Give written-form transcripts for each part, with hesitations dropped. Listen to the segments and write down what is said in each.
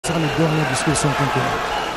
sera le dernier discours de son quinquennat.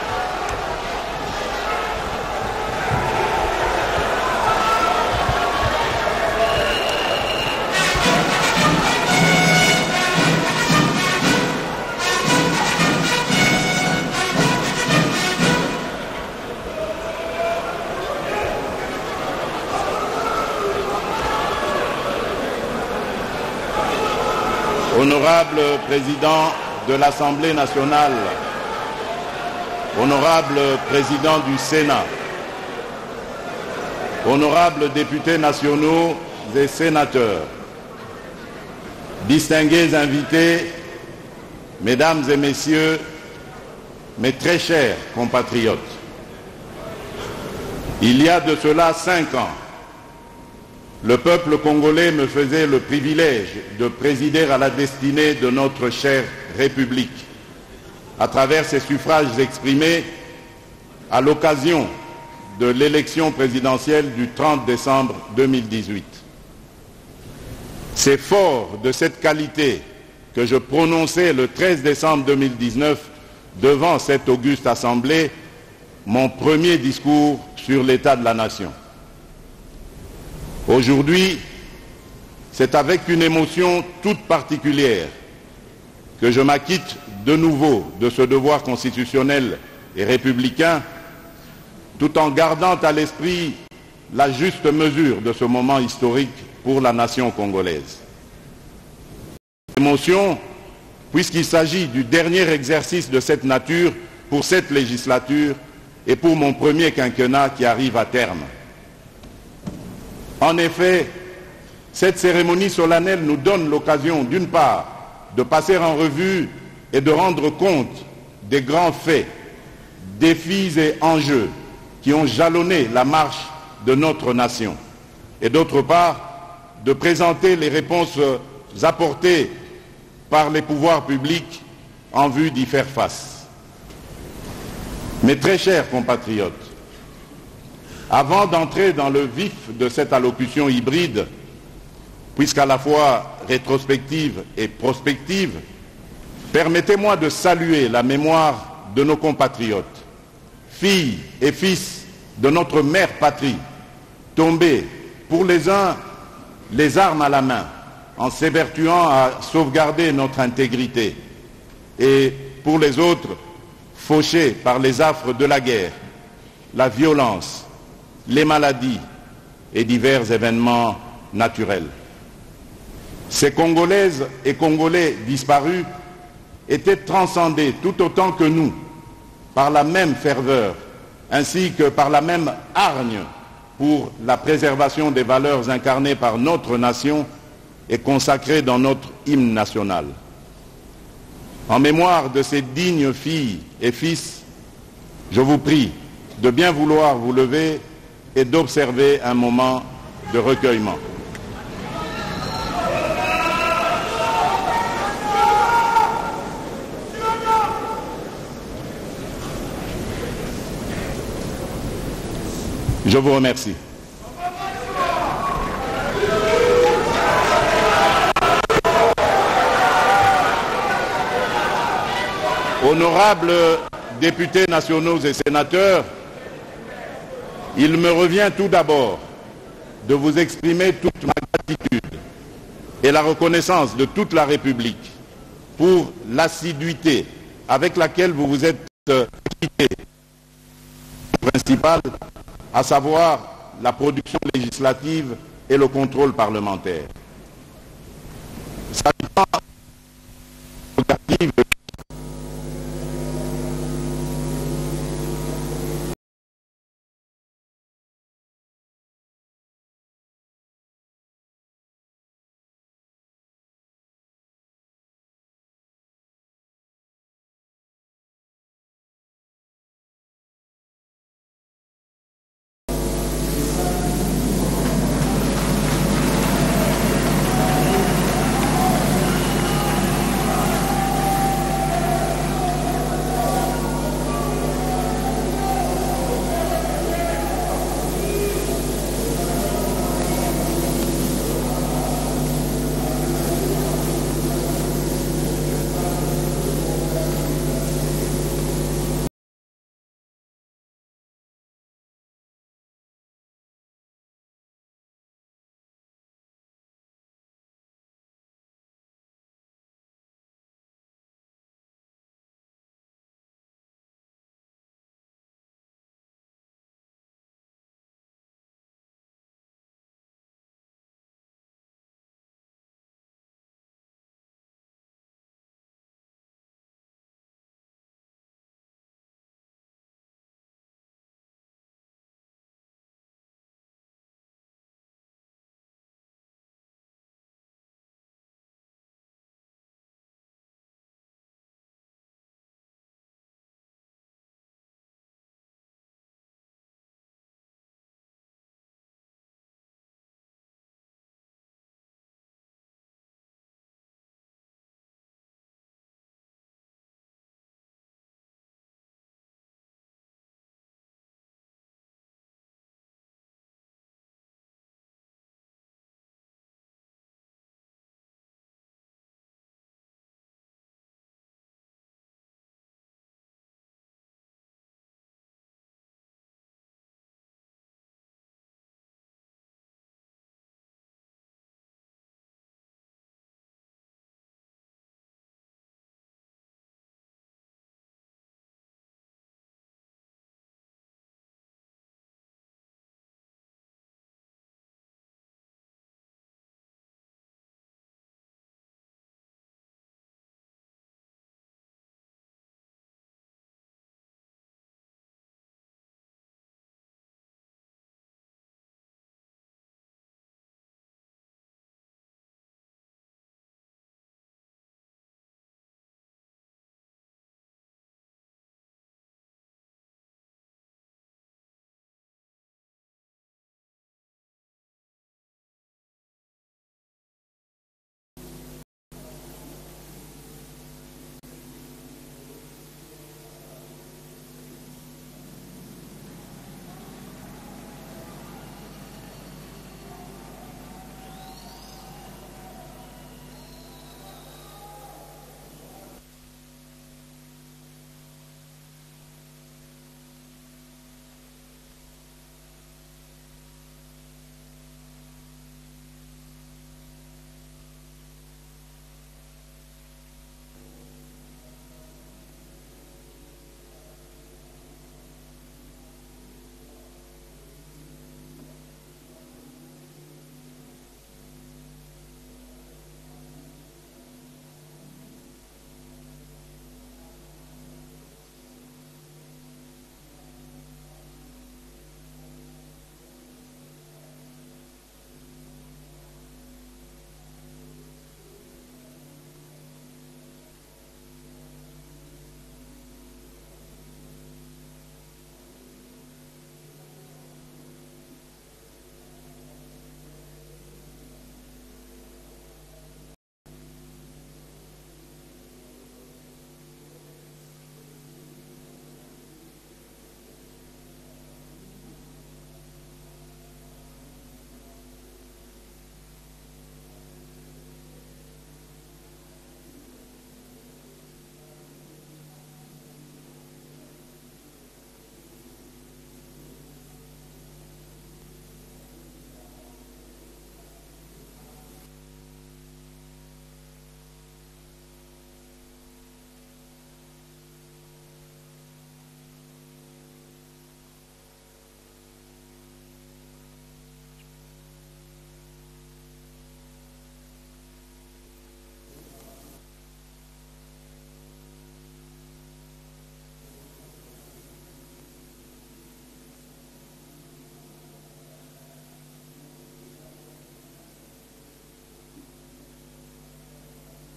Honorable Président de l'Assemblée nationale, Honorable Président du Sénat, Honorables députés nationaux et sénateurs, distingués invités, Mesdames et Messieurs, mes très chers compatriotes, il y a de cela 5 ans, le peuple congolais me faisait le privilège de présider à la destinée de notre chère République, à travers ses suffrages exprimés à l'occasion de l'élection présidentielle du 30 décembre 2018. C'est fort de cette qualité que je prononçais le 13 décembre 2019 devant cette auguste assemblée mon premier discours sur l'état de la nation. Aujourd'hui, c'est avec une émotion toute particulière que je m'acquitte de nouveau de ce devoir constitutionnel et républicain, tout en gardant à l'esprit la juste mesure de ce moment historique pour la nation congolaise. Émotion, puisqu'il s'agit du dernier exercice de cette nature pour cette législature et pour mon premier quinquennat qui arrive à terme. En effet, cette cérémonie solennelle nous donne l'occasion, d'une part, de passer en revue et de rendre compte des grands faits, défis et enjeux qui ont jalonné la marche de notre nation, et d'autre part, de présenter les réponses apportées par les pouvoirs publics en vue d'y faire face. Mes très chers compatriotes, avant d'entrer dans le vif de cette allocution hybride, puisqu'à la fois rétrospective et prospective, permettez-moi de saluer la mémoire de nos compatriotes, filles et fils de notre mère patrie, tombés pour les uns les armes à la main, en s'évertuant à sauvegarder notre intégrité, et pour les autres, fauchés par les affres de la guerre, la violence, les maladies et divers événements naturels. Ces Congolaises et Congolais disparus étaient transcendés tout autant que nous par la même ferveur ainsi que par la même hargne pour la préservation des valeurs incarnées par notre nation et consacrées dans notre hymne national. En mémoire de ces dignes filles et fils, je vous prie de bien vouloir vous lever et d'observer un moment de recueillement. Je vous remercie. Honorables députés nationaux et sénateurs, il me revient tout d'abord de vous exprimer toute ma gratitude et la reconnaissance de toute la République pour l'assiduité avec laquelle vous vous êtes quitté principal, à savoir la production législative et le contrôle parlementaire. S'agissant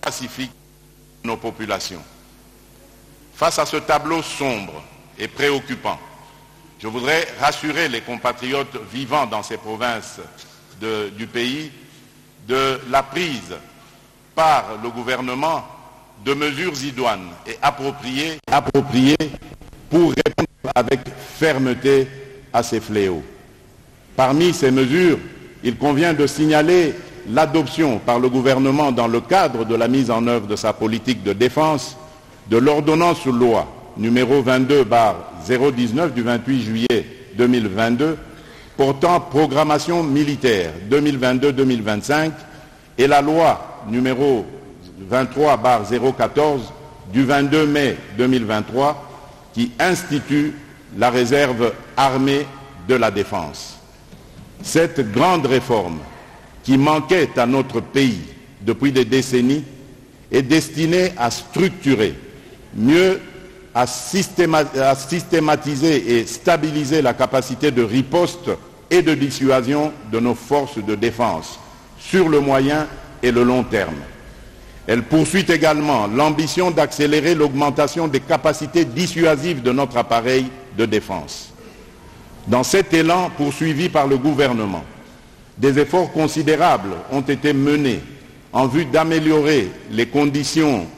pacifique de nos populations. Face à ce tableau sombre et préoccupant, je voudrais rassurer les compatriotes vivant dans ces provinces du pays de la prise par le gouvernement de mesures idoines et appropriées pour répondre avec fermeté à ces fléaux. Parmi ces mesures, il convient de signaler l'adoption par le gouvernement dans le cadre de la mise en œuvre de sa politique de défense de l'ordonnance loi numéro 22/019 du 28 juillet 2022 portant programmation militaire 2022-2025 et la loi numéro 23/014 du 22 mai 2023 qui institue la réserve armée de la défense. Cette grande réforme qui manquait à notre pays depuis des décennies est destinée à structurer, mieux à systématiser et stabiliser la capacité de riposte et de dissuasion de nos forces de défense sur le moyen et le long terme. Elle poursuit également l'ambition d'accélérer l'augmentation des capacités dissuasives de notre appareil de défense. Dans cet élan poursuivi par le gouvernement, des efforts considérables ont été menés en vue d'améliorer les conditions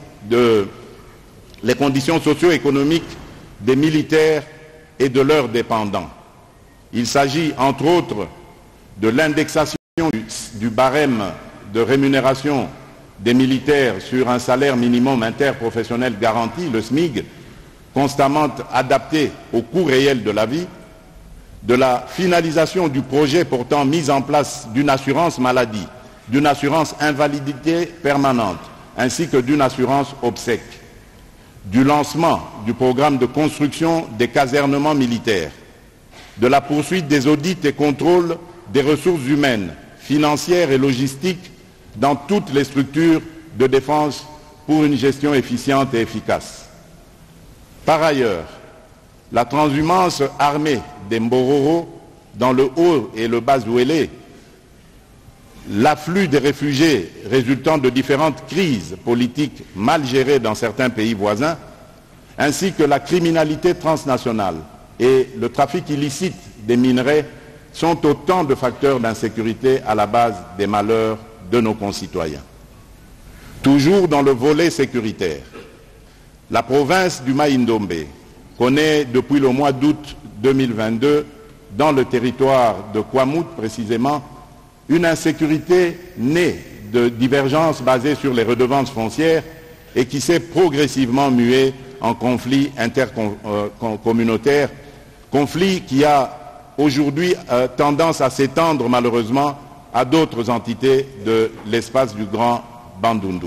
socio-économiques des militaires et de leurs dépendants. Il s'agit entre autres de l'indexation du barème de rémunération des militaires sur un salaire minimum interprofessionnel garanti, le SMIG, constamment adapté au coût réel de la vie, de la finalisation du projet portant mise en place d'une assurance maladie, d'une assurance invalidité permanente, ainsi que d'une assurance obsèque, du lancement du programme de construction des casernements militaires, de la poursuite des audits et contrôles des ressources humaines, financières et logistiques dans toutes les structures de défense pour une gestion efficiente et efficace. Par ailleurs, la transhumance armée des Mbororo dans le Haut et le Bas-Ouélé, l'afflux des réfugiés résultant de différentes crises politiques mal gérées dans certains pays voisins, ainsi que la criminalité transnationale et le trafic illicite des minerais sont autant de facteurs d'insécurité à la base des malheurs de nos concitoyens. Toujours dans le volet sécuritaire, la province du Mai-Ndombe connaît depuis le mois d'août 2022, dans le territoire de Kwamut précisément, une insécurité née de divergences basées sur les redevances foncières et qui s'est progressivement muée en conflit intercommunautaire, conflit qui a aujourd'hui tendance à s'étendre malheureusement à d'autres entités de l'espace du Grand Bandundu.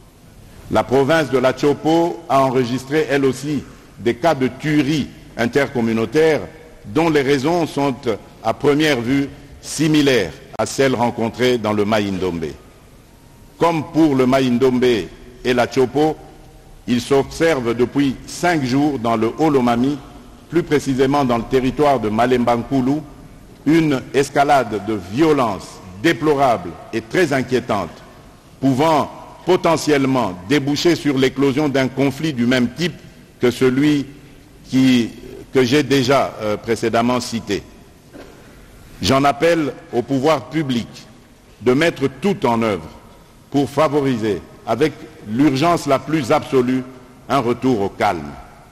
La province de la Chopo a enregistré elle aussi des cas de tueries intercommunautaires dont les raisons sont à première vue similaires à celles rencontrées dans le Mai-Ndombe. Comme pour le Mai-Ndombe et la Chopo, il s'observe depuis 5 jours dans le Haut-Lomami, plus précisément dans le territoire de Malembankulu, une escalade de violence déplorable et très inquiétante, pouvant potentiellement déboucher sur l'éclosion d'un conflit du même type que celui que j'ai déjà précédemment cité. J'en appelle au pouvoir public de mettre tout en œuvre pour favoriser, avec l'urgence la plus absolue, un retour au calme.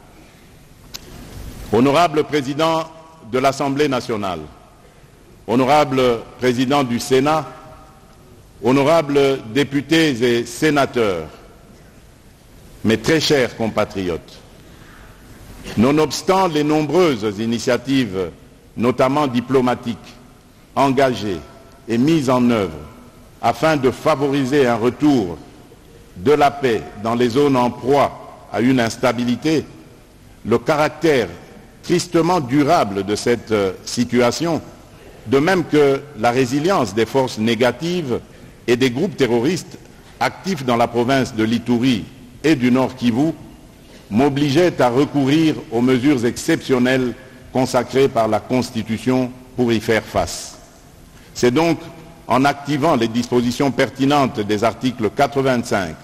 Honorable Président de l'Assemblée nationale, Honorable Président du Sénat, honorables députés et sénateurs, mes très chers compatriotes, nonobstant les nombreuses initiatives, notamment diplomatiques, engagées et mises en œuvre afin de favoriser un retour de la paix dans les zones en proie à une instabilité, le caractère tristement durable de cette situation, de même que la résilience des forces négatives et des groupes terroristes actifs dans la province de l'Ituri et du Nord Kivu, m'obligeait à recourir aux mesures exceptionnelles consacrées par la Constitution pour y faire face. C'est donc en activant les dispositions pertinentes des articles 85,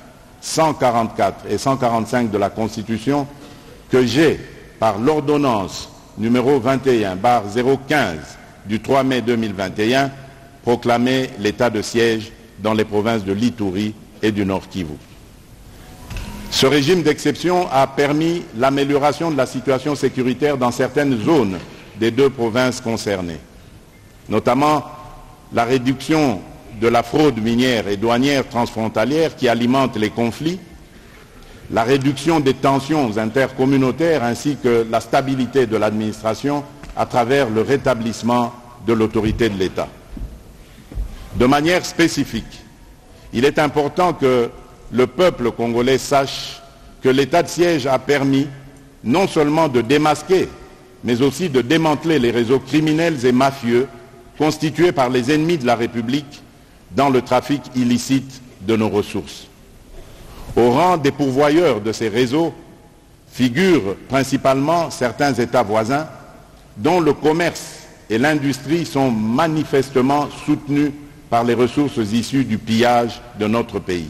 144 et 145 de la Constitution que j'ai, par l'ordonnance numéro 21/015 du 3 mai 2021, proclamé l'état de siège dans les provinces de l'Ituri et du Nord Kivu. Ce régime d'exception a permis l'amélioration de la situation sécuritaire dans certaines zones des deux provinces concernées, notamment la réduction de la fraude minière et douanière transfrontalière qui alimente les conflits, la réduction des tensions intercommunautaires ainsi que la stabilité de l'administration à travers le rétablissement de l'autorité de l'État. De manière spécifique, il est important que le peuple congolais sache que l'état de siège a permis non seulement de démasquer, mais aussi de démanteler les réseaux criminels et mafieux constitués par les ennemis de la République dans le trafic illicite de nos ressources. Au rang des pourvoyeurs de ces réseaux figurent principalement certains États voisins dont le commerce et l'industrie sont manifestement soutenus par les ressources issues du pillage de notre pays.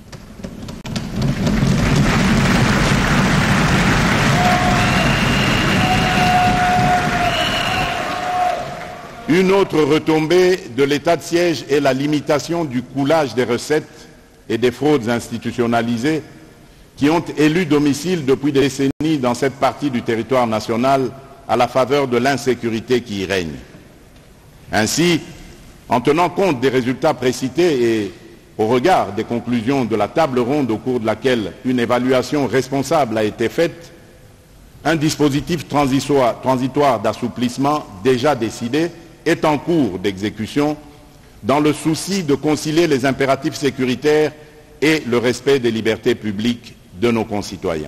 Une autre retombée de l'état de siège est la limitation du coulage des recettes et des fraudes institutionnalisées qui ont élu domicile depuis des décennies dans cette partie du territoire national à la faveur de l'insécurité qui y règne. Ainsi, en tenant compte des résultats précités et au regard des conclusions de la table ronde au cours de laquelle une évaluation responsable a été faite, un dispositif transitoire d'assouplissement déjà décidé est en cours d'exécution dans le souci de concilier les impératifs sécuritaires et le respect des libertés publiques de nos concitoyens.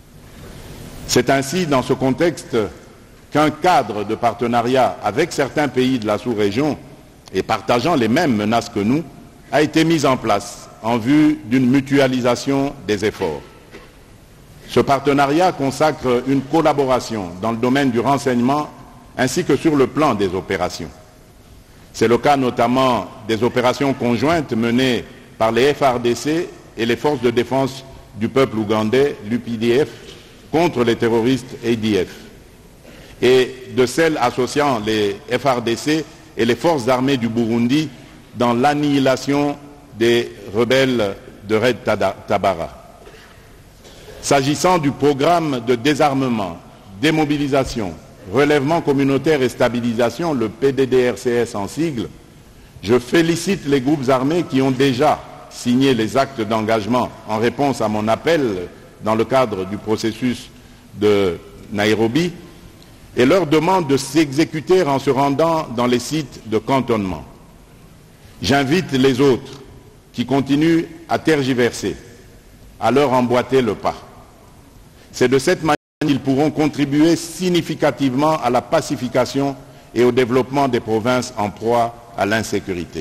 C'est ainsi dans ce contexte qu'un cadre de partenariat avec certains pays de la sous-région et partageant les mêmes menaces que nous a été mis en place en vue d'une mutualisation des efforts. Ce partenariat consacre une collaboration dans le domaine du renseignement ainsi que sur le plan des opérations. C'est le cas notamment des opérations conjointes menées par les FARDC et les forces de défense du peuple ougandais, l'UPDF, contre les terroristes ADF, et de celles associant les FARDC et les forces armées du Burundi dans l'annihilation des rebelles de Red Tabara. S'agissant du programme de désarmement, démobilisation, relèvement communautaire et stabilisation, le PDDRCS en sigle, je félicite les groupes armés qui ont déjà signé les actes d'engagement en réponse à mon appel dans le cadre du processus de Nairobi et leur demande de s'exécuter en se rendant dans les sites de cantonnement. J'invite les autres qui continuent à tergiverser à leur emboîter le pas. C'est de cette manière qu'ils pourront contribuer significativement à la pacification et au développement des provinces en proie à l'insécurité.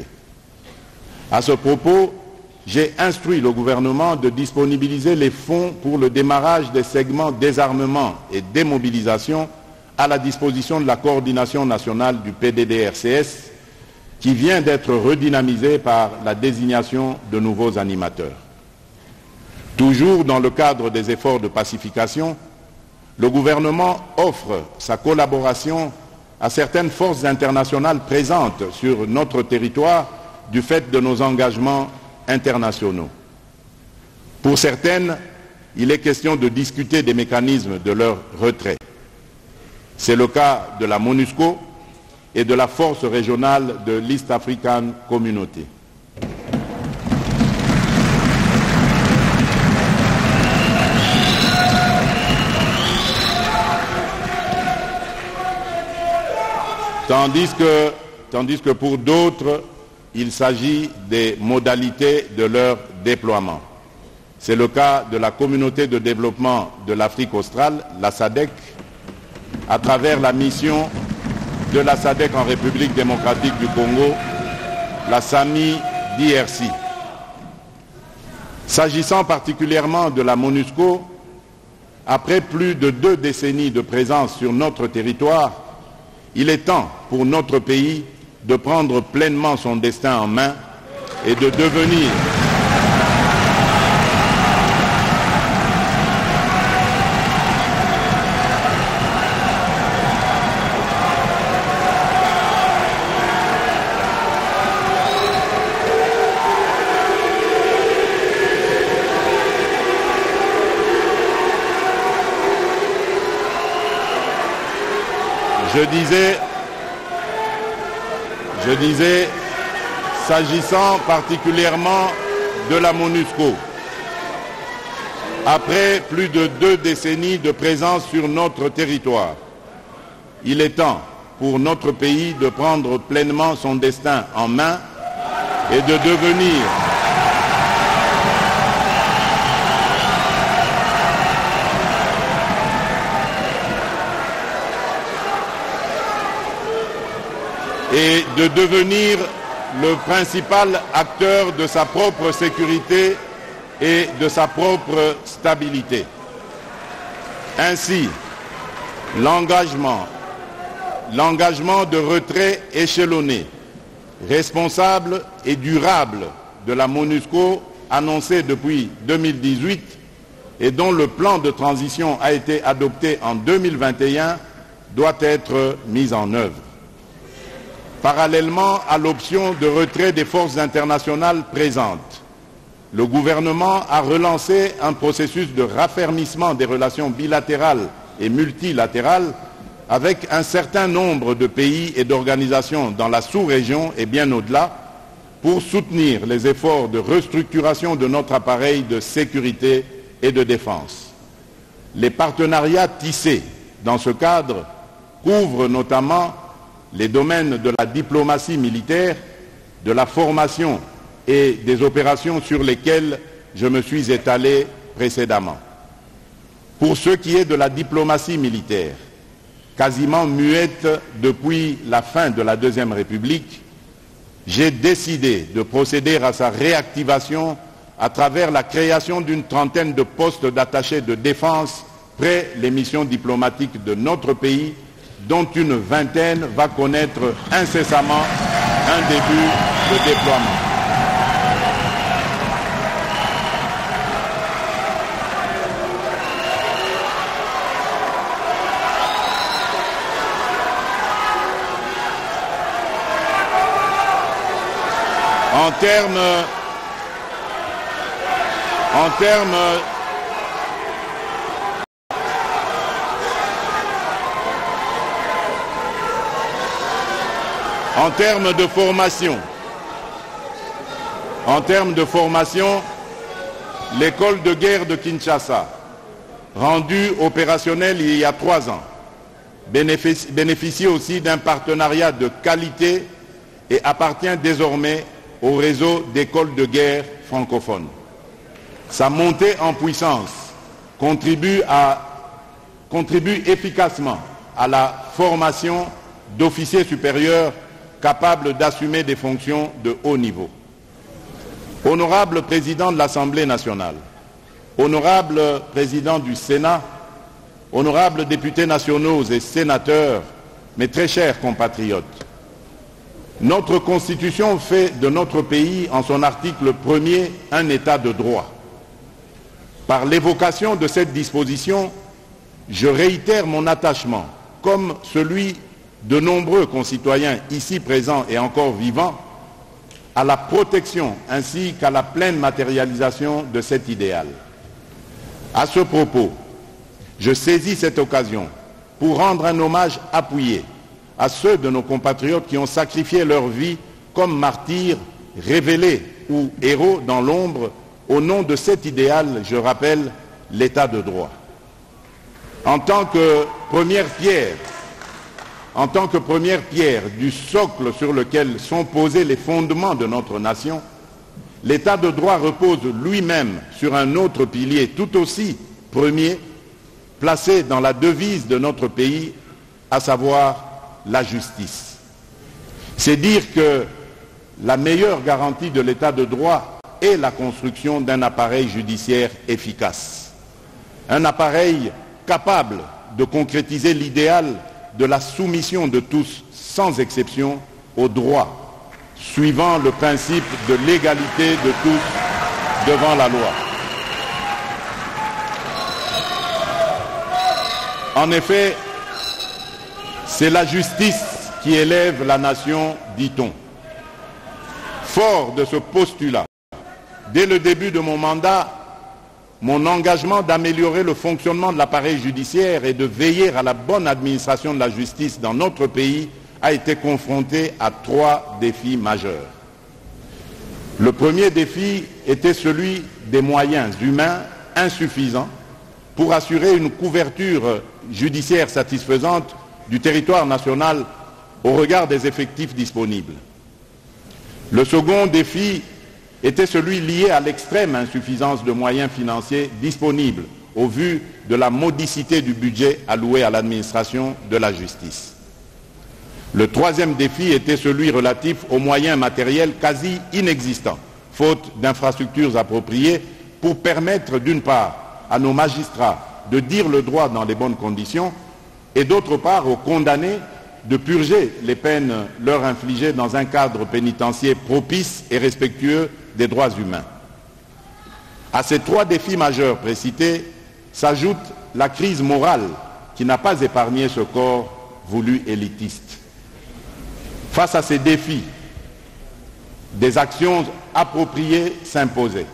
À ce propos, j'ai instruit le gouvernement de disponibiliser les fonds pour le démarrage des segments désarmement et démobilisation à la disposition de la coordination nationale du PDDRCS qui vient d'être redynamisée par la désignation de nouveaux animateurs. Toujours dans le cadre des efforts de pacification, le gouvernement offre sa collaboration à certaines forces internationales présentes sur notre territoire du fait de nos engagements internationaux. Pour certaines, il est question de discuter des mécanismes de leur retrait. C'est le cas de la MONUSCO et de la force régionale de l'East African Community. Tandis que pour d'autres, il s'agit des modalités de leur déploiement. C'est le cas de la communauté de développement de l'Afrique australe, la SADC, à travers la mission de la SADC en République démocratique du Congo, la SAMI-DRC. S'agissant particulièrement de la MONUSCO, après plus de 2 décennies de présence sur notre territoire, il est temps pour notre pays de prendre pleinement son destin en main et de devenir Je disais, s'agissant particulièrement de la MONUSCO, après plus de 2 décennies de présence sur notre territoire, il est temps pour notre pays de prendre pleinement son destin en main et de devenir le principal acteur de sa propre sécurité et de sa propre stabilité. Ainsi, l'engagement de retrait échelonné, responsable et durable de la MONUSCO annoncé depuis 2018 et dont le plan de transition a été adopté en 2021 doit être mis en œuvre. Parallèlement à l'option de retrait des forces internationales présentes, le gouvernement a relancé un processus de raffermissement des relations bilatérales et multilatérales avec un certain nombre de pays et d'organisations dans la sous-région et bien au-delà pour soutenir les efforts de restructuration de notre appareil de sécurité et de défense. Les partenariats tissés dans ce cadre couvrent notamment les domaines de la diplomatie militaire, de la formation et des opérations sur lesquelles je me suis étalé précédemment. Pour ce qui est de la diplomatie militaire, quasiment muette depuis la fin de la Deuxième République, j'ai décidé de procéder à sa réactivation à travers la création d'une trentaine de postes d'attachés de défense près les missions diplomatiques de notre pays, dont une vingtaine va connaître incessamment un début de déploiement. En termes de formation, l'école de guerre de Kinshasa, rendue opérationnelle il y a 3 ans, bénéficie aussi d'un partenariat de qualité et appartient désormais au réseau d'écoles de guerre francophones. Sa montée en puissance contribue efficacement à la formation d'officiers supérieurs capables d'assumer des fonctions de haut niveau. Honorable Président de l'Assemblée nationale, honorable Président du Sénat, honorables députés nationaux et sénateurs, mes très chers compatriotes, notre Constitution fait de notre pays, en son article 1er, un État de droit. Par l'évocation de cette disposition, je réitère mon attachement, comme celui de nombreux concitoyens ici présents et encore vivants, à la protection ainsi qu'à la pleine matérialisation de cet idéal. À ce propos, je saisis cette occasion pour rendre un hommage appuyé à ceux de nos compatriotes qui ont sacrifié leur vie comme martyrs, révélés ou héros dans l'ombre au nom de cet idéal, je rappelle, l'état de droit. En tant que première pierre du socle sur lequel sont posés les fondements de notre nation, l'état de droit repose lui-même sur un autre pilier tout aussi premier, placé dans la devise de notre pays, à savoir la justice. C'est dire que la meilleure garantie de l'état de droit est la construction d'un appareil judiciaire efficace. Un appareil capable de concrétiser l'idéal de la soumission de tous, sans exception, au droit, suivant le principe de l'égalité de tous devant la loi. En effet, c'est la justice qui élève la nation, dit-on. Fort de ce postulat, dès le début de mon mandat, mon engagement d'améliorer le fonctionnement de l'appareil judiciaire et de veiller à la bonne administration de la justice dans notre pays a été confronté à 3 défis majeurs. Le premier défi était celui des moyens humains insuffisants pour assurer une couverture judiciaire satisfaisante du territoire national au regard des effectifs disponibles. Le second défi était celui lié à l'extrême insuffisance de moyens financiers disponibles au vu de la modicité du budget alloué à l'administration de la justice. Le troisième défi était celui relatif aux moyens matériels quasi inexistants, faute d'infrastructures appropriées pour permettre d'une part à nos magistrats de dire le droit dans les bonnes conditions et d'autre part aux condamnés de purger les peines leur infligées dans un cadre pénitentiaire propice et respectueux des droits humains. À ces 3 défis majeurs précités s'ajoute la crise morale qui n'a pas épargné ce corps voulu élitiste. Face à ces défis, des actions appropriées s'imposaient.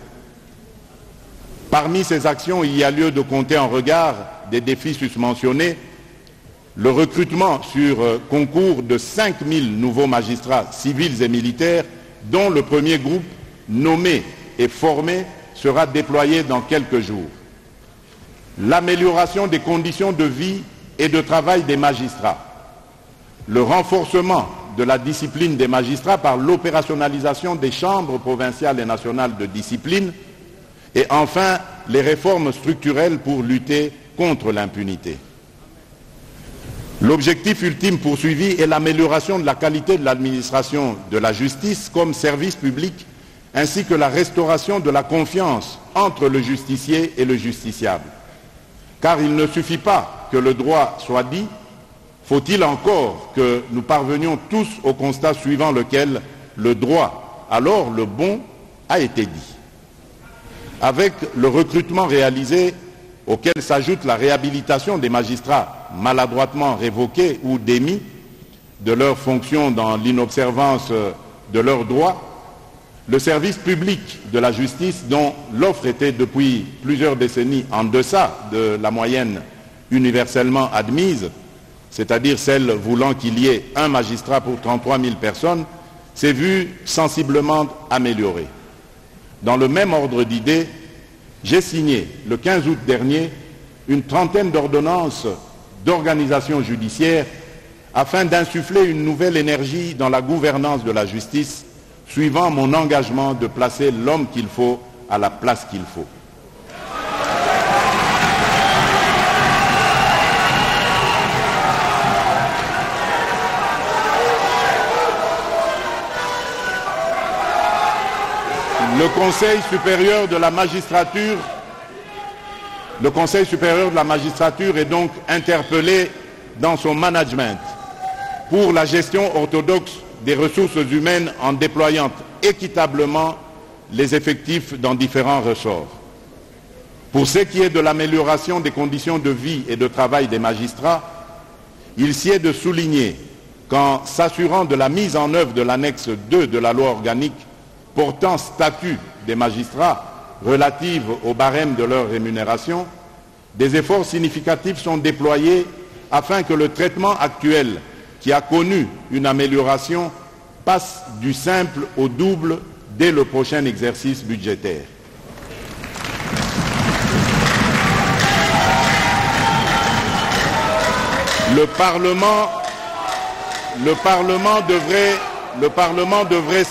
Parmi ces actions, il y a lieu de compter en regard des défis susmentionnés le recrutement sur concours de 5000 nouveaux magistrats civils et militaires dont le premier groupe nommé et formé sera déployé dans quelques jours. L'amélioration des conditions de vie et de travail des magistrats. Le renforcement de la discipline des magistrats par l'opérationnalisation des chambres provinciales et nationales de discipline. Et enfin, les réformes structurelles pour lutter contre l'impunité. L'objectif ultime poursuivi est l'amélioration de la qualité de l'administration de la justice comme service public, ainsi que la restauration de la confiance entre le justicier et le justiciable. Car il ne suffit pas que le droit soit dit, faut-il encore que nous parvenions tous au constat suivant lequel le droit, alors le bon, a été dit. Avec le recrutement réalisé, auquel s'ajoute la réhabilitation des magistrats maladroitement révoqués ou démis de leurs fonctions dans l'inobservance de leurs droits, le service public de la justice, dont l'offre était depuis plusieurs décennies en deçà de la moyenne universellement admise, c'est-à-dire celle voulant qu'il y ait un magistrat pour 33 000 personnes, s'est vu sensiblement amélioré. Dans le même ordre d'idées, j'ai signé le 15 août dernier une trentaine d'ordonnances d'organisation judiciaire afin d'insuffler une nouvelle énergie dans la gouvernance de la justice, suivant mon engagement de placer l'homme qu'il faut à la place qu'il faut. Le Conseil supérieur de la magistrature est donc interpellé dans son management pour la gestion orthodoxe des ressources humaines en déployant équitablement les effectifs dans différents ressorts. Pour ce qui est de l'amélioration des conditions de vie et de travail des magistrats, il sied de souligner qu'en s'assurant de la mise en œuvre de l'annexe 2 de la loi organique portant statut des magistrats relative au barème de leur rémunération, des efforts significatifs sont déployés afin que le traitement actuel, qui a connu une amélioration, passe du simple au double dès le prochain exercice budgétaire. Le Parlement devrait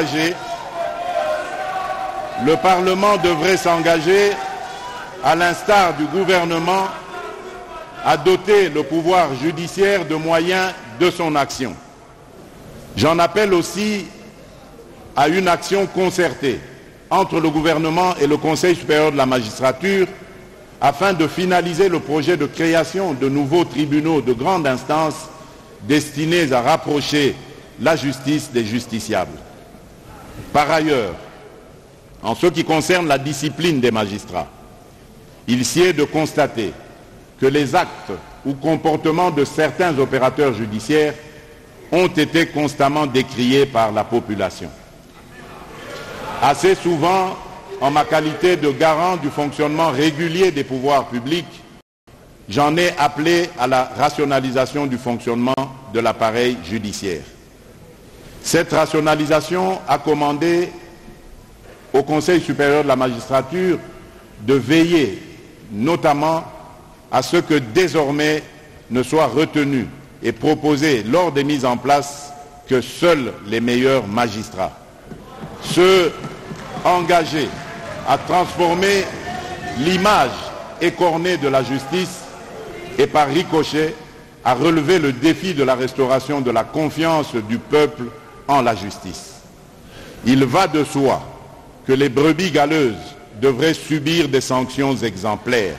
s'engager, à l'instar du gouvernement, à doter le pouvoir judiciaire de moyens de son action. J'en appelle aussi à une action concertée entre le gouvernement et le Conseil supérieur de la magistrature afin de finaliser le projet de création de nouveaux tribunaux de grande instance destinés à rapprocher la justice des justiciables. Par ailleurs, en ce qui concerne la discipline des magistrats, il sied de constater que les actes ou comportements de certains opérateurs judiciaires ont été constamment décriés par la population. Assez souvent, en ma qualité de garant du fonctionnement régulier des pouvoirs publics, j'en ai appelé à la rationalisation du fonctionnement de l'appareil judiciaire. Cette rationalisation a commandé au Conseil supérieur de la magistrature de veiller notamment à ce que désormais ne soit retenu et proposé lors des mises en place que seuls les meilleurs magistrats, ceux engagés à transformer l'image écornée de la justice et par ricochet à relever le défi de la restauration de la confiance du peuple en la justice. Il va de soi que les brebis galeuses devraient subir des sanctions exemplaires.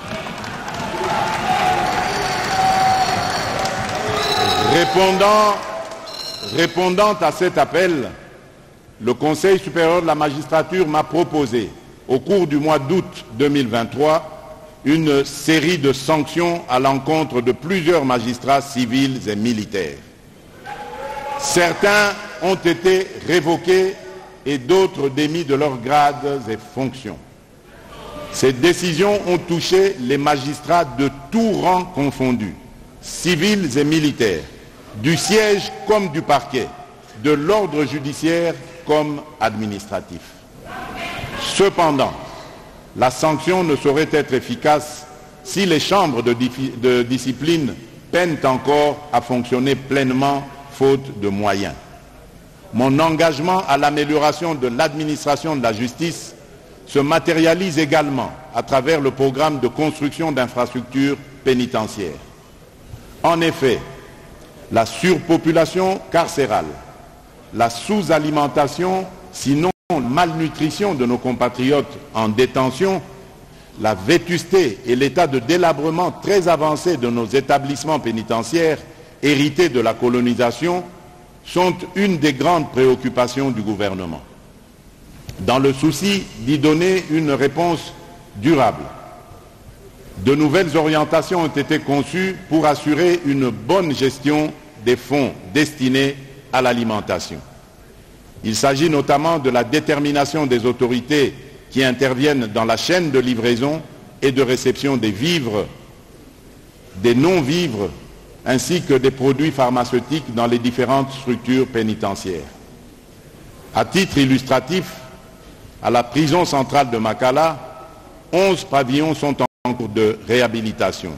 Répondant à cet appel, le Conseil supérieur de la magistrature m'a proposé, au cours du mois d'août 2023, une série de sanctions à l'encontre de plusieurs magistrats civils et militaires. Certains ont été révoqués et d'autres démis de leurs grades et fonctions. Ces décisions ont touché les magistrats de tous rangs confondus, civils et militaires, du siège comme du parquet, de l'ordre judiciaire comme administratif. Cependant, la sanction ne saurait être efficace si les chambres de discipline peinent encore à fonctionner pleinement faute de moyens. Mon engagement à l'amélioration de l'administration de la justice se matérialise également à travers le programme de construction d'infrastructures pénitentiaires. En effet, la surpopulation carcérale, la sous-alimentation, sinon malnutrition de nos compatriotes en détention, la vétusté et l'état de délabrement très avancé de nos établissements pénitentiaires hérités de la colonisation sont une des grandes préoccupations du gouvernement. Dans le souci d'y donner une réponse durable, de nouvelles orientations ont été conçues pour assurer une bonne gestion des fonds destinés à l'alimentation. Il s'agit notamment de la détermination des autorités qui interviennent dans la chaîne de livraison et de réception des vivres, des non-vivres, ainsi que des produits pharmaceutiques dans les différentes structures pénitentiaires. À titre illustratif, à la prison centrale de Makala, 11 pavillons sont en cours de réhabilitation.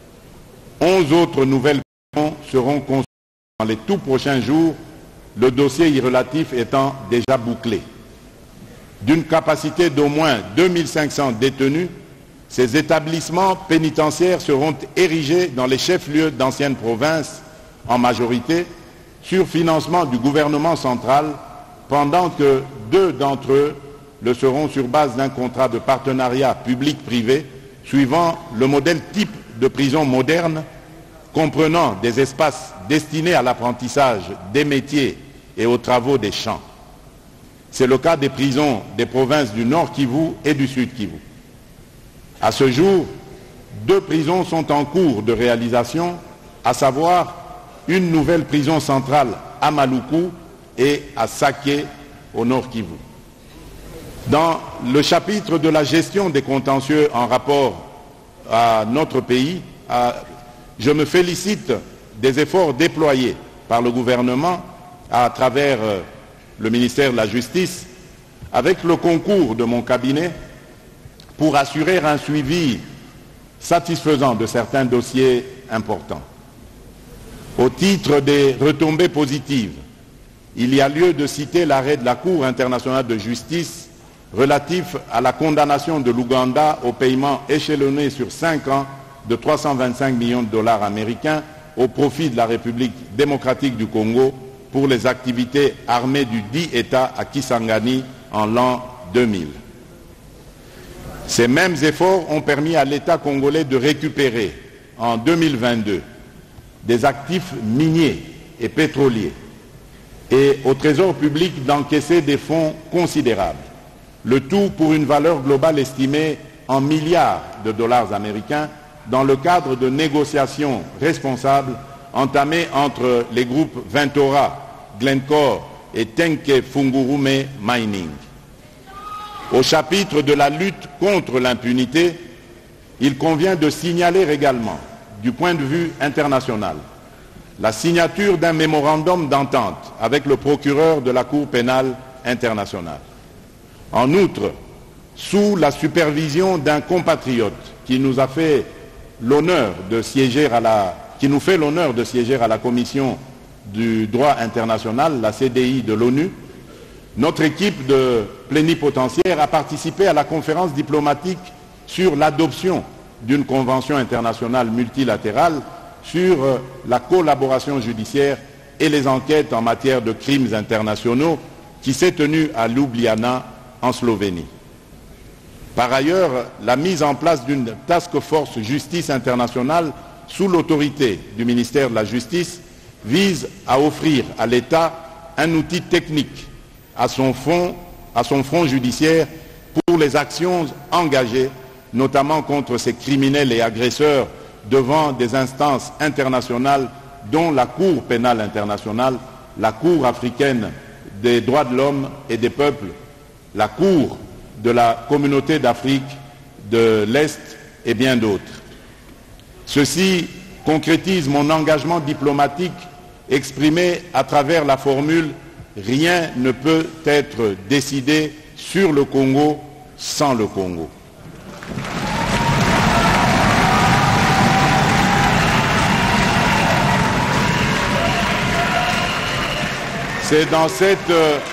11 autres nouvelles prisons seront construites dans les tout prochains jours, le dossier y relatif étant déjà bouclé. D'une capacité d'au moins 2500 détenus, ces établissements pénitentiaires seront érigés dans les chefs-lieux d'anciennes provinces, en majorité, sur financement du gouvernement central, pendant que 2 d'entre eux le seront sur base d'un contrat de partenariat public-privé, suivant le modèle type de prison moderne, comprenant des espaces destinés à l'apprentissage des métiers et aux travaux des champs. C'est le cas des prisons des provinces du Nord Kivu et du Sud Kivu. À ce jour, 2 prisons sont en cours de réalisation, à savoir une nouvelle prison centrale à Maluku et à Saké au Nord Kivu. Dans le chapitre de la gestion des contentieux en rapport à notre pays, je me félicite des efforts déployés par le gouvernement à travers le ministère de la Justice, avec le concours de mon cabinet, pour assurer un suivi satisfaisant de certains dossiers importants. Au titre des retombées positives, il y a lieu de citer l'arrêt de la Cour internationale de justice relatif à la condamnation de l'Ouganda au paiement échelonné sur 5 ans de 325 millions de dollars américains au profit de la République démocratique du Congo pour les activités armées du dit État à Kisangani en l'an 2000. Ces mêmes efforts ont permis à l'État congolais de récupérer en 2022 des actifs miniers et pétroliers et au Trésor public d'encaisser des fonds considérables, le tout pour une valeur globale estimée en milliards de dollars américains dans le cadre de négociations responsables entamées entre les groupes Ventora, Glencore et Tenke Fungurume Mining. Au chapitre de la lutte contre l'impunité, il convient de signaler également, du point de vue international, la signature d'un mémorandum d'entente avec le procureur de la Cour pénale internationale. En outre, sous la supervision d'un compatriote qui nous fait l'honneur de siéger à la Commission du droit international, la CDI de l'ONU, notre équipe de plénipotentiaires a participé à la conférence diplomatique sur l'adoption d'une convention internationale multilatérale sur la collaboration judiciaire et les enquêtes en matière de crimes internationaux qui s'est tenue à Ljubljana en Slovénie. Par ailleurs, la mise en place d'une task force justice internationale sous l'autorité du ministère de la Justice vise à offrir à l'État un outil technique à son front judiciaire pour les actions engagées, notamment contre ces criminels et agresseurs devant des instances internationales dont la Cour pénale internationale, la Cour africaine des droits de l'homme et des peuples, la Cour de la Communauté d'Afrique de l'Est et bien d'autres. Ceci concrétise mon engagement diplomatique exprimé à travers la formule « Rien ne peut être décidé sur le Congo sans le Congo ». C'est dans cette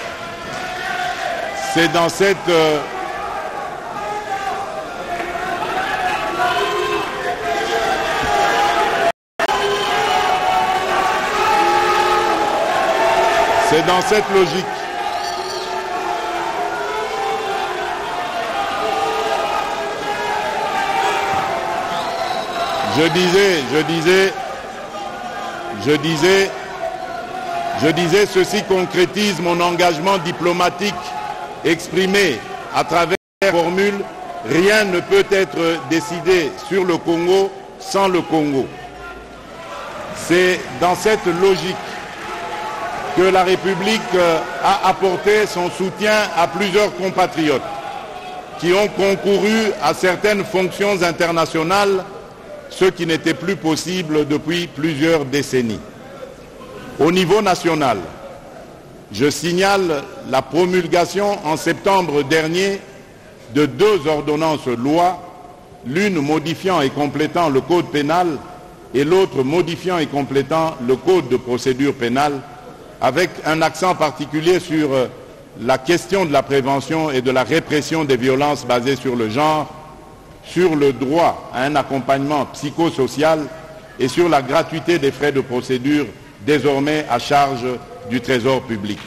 logique je disais, ceci concrétise mon engagement diplomatique exprimé à travers la formule « Rien ne peut être décidé sur le Congo sans le Congo ». C'est dans cette logique que la République a apporté son soutien à plusieurs compatriotes qui ont concouru à certaines fonctions internationales, ce qui n'était plus possible depuis plusieurs décennies. Au niveau national, je signale la promulgation en septembre dernier de 2 ordonnances loi, l'une modifiant et complétant le code pénal et l'autre modifiant et complétant le code de procédure pénale, avec un accent particulier sur la question de la prévention et de la répression des violences basées sur le genre, sur le droit à un accompagnement psychosocial et sur la gratuité des frais de procédure désormais à charge du Trésor public.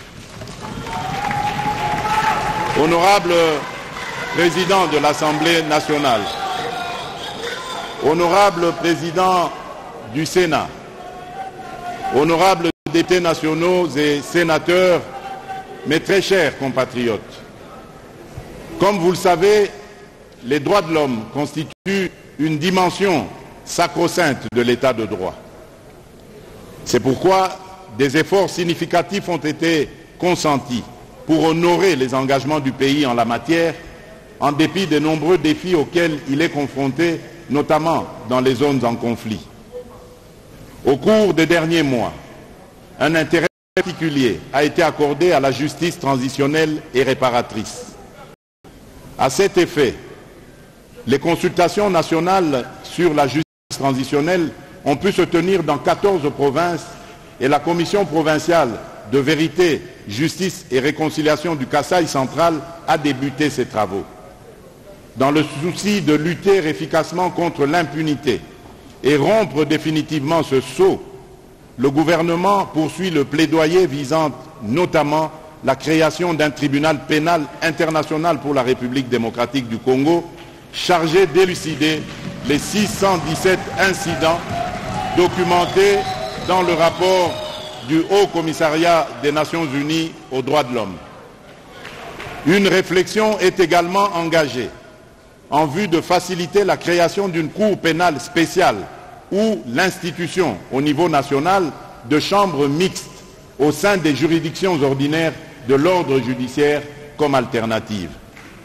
Honorable Président de l'Assemblée nationale, Honorable Président du Sénat, Honorables députés nationaux et sénateurs, mes très chers compatriotes, comme vous le savez, les droits de l'homme constituent une dimension sacro-sainte de l'état de droit. C'est pourquoi des efforts significatifs ont été consentis pour honorer les engagements du pays en la matière, en dépit des nombreux défis auxquels il est confronté, notamment dans les zones en conflit. Au cours des derniers mois, un intérêt particulier a été accordé à la justice transitionnelle et réparatrice. À cet effet, les consultations nationales sur la justice transitionnelle ont pu se tenir dans 14 provinces et la commission provinciale de vérité, justice et réconciliation du Kasaï central a débuté ses travaux. Dans le souci de lutter efficacement contre l'impunité et rompre définitivement ce sceau, le gouvernement poursuit le plaidoyer visant notamment la création d'un tribunal pénal international pour la République démocratique du Congo, chargé d'élucider les 617 incidents documentés dans le rapport du Haut Commissariat des Nations Unies aux droits de l'homme. Une réflexion est également engagée en vue de faciliter la création d'une cour pénale spéciale ou l'institution au niveau national de chambres mixtes au sein des juridictions ordinaires de l'ordre judiciaire comme alternative.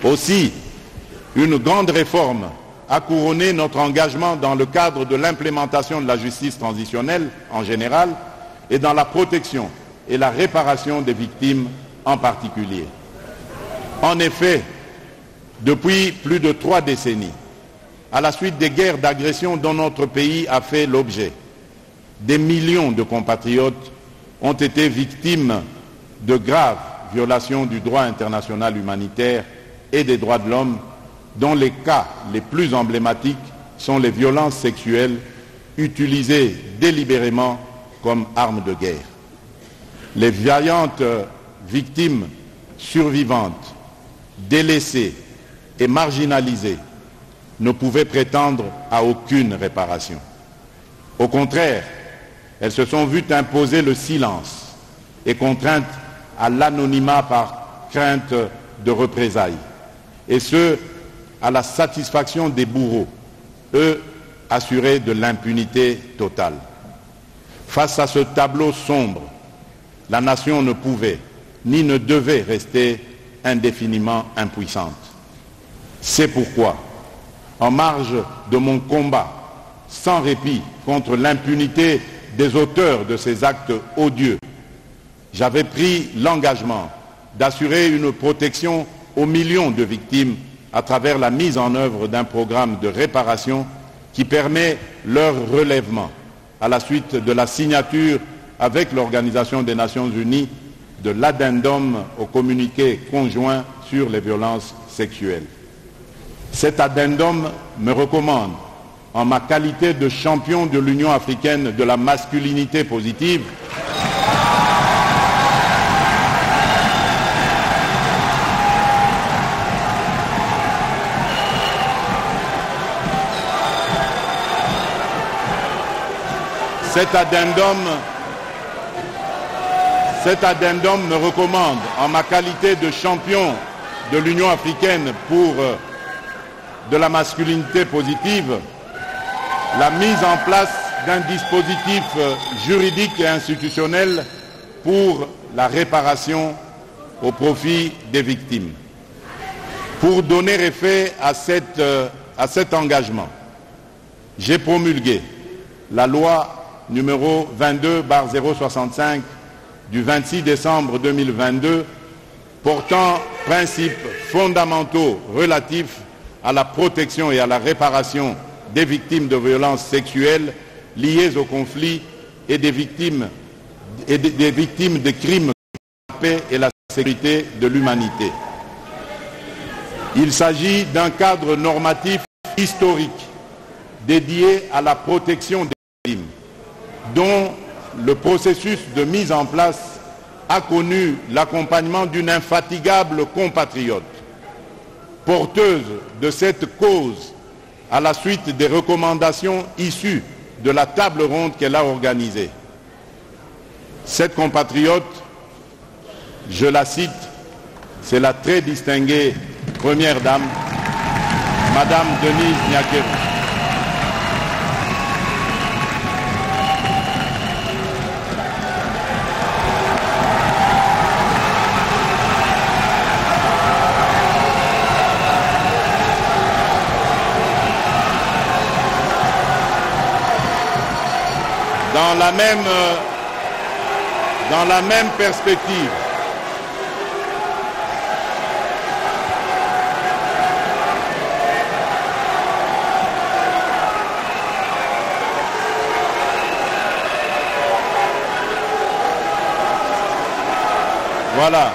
Aussi, une grande réforme a couronné notre engagement dans le cadre de l'implémentation de la justice transitionnelle en général et dans la protection et la réparation des victimes en particulier. En effet, depuis plus de 3 décennies, à la suite des guerres d'agression dont notre pays a fait l'objet, des millions de compatriotes ont été victimes de graves violations du droit international humanitaire et des droits de l'homme, dont les cas les plus emblématiques sont les violences sexuelles utilisées délibérément comme armes de guerre. Les vaillantes victimes survivantes, délaissées et marginalisées ne pouvaient prétendre à aucune réparation. Au contraire, elles se sont vues imposer le silence et contraintes à l'anonymat par crainte de représailles, et ce, à la satisfaction des bourreaux, eux assurés de l'impunité totale. Face à ce tableau sombre, la nation ne pouvait ni ne devait rester indéfiniment impuissante. C'est pourquoi, en marge de mon combat sans répit contre l'impunité des auteurs de ces actes odieux, j'avais pris l'engagement d'assurer une protection aux millions de victimes à travers la mise en œuvre d'un programme de réparation qui permet leur relèvement à la suite de la signature avec l'Organisation des Nations Unies de l'addendum au communiqué conjoint sur les violences sexuelles. Cet addendum me recommande, en ma qualité de champion de l'Union africaine de la masculinité positive, Cet addendum me recommande, en ma qualité de champion de l'Union africaine de la masculinité positive, la mise en place d'un dispositif juridique et institutionnel pour la réparation au profit des victimes. Pour donner effet à cet engagement, j'ai promulgué la loi numéro 22/065 du 26 décembre 2022 portant principes fondamentaux relatifs à la protection et à la réparation des victimes de violences sexuelles liées au conflit et des victimes de crimes contre la paix et la sécurité de l'humanité. Il s'agit d'un cadre normatif historique dédié à la protection des victimes, dont le processus de mise en place a connu l'accompagnement d'une infatigable compatriote, porteuse de cette cause à la suite des recommandations issues de la table ronde qu'elle a organisée. Cette compatriote, je la cite, c'est la très distinguée Première Dame, Madame Denise Nyakeru. Dans la même perspective, voilà.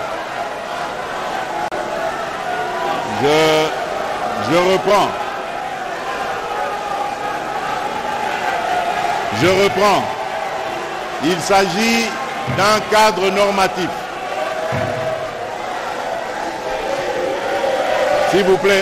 Je reprends. Il s'agit d'un cadre normatif. S'il vous plaît.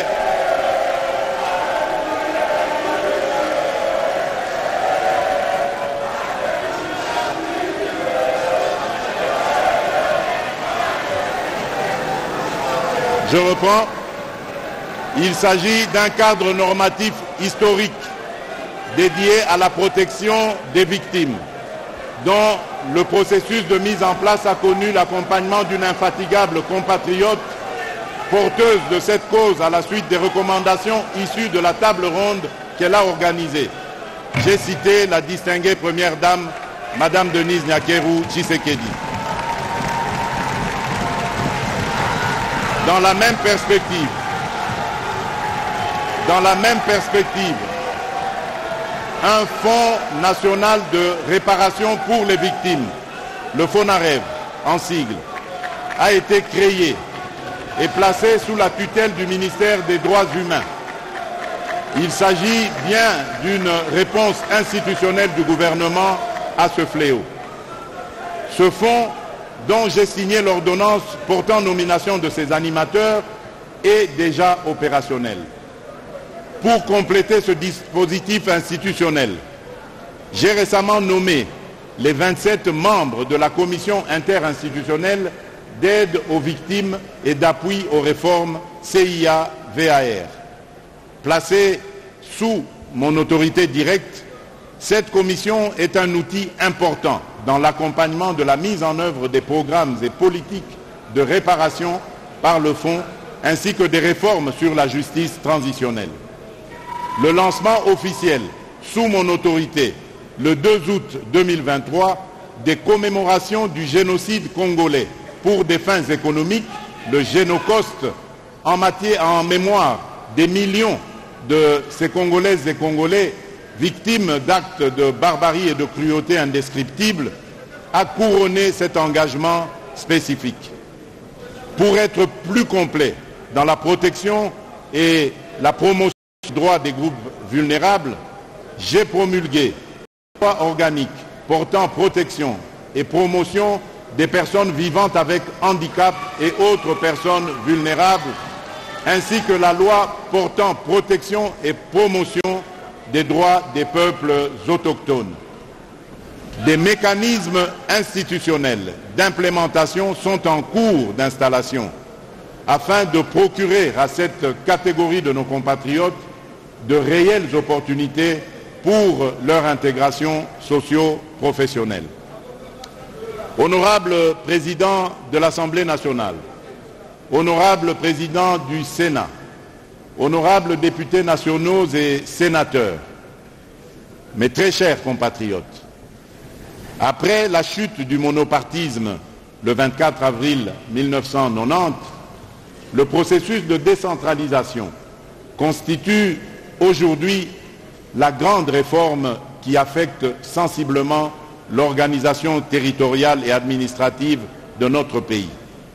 Je reprends. Il s'agit d'un cadre normatif historique dédié à la protection des victimes, dont le processus de mise en place a connu l'accompagnement d'une infatigable compatriote, porteuse de cette cause à la suite des recommandations issues de la table ronde qu'elle a organisée. J'ai cité la distinguée première dame, Madame Denise Nyakeru Tshisekedi. Dans la même perspective, un fonds national de réparation pour les victimes, le FONAREV en sigle, a été créé et placé sous la tutelle du ministère des Droits humains. Il s'agit bien d'une réponse institutionnelle du gouvernement à ce fléau. Ce fonds, dont j'ai signé l'ordonnance portant nomination de ses animateurs, est déjà opérationnel. Pour compléter ce dispositif institutionnel, j'ai récemment nommé les 27 membres de la commission interinstitutionnelle d'aide aux victimes et d'appui aux réformes CIA-VAR. Placée sous mon autorité directe, cette commission est un outil important dans l'accompagnement de la mise en œuvre des programmes et politiques de réparation par le Fonds, ainsi que des réformes sur la justice transitionnelle. Le lancement officiel, sous mon autorité, le 2 août 2023, des commémorations du génocide congolais pour des fins économiques, le Génocost, en mémoire des millions de ces Congolaises et Congolais victimes d'actes de barbarie et de cruauté indescriptibles, a couronné cet engagement spécifique. Pour être plus complet dans la protection et la promotion des droits des groupes vulnérables, j'ai promulgué une loi organique portant protection et promotion des personnes vivant avec handicap et autres personnes vulnérables, ainsi que la loi portant protection et promotion des droits des peuples autochtones. Des mécanismes institutionnels d'implémentation sont en cours d'installation afin de procurer à cette catégorie de nos compatriotes de réelles opportunités pour leur intégration socio-professionnelle. Honorable Président de l'Assemblée nationale, Honorable Président du Sénat, honorables députés nationaux et sénateurs, mes très chers compatriotes, après la chute du monopartisme le 24 avril 1990, le processus de décentralisation constitue aujourd'hui la grande réforme qui affecte sensiblement l'organisation territoriale et administrative de notre pays.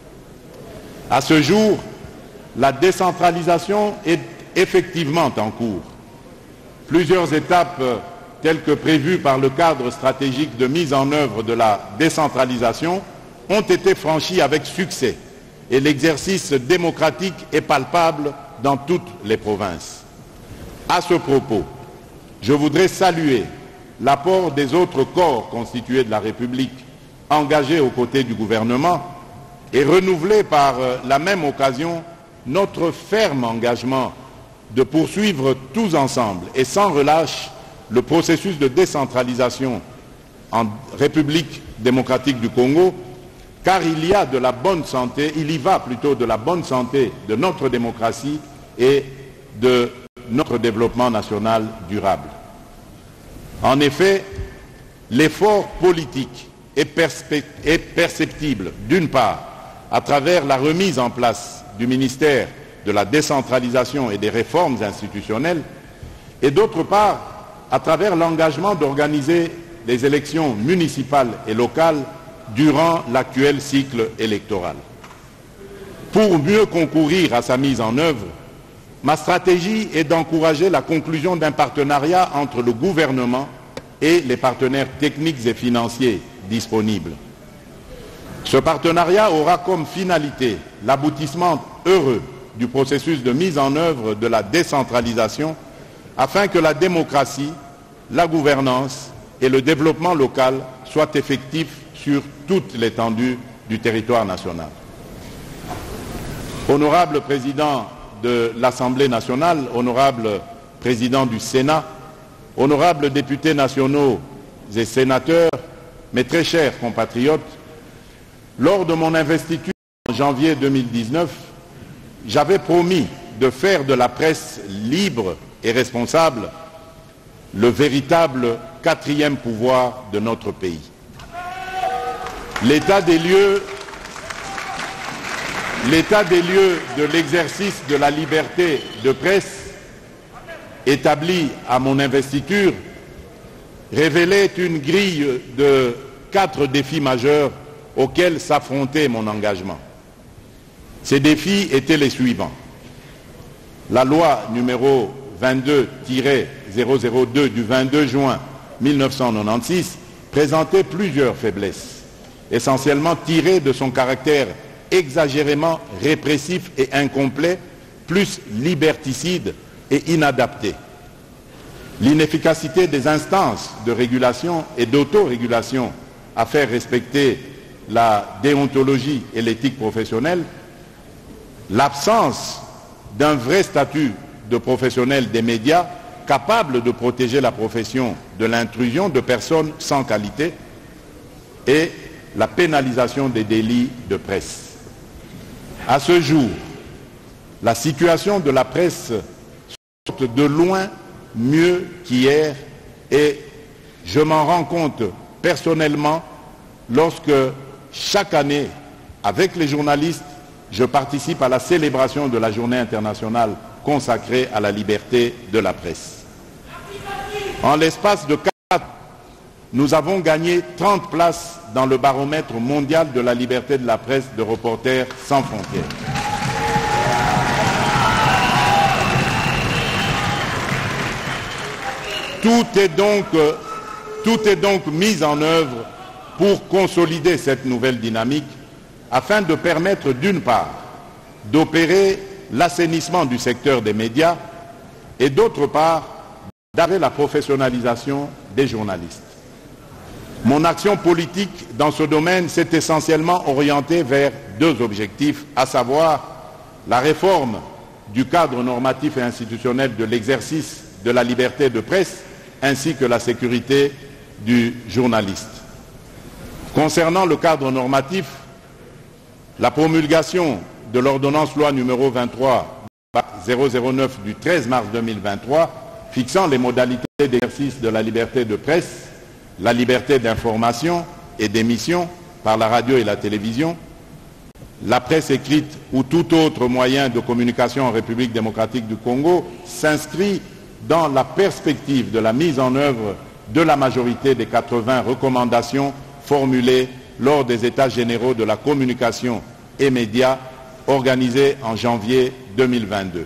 À ce jour, la décentralisation est effectivement en cours. Plusieurs étapes telles que prévues par le cadre stratégique de mise en œuvre de la décentralisation ont été franchies avec succès et l'exercice démocratique est palpable dans toutes les provinces. À ce propos, je voudrais saluer l'apport des autres corps constitués de la République engagés aux côtés du gouvernement et renouveler par la même occasion notre ferme engagement de poursuivre tous ensemble et sans relâche le processus de décentralisation en République démocratique du Congo, car il y va de la bonne santé de notre démocratie et de notre développement national durable. En effet, l'effort politique est perceptible, d'une part, à travers la remise en place du ministère de la décentralisation et des réformes institutionnelles, et d'autre part, à travers l'engagement d'organiser les élections municipales et locales durant l'actuel cycle électoral. Pour mieux concourir à sa mise en œuvre, ma stratégie est d'encourager la conclusion d'un partenariat entre le gouvernement et les partenaires techniques et financiers disponibles. Ce partenariat aura comme finalité l'aboutissement heureux du processus de mise en œuvre de la décentralisation afin que la démocratie, la gouvernance et le développement local soient effectifs sur toute l'étendue du territoire national. Honorable Président de l'Assemblée nationale, honorable Président du Sénat, honorables députés nationaux et sénateurs, mes très chers compatriotes, lors de mon investiture en janvier 2019, j'avais promis de faire de la presse libre et responsable le véritable quatrième pouvoir de notre pays. L'état des lieux de l'exercice de la liberté de presse établi à mon investiture révélait une grille de 4 défis majeurs auxquels s'affrontait mon engagement. Ces défis étaient les suivants. La loi numéro 22-002 du 22 juin 1996 présentait plusieurs faiblesses, essentiellement tirées de son caractère exagérément répressif et incomplet, plus liberticide et inadapté. L'inefficacité des instances de régulation et d'autorégulation à faire respecter la déontologie et l'éthique professionnelle, l'absence d'un vrai statut de professionnel des médias capable de protéger la profession de l'intrusion de personnes sans qualité et la pénalisation des délits de presse. À ce jour, la situation de la presse sort de loin mieux qu'hier et je m'en rends compte personnellement lorsque chaque année, avec les journalistes, je participe à la célébration de la Journée internationale consacrée à la liberté de la presse. En l'espace de 4 ans, nous avons gagné 30 places dans le baromètre mondial de la liberté de la presse de Reporters sans frontières. Tout est donc mis en œuvre pour consolider cette nouvelle dynamique afin de permettre d'une part d'opérer l'assainissement du secteur des médias et d'autre part d'arrêter la professionnalisation des journalistes. Mon action politique dans ce domaine s'est essentiellement orientée vers 2 objectifs, à savoir la réforme du cadre normatif et institutionnel de l'exercice de la liberté de presse ainsi que la sécurité du journaliste. Concernant le cadre normatif, la promulgation de l'ordonnance loi numéro 23-009 du 13 mars 2023 fixant les modalités d'exercice de la liberté de presse, la liberté d'information et d'émission par la radio et la télévision, la presse écrite ou tout autre moyen de communication en République démocratique du Congo s'inscrit dans la perspective de la mise en œuvre de la majorité des 80 recommandations formulées lors des États généraux de la communication et médias organisés en janvier 2022.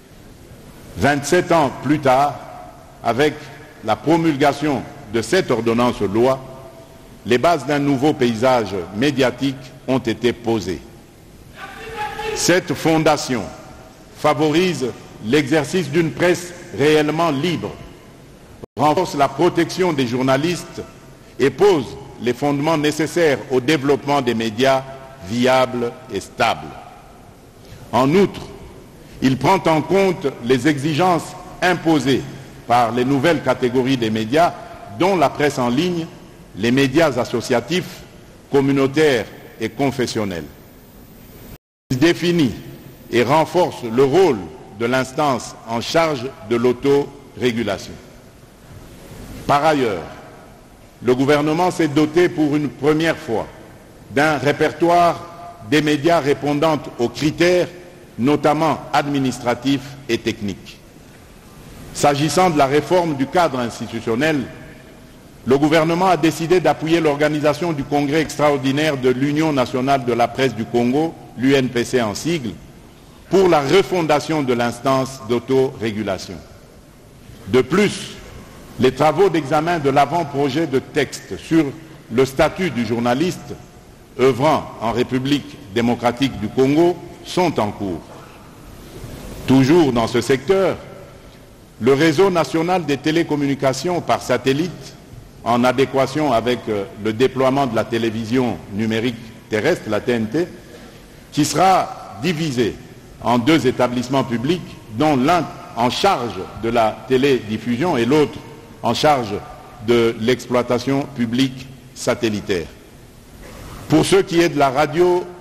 27 ans plus tard, avec la promulgation de cette ordonnance loi, les bases d'un nouveau paysage médiatique ont été posées. Cette fondation favorise l'exercice d'une presse réellement libre, renforce la protection des journalistes et pose les fondements nécessaires au développement des médias viables et stables. En outre, il prend en compte les exigences imposées par les nouvelles catégories des médias, dont la presse en ligne, les médias associatifs, communautaires et confessionnels. Il définit et renforce le rôle de l'instance en charge de l'autorégulation. Par ailleurs, le gouvernement s'est doté pour une première fois d'un répertoire des médias répondant aux critères, notamment administratifs et techniques. S'agissant de la réforme du cadre institutionnel, le gouvernement a décidé d'appuyer l'organisation du Congrès extraordinaire de l'Union nationale de la presse du Congo, l'UNPC en sigle, pour la refondation de l'instance d'autorégulation. De plus, les travaux d'examen de l'avant-projet de texte sur le statut du journaliste œuvrant en République démocratique du Congo sont en cours. Toujours dans ce secteur, le réseau national des télécommunications par satellite, en adéquation avec le déploiement de la télévision numérique terrestre, la TNT, qui sera divisé en 2 établissements publics, dont l'un en charge de la télédiffusion et l'autre en charge de l'exploitation publique satellitaire. Pour ce qui est de la radio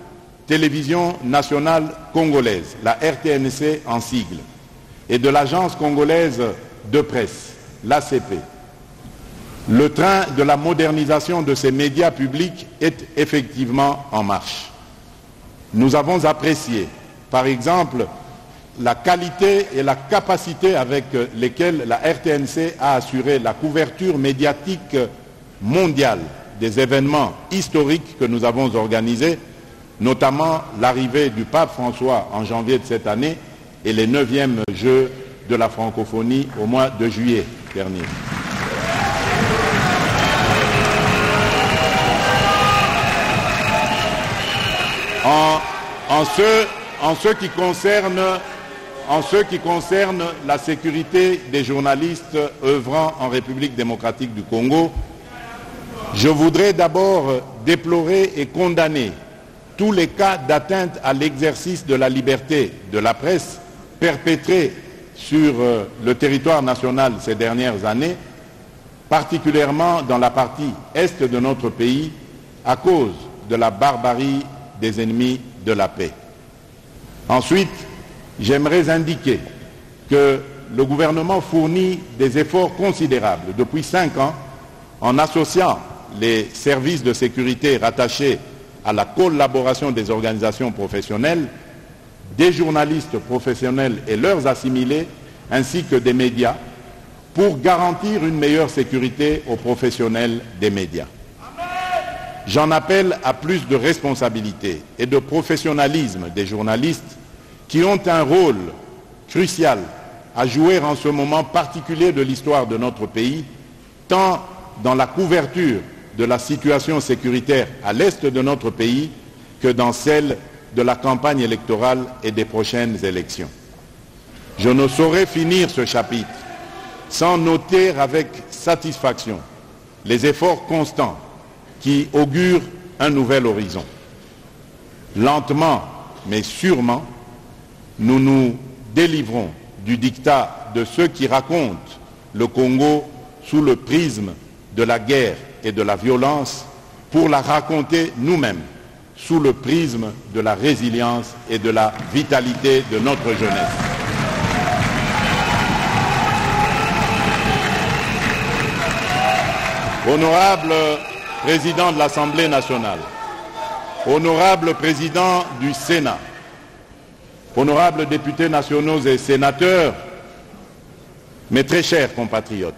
Télévision nationale congolaise, la RTNC en sigle, et de l'Agence congolaise de presse, l'ACP. Le train de la modernisation de ces médias publics est effectivement en marche. Nous avons apprécié, par exemple, la qualité et la capacité avec lesquelles la RTNC a assuré la couverture médiatique mondiale des événements historiques que nous avons organisés, notamment l'arrivée du pape François en janvier de cette année et les 9e Jeux de la francophonie au mois de juillet dernier. En ce qui concerne la sécurité des journalistes œuvrant en République démocratique du Congo, je voudrais d'abord déplorer et condamner tous les cas d'atteinte à l'exercice de la liberté de la presse perpétrés sur le territoire national ces dernières années, particulièrement dans la partie est de notre pays, à cause de la barbarie des ennemis de la paix. Ensuite, j'aimerais indiquer que le gouvernement fournit des efforts considérables depuis 5 ans en associant les services de sécurité rattachés à la collaboration des organisations professionnelles, des journalistes professionnels et leurs assimilés, ainsi que des médias, pour garantir une meilleure sécurité aux professionnels des médias. J'en appelle à plus de responsabilité et de professionnalisme des journalistes qui ont un rôle crucial à jouer en ce moment particulier de l'histoire de notre pays, tant dans la couverture de la situation sécuritaire à l'est de notre pays que dans celle de la campagne électorale et des prochaines élections. Je ne saurais finir ce chapitre sans noter avec satisfaction les efforts constants qui augurent un nouvel horizon. Lentement, mais sûrement, nous nous délivrons du diktat de ceux qui racontent le Congo sous le prisme de la guerre et de la violence pour la raconter nous-mêmes sous le prisme de la résilience et de la vitalité de notre jeunesse. Honorable Président de l'Assemblée nationale, honorable Président du Sénat, honorables députés nationaux et sénateurs, mes très chers compatriotes,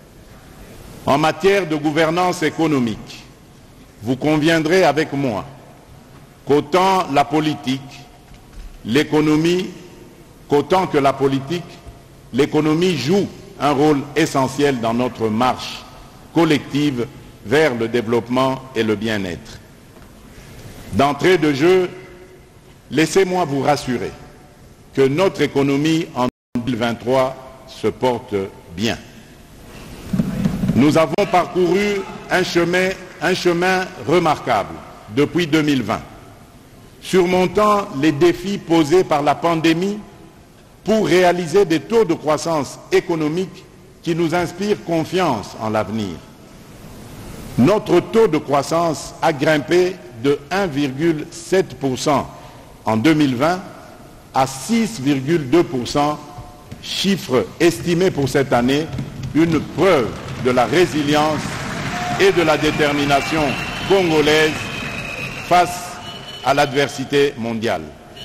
en matière de gouvernance économique, vous conviendrez avec moi qu'autant la politique, l'économie, qu'autant que la politique, l'économie joue un rôle essentiel dans notre marche collective vers le développement et le bien-être. D'entrée de jeu, laissez-moi vous rassurer que notre économie en 2023 se porte bien. Nous avons parcouru un chemin remarquable depuis 2020, surmontant les défis posés par la pandémie pour réaliser des taux de croissance économique qui nous inspirent confiance en l'avenir. Notre taux de croissance a grimpé de 1,7% en 2020 à 6,2%, chiffre estimé pour cette année, une preuve de la résilience et de la détermination congolaise face à l'adversité mondiale.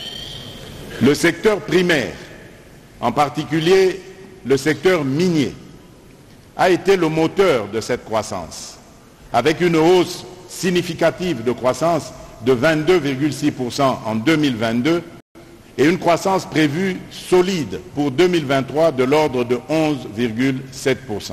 Le secteur primaire, en particulier le secteur minier, a été le moteur de cette croissance, avec une hausse significative de croissance de 22,6% en 2022 et une croissance prévue solide pour 2023 de l'ordre de 11,7%.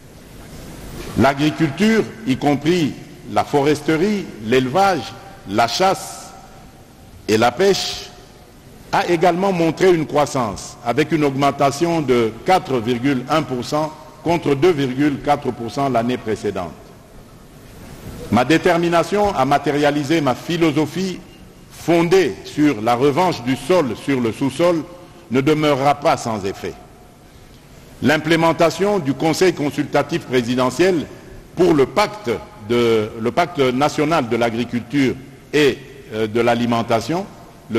L'agriculture, y compris la foresterie, l'élevage, la chasse et la pêche, a également montré une croissance avec une augmentation de 4,1% contre 2,4% l'année précédente. Ma détermination à matérialiser ma philosophie fondée sur la revanche du sol sur le sous-sol ne demeurera pas sans effet. L'implémentation du Conseil consultatif présidentiel pour le pacte national de l'agriculture et de l'alimentation, le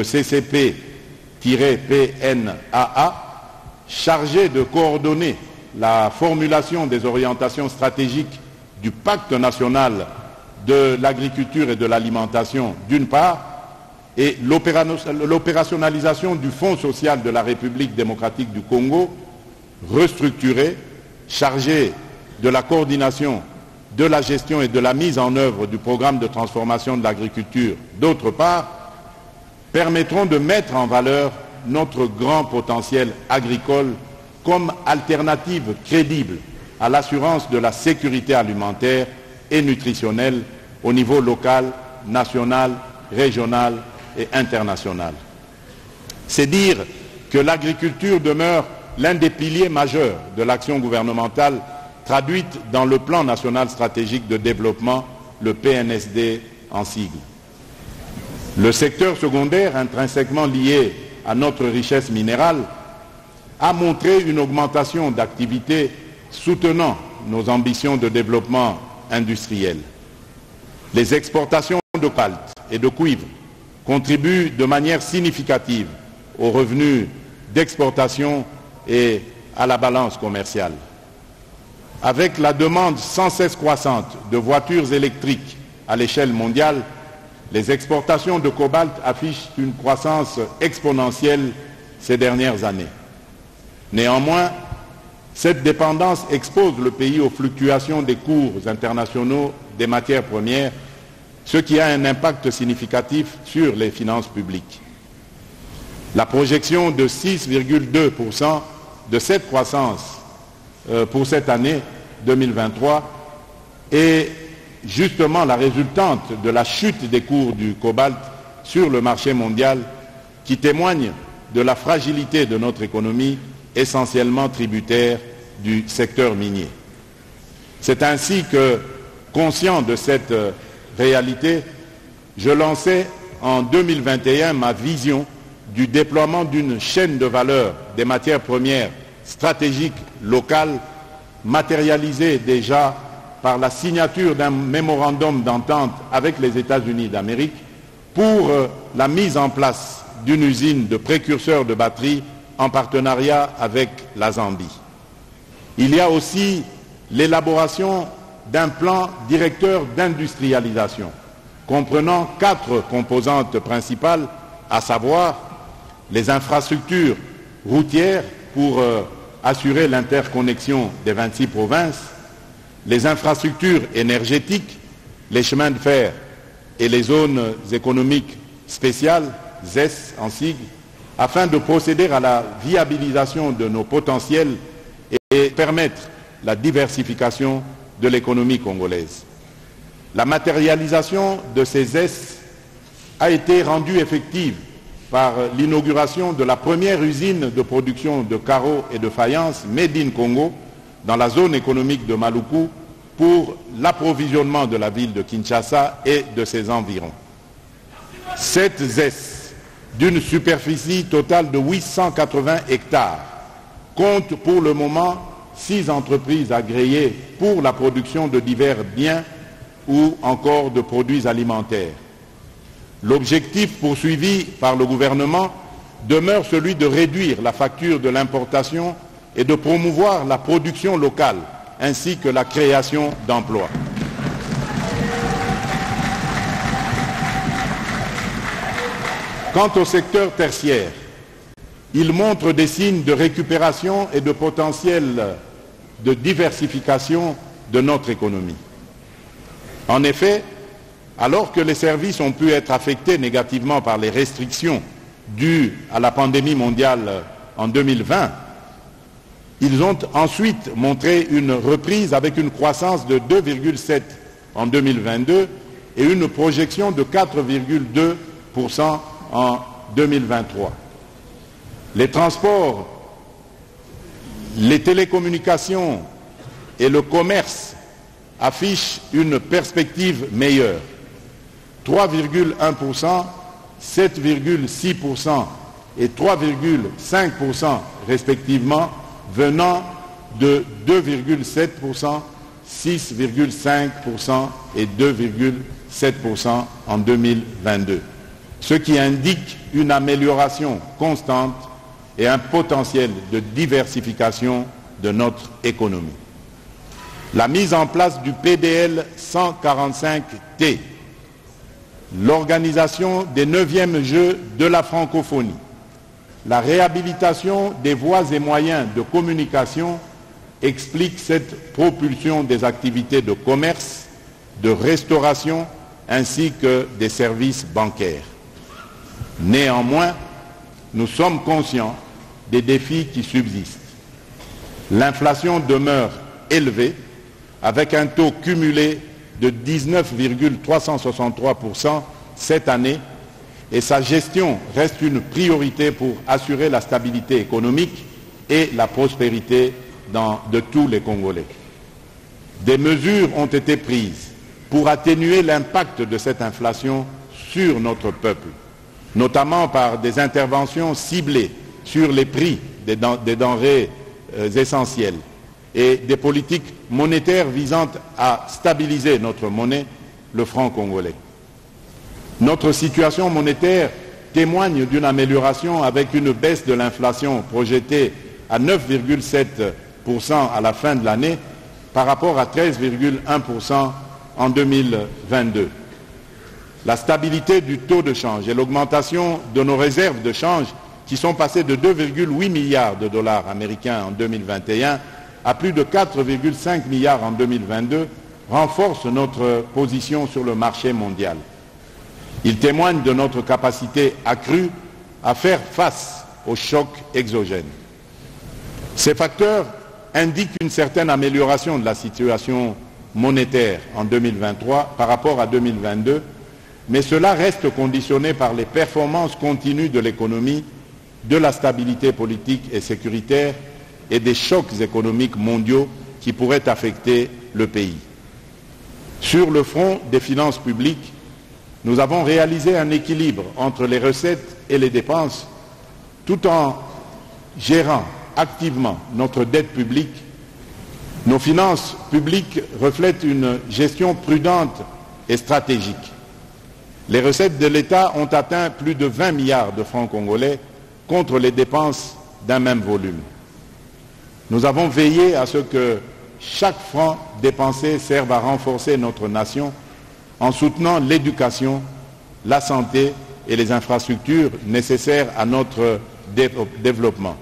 CCP-PNAA, chargé de coordonner la formulation des orientations stratégiques du Pacte national de l'agriculture et de l'alimentation d'une part, et l'opérationnalisation du Fonds social de la République démocratique du Congo, restructuré, chargé de la coordination, de la gestion et de la mise en œuvre du programme de transformation de l'agriculture, d'autre part, permettront de mettre en valeur notre grand potentiel agricole comme alternative crédible à l'assurance de la sécurité alimentaire et nutritionnelle au niveau local, national, régional et international. C'est dire que l'agriculture demeure l'un des piliers majeurs de l'action gouvernementale traduite dans le plan national stratégique de développement, le PNSD en sigle. Le secteur secondaire, intrinsèquement lié à notre richesse minérale, a montré une augmentation d'activité soutenant nos ambitions de développement industriel. Les exportations de palt et de cuivre contribuent de manière significative aux revenus d'exportation et à la balance commerciale. Avec la demande sans cesse croissante de voitures électriques à l'échelle mondiale, les exportations de cobalt affichent une croissance exponentielle ces dernières années. Néanmoins, cette dépendance expose le pays aux fluctuations des cours internationaux des matières premières, ce qui a un impact significatif sur les finances publiques. La projection de 6,2% de cette croissance pour cette année 2023 est justement la résultante de la chute des cours du cobalt sur le marché mondial qui témoigne de la fragilité de notre économie essentiellement tributaire du secteur minier. C'est ainsi que, conscient de cette réalité, je lançais en 2021 ma vision du déploiement d'une chaîne de valeur des matières premières stratégiques locales, matérialisée déjà par la signature d'un mémorandum d'entente avec les États-Unis d'Amérique pour la mise en place d'une usine de précurseurs de batteries en partenariat avec la Zambie. Il y a aussi l'élaboration d'un plan directeur d'industrialisation comprenant 4 composantes principales, à savoir les infrastructures routières pour assurer l'interconnexion des 26 provinces, les infrastructures énergétiques, les chemins de fer et les zones économiques spéciales, ZES en sigle, afin de procéder à la viabilisation de nos potentiels et permettre la diversification de l'économie congolaise. La matérialisation de ces ZES a été rendue effective par l'inauguration de la première usine de production de carreaux et de faïence Made in Congo dans la zone économique de Maluku pour l'approvisionnement de la ville de Kinshasa et de ses environs. Cette ZES, d'une superficie totale de 880 hectares, compte pour le moment 6 entreprises agréées pour la production de divers biens ou encore de produits alimentaires. L'objectif poursuivi par le gouvernement demeure celui de réduire la facture de l'importation et de promouvoir la production locale ainsi que la création d'emplois. Quant au secteur tertiaire, il montre des signes de récupération et de potentiel de diversification de notre économie. En effet, alors que les services ont pu être affectés négativement par les restrictions dues à la pandémie mondiale en 2020, ils ont ensuite montré une reprise avec une croissance de 2,7 en 2022 et une projection de 4,2% en 2023. Les transports, les télécommunications et le commerce affichent une perspective meilleure. 3,1%, 7,6% et 3,5% respectivement, venant de 2,7%, 6,5% et 2,7% en 2022. ce qui indique une amélioration constante et un potentiel de diversification de notre économie. La mise en place du PDL 145T, l'organisation des 9e Jeux de la francophonie, la réhabilitation des voies et moyens de communication explique cette propulsion des activités de commerce, de restauration ainsi que des services bancaires. Néanmoins, nous sommes conscients des défis qui subsistent. L'inflation demeure élevée avec un taux cumulé de 19,363% cette année et sa gestion reste une priorité pour assurer la stabilité économique et la prospérité de tous les Congolais. Des mesures ont été prises pour atténuer l'impact de cette inflation sur notre peuple, notamment par des interventions ciblées sur les prix des denrées essentielles et des politiques monétaires visant à stabiliser notre monnaie, le franc congolais. Notre situation monétaire témoigne d'une amélioration avec une baisse de l'inflation projetée à 9,7% à la fin de l'année par rapport à 13,1% en 2022. La stabilité du taux de change et l'augmentation de nos réserves de change qui sont passées de 2,8 milliards de dollars américains en 2021 à plus de 4,5 milliards en 2022 renforcent notre position sur le marché mondial. Il témoigne de notre capacité accrue à faire face aux chocs exogènes. Ces facteurs indiquent une certaine amélioration de la situation monétaire en 2023 par rapport à 2022, mais cela reste conditionné par les performances continues de l'économie, de la stabilité politique et sécuritaire et des chocs économiques mondiaux qui pourraient affecter le pays. Sur le front des finances publiques, nous avons réalisé un équilibre entre les recettes et les dépenses tout en gérant activement notre dette publique. Nos finances publiques reflètent une gestion prudente et stratégique. Les recettes de l'État ont atteint plus de 20 milliards de francs congolais contre les dépenses d'un même volume. Nous avons veillé à ce que chaque franc dépensé serve à renforcer notre nation en soutenant l'éducation, la santé et les infrastructures nécessaires à notre développement.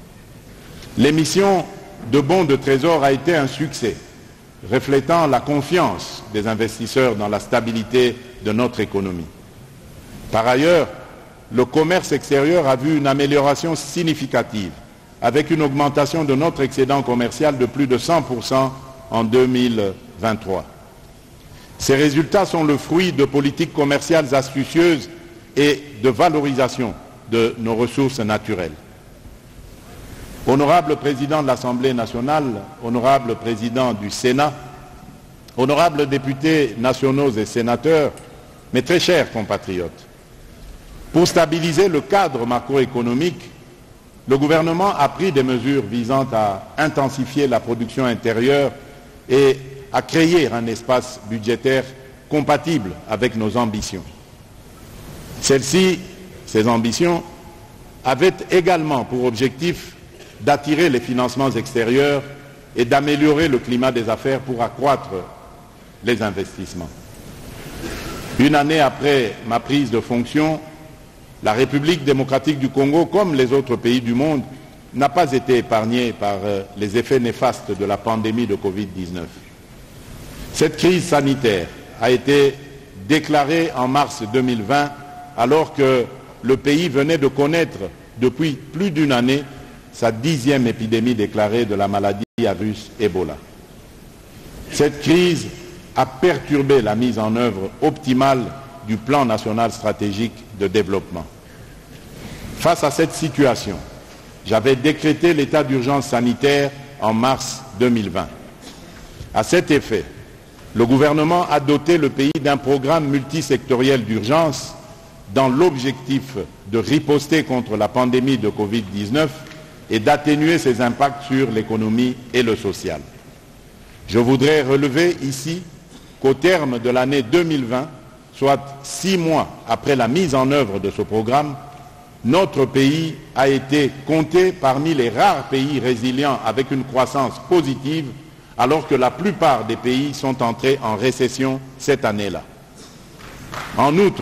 L'émission de bons de trésor a été un succès, reflétant la confiance des investisseurs dans la stabilité de notre économie. Par ailleurs, le commerce extérieur a vu une amélioration significative, avec une augmentation de notre excédent commercial de plus de 100% en 2023. Ces résultats sont le fruit de politiques commerciales astucieuses et de valorisation de nos ressources naturelles. Honorable Président de l'Assemblée nationale, honorable Président du Sénat, honorables députés nationaux et sénateurs, mes très chers compatriotes, pour stabiliser le cadre macroéconomique, le gouvernement a pris des mesures visant à intensifier la production intérieure et à créer un espace budgétaire compatible avec nos ambitions. Ces ambitions, avaient également pour objectif d'attirer les financements extérieurs et d'améliorer le climat des affaires pour accroître les investissements. Une année après ma prise de fonction, la République démocratique du Congo, comme les autres pays du monde, n'a pas été épargnée par les effets néfastes de la pandémie de Covid-19. Cette crise sanitaire a été déclarée en mars 2020 alors que le pays venait de connaître depuis plus d'une année sa 10e épidémie déclarée de la maladie à virus Ebola. Cette crise a perturbé la mise en œuvre optimale du plan national stratégique de développement. Face à cette situation, j'avais décrété l'état d'urgence sanitaire en mars 2020. À cet effet, le gouvernement a doté le pays d'un programme multisectoriel d'urgence dans l'objectif de riposter contre la pandémie de Covid-19 et d'atténuer ses impacts sur l'économie et le social. Je voudrais relever ici qu'au terme de l'année 2020, soit 6 mois après la mise en œuvre de ce programme, notre pays a été compté parmi les rares pays résilients avec une croissance positive, alors que la plupart des pays sont entrés en récession cette année-là. En outre,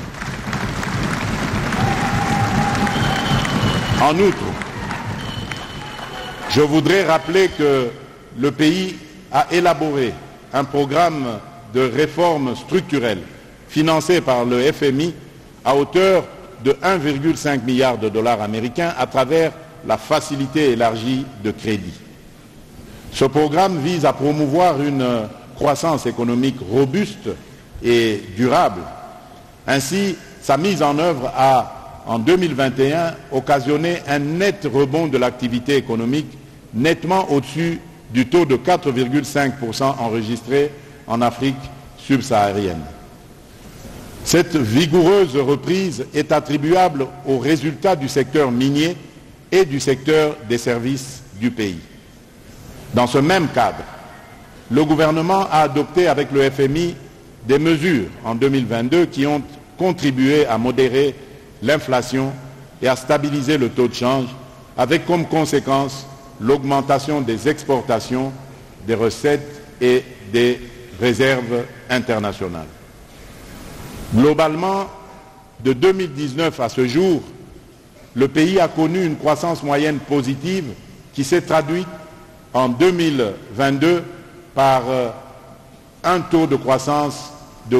je voudrais rappeler que le pays a élaboré un programme de réformes structurelles financé par le FMI à hauteur de 1,5 milliard de dollars américains à travers la facilité élargie de crédit. Ce programme vise à promouvoir une croissance économique robuste et durable. Ainsi, sa mise en œuvre a, en 2021, occasionné un net rebond de l'activité économique nettement au-dessus du taux de 4,5% enregistré en Afrique subsaharienne. Cette vigoureuse reprise est attribuable aux résultats du secteur minier et du secteur des services du pays. Dans ce même cadre, le gouvernement a adopté avec le FMI des mesures en 2022 qui ont contribué à modérer l'inflation et à stabiliser le taux de change, avec comme conséquence l'augmentation des exportations, des recettes et des réserves internationales. Globalement, de 2019 à ce jour, le pays a connu une croissance moyenne positive qui s'est traduite en 2022 par un taux de croissance de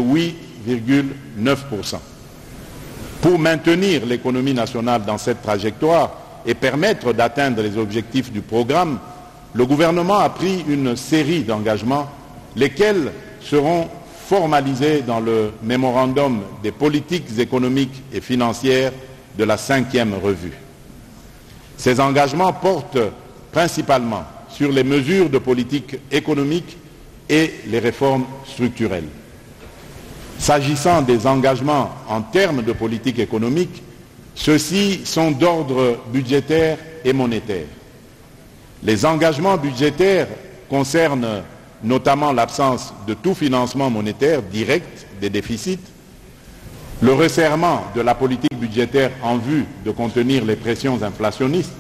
8,9%. Pour maintenir l'économie nationale dans cette trajectoire et permettre d'atteindre les objectifs du programme, le gouvernement a pris une série d'engagements, lesquels seront formalisés dans le mémorandum des politiques économiques et financières de la 5e revue. Ces engagements portent principalement sur les mesures de politique économique et les réformes structurelles. S'agissant des engagements en termes de politique économique, ceux-ci sont d'ordre budgétaire et monétaire. Les engagements budgétaires concernent notamment l'absence de tout financement monétaire direct des déficits, le resserrement de la politique budgétaire en vue de contenir les pressions inflationnistes,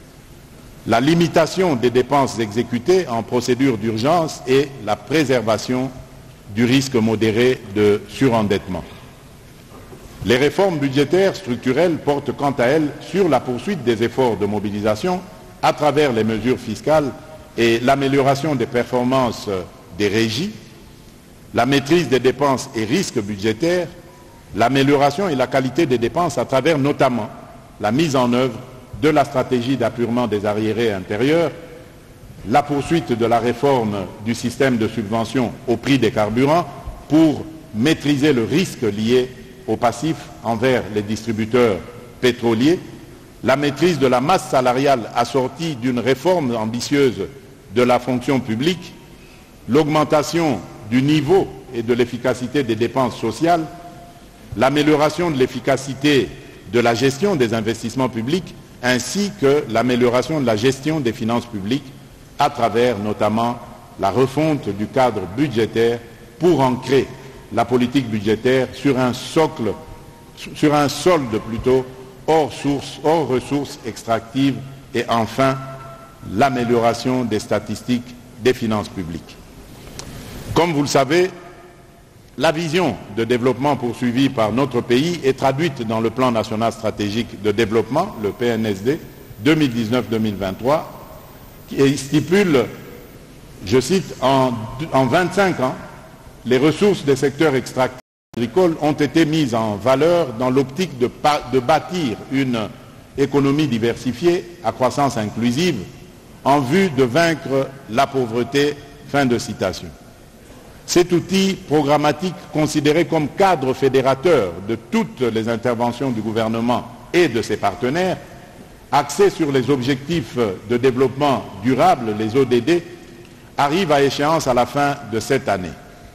la limitation des dépenses exécutées en procédure d'urgence et la préservation du risque modéré de surendettement. Les réformes budgétaires structurelles portent quant à elles sur la poursuite des efforts de mobilisation à travers les mesures fiscales et l'amélioration des performances des régies, la maîtrise des dépenses et risques budgétaires, l'amélioration et la qualité des dépenses à travers notamment la mise en œuvre de la stratégie d'appurement des arriérés intérieurs, la poursuite de la réforme du système de subvention au prix des carburants pour maîtriser le risque lié aux passifs envers les distributeurs pétroliers, la maîtrise de la masse salariale assortie d'une réforme ambitieuse de la fonction publique, l'augmentation du niveau et de l'efficacité des dépenses sociales, l'amélioration de l'efficacité de la gestion des investissements publics, ainsi que l'amélioration de la gestion des finances publiques à travers notamment la refonte du cadre budgétaire pour ancrer la politique budgétaire sur un solde plutôt hors ressources extractives et enfin l'amélioration des statistiques des finances publiques. Comme vous le savez, la vision de développement poursuivie par notre pays est traduite dans le plan national stratégique de développement, le PNSD, 2019-2023, qui stipule, je cite, en 25 ans, les ressources des secteurs extractifs agricoles ont été mises en valeur dans l'optique de bâtir une économie diversifiée à croissance inclusive en vue de vaincre la pauvreté. Fin de citation. Cet outil programmatique considéré comme cadre fédérateur de toutes les interventions du gouvernement et de ses partenaires, axé sur les objectifs de développement durable, les ODD, arrive à échéance à la fin de cette année.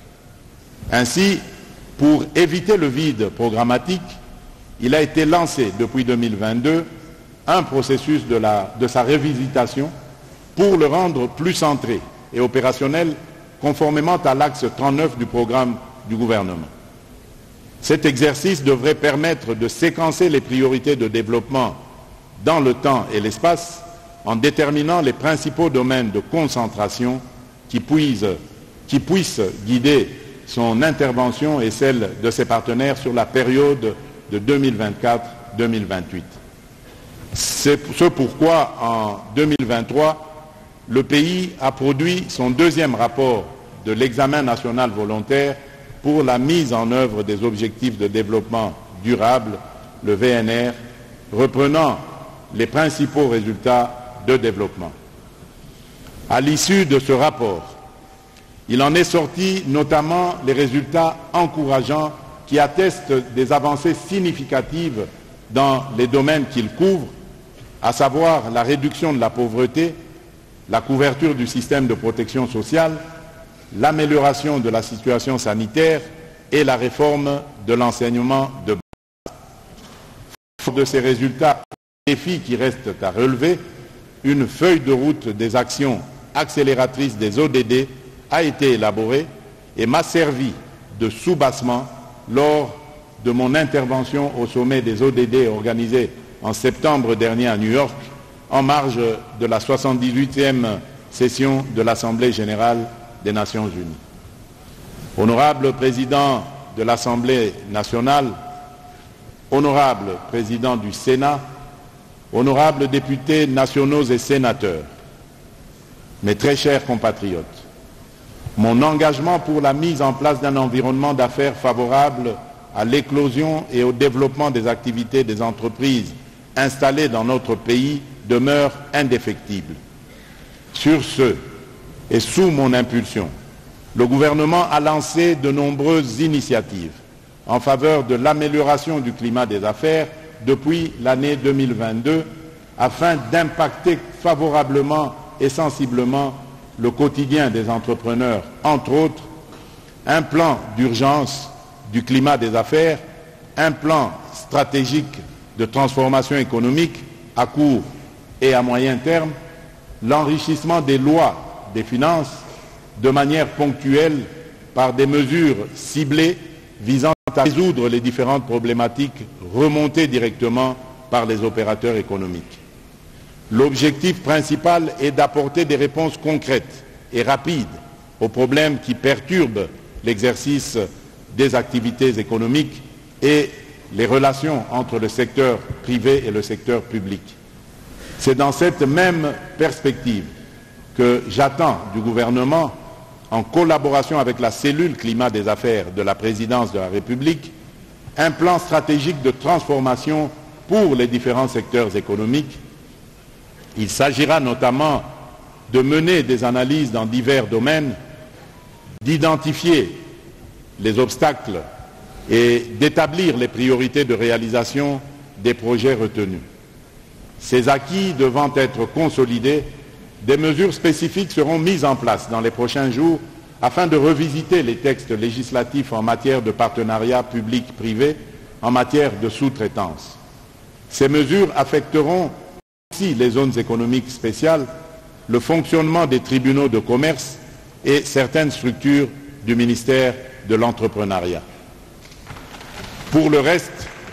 Ainsi, pour éviter le vide programmatique, il a été lancé depuis 2022 un processus de sa révisitation pour le rendre plus centré et opérationnel conformément à l'axe 39 du programme du gouvernement. Cet exercice devrait permettre de séquencer les priorités de développement dans le temps et l'espace en déterminant les principaux domaines de concentration qui puissent guider son intervention et celle de ses partenaires sur la période de 2024-2028. C'est ce pourquoi, en 2023, le pays a produit son deuxième rapport de l'examen national volontaire pour la mise en œuvre des objectifs de développement durable, le VNR, reprenant les principaux résultats de développement. À l'issue de ce rapport, il en est sorti notamment les résultats encourageants qui attestent des avancées significatives dans les domaines qu'il couvre, à savoir la réduction de la pauvreté, la couverture du système de protection sociale, l'amélioration de la situation sanitaire et la réforme de l'enseignement de base. Fort de ces résultats, défis qui restent à relever, une feuille de route des actions accélératrices des ODD a été élaborée et m'a servi de soubassement lors de mon intervention au sommet des ODD organisé en septembre dernier à New York, en marge de la 78e session de l'Assemblée générale des Nations unies. Honorable Président de l'Assemblée nationale, honorable Président du Sénat, honorables députés nationaux et sénateurs, mes très chers compatriotes, mon engagement pour la mise en place d'un environnement d'affaires favorable à l'éclosion et au développement des activités des entreprises installées dans notre pays demeure indéfectible. Sur ce, et sous mon impulsion, le gouvernement a lancé de nombreuses initiatives en faveur de l'amélioration du climat des affaires depuis l'année 2022 afin d'impacter favorablement et sensiblement le quotidien des entrepreneurs, entre autres, un plan d'urgence du climat des affaires, un plan stratégique de transformation économique à court et à moyen terme, l'enrichissement des lois des finances de manière ponctuelle par des mesures ciblées visant à résoudre les différentes problématiques remontées directement par les opérateurs économiques. L'objectif principal est d'apporter des réponses concrètes et rapides aux problèmes qui perturbent l'exercice des activités économiques et les relations entre le secteur privé et le secteur public. C'est dans cette même perspective que j'attends du gouvernement, en collaboration avec la cellule climat des affaires de la présidence de la République, un plan stratégique de transformation pour les différents secteurs économiques. Il s'agira notamment de mener des analyses dans divers domaines, d'identifier les obstacles et d'établir les priorités de réalisation des projets retenus. Ces acquis devant être consolidés, des mesures spécifiques seront mises en place dans les prochains jours afin de revisiter les textes législatifs en matière de partenariat public-privé, en matière de sous-traitance. Ces mesures affecteront aussi les zones économiques spéciales, le fonctionnement des tribunaux de commerce et certaines structures du ministère de l'entrepreneuriat. Pour le reste,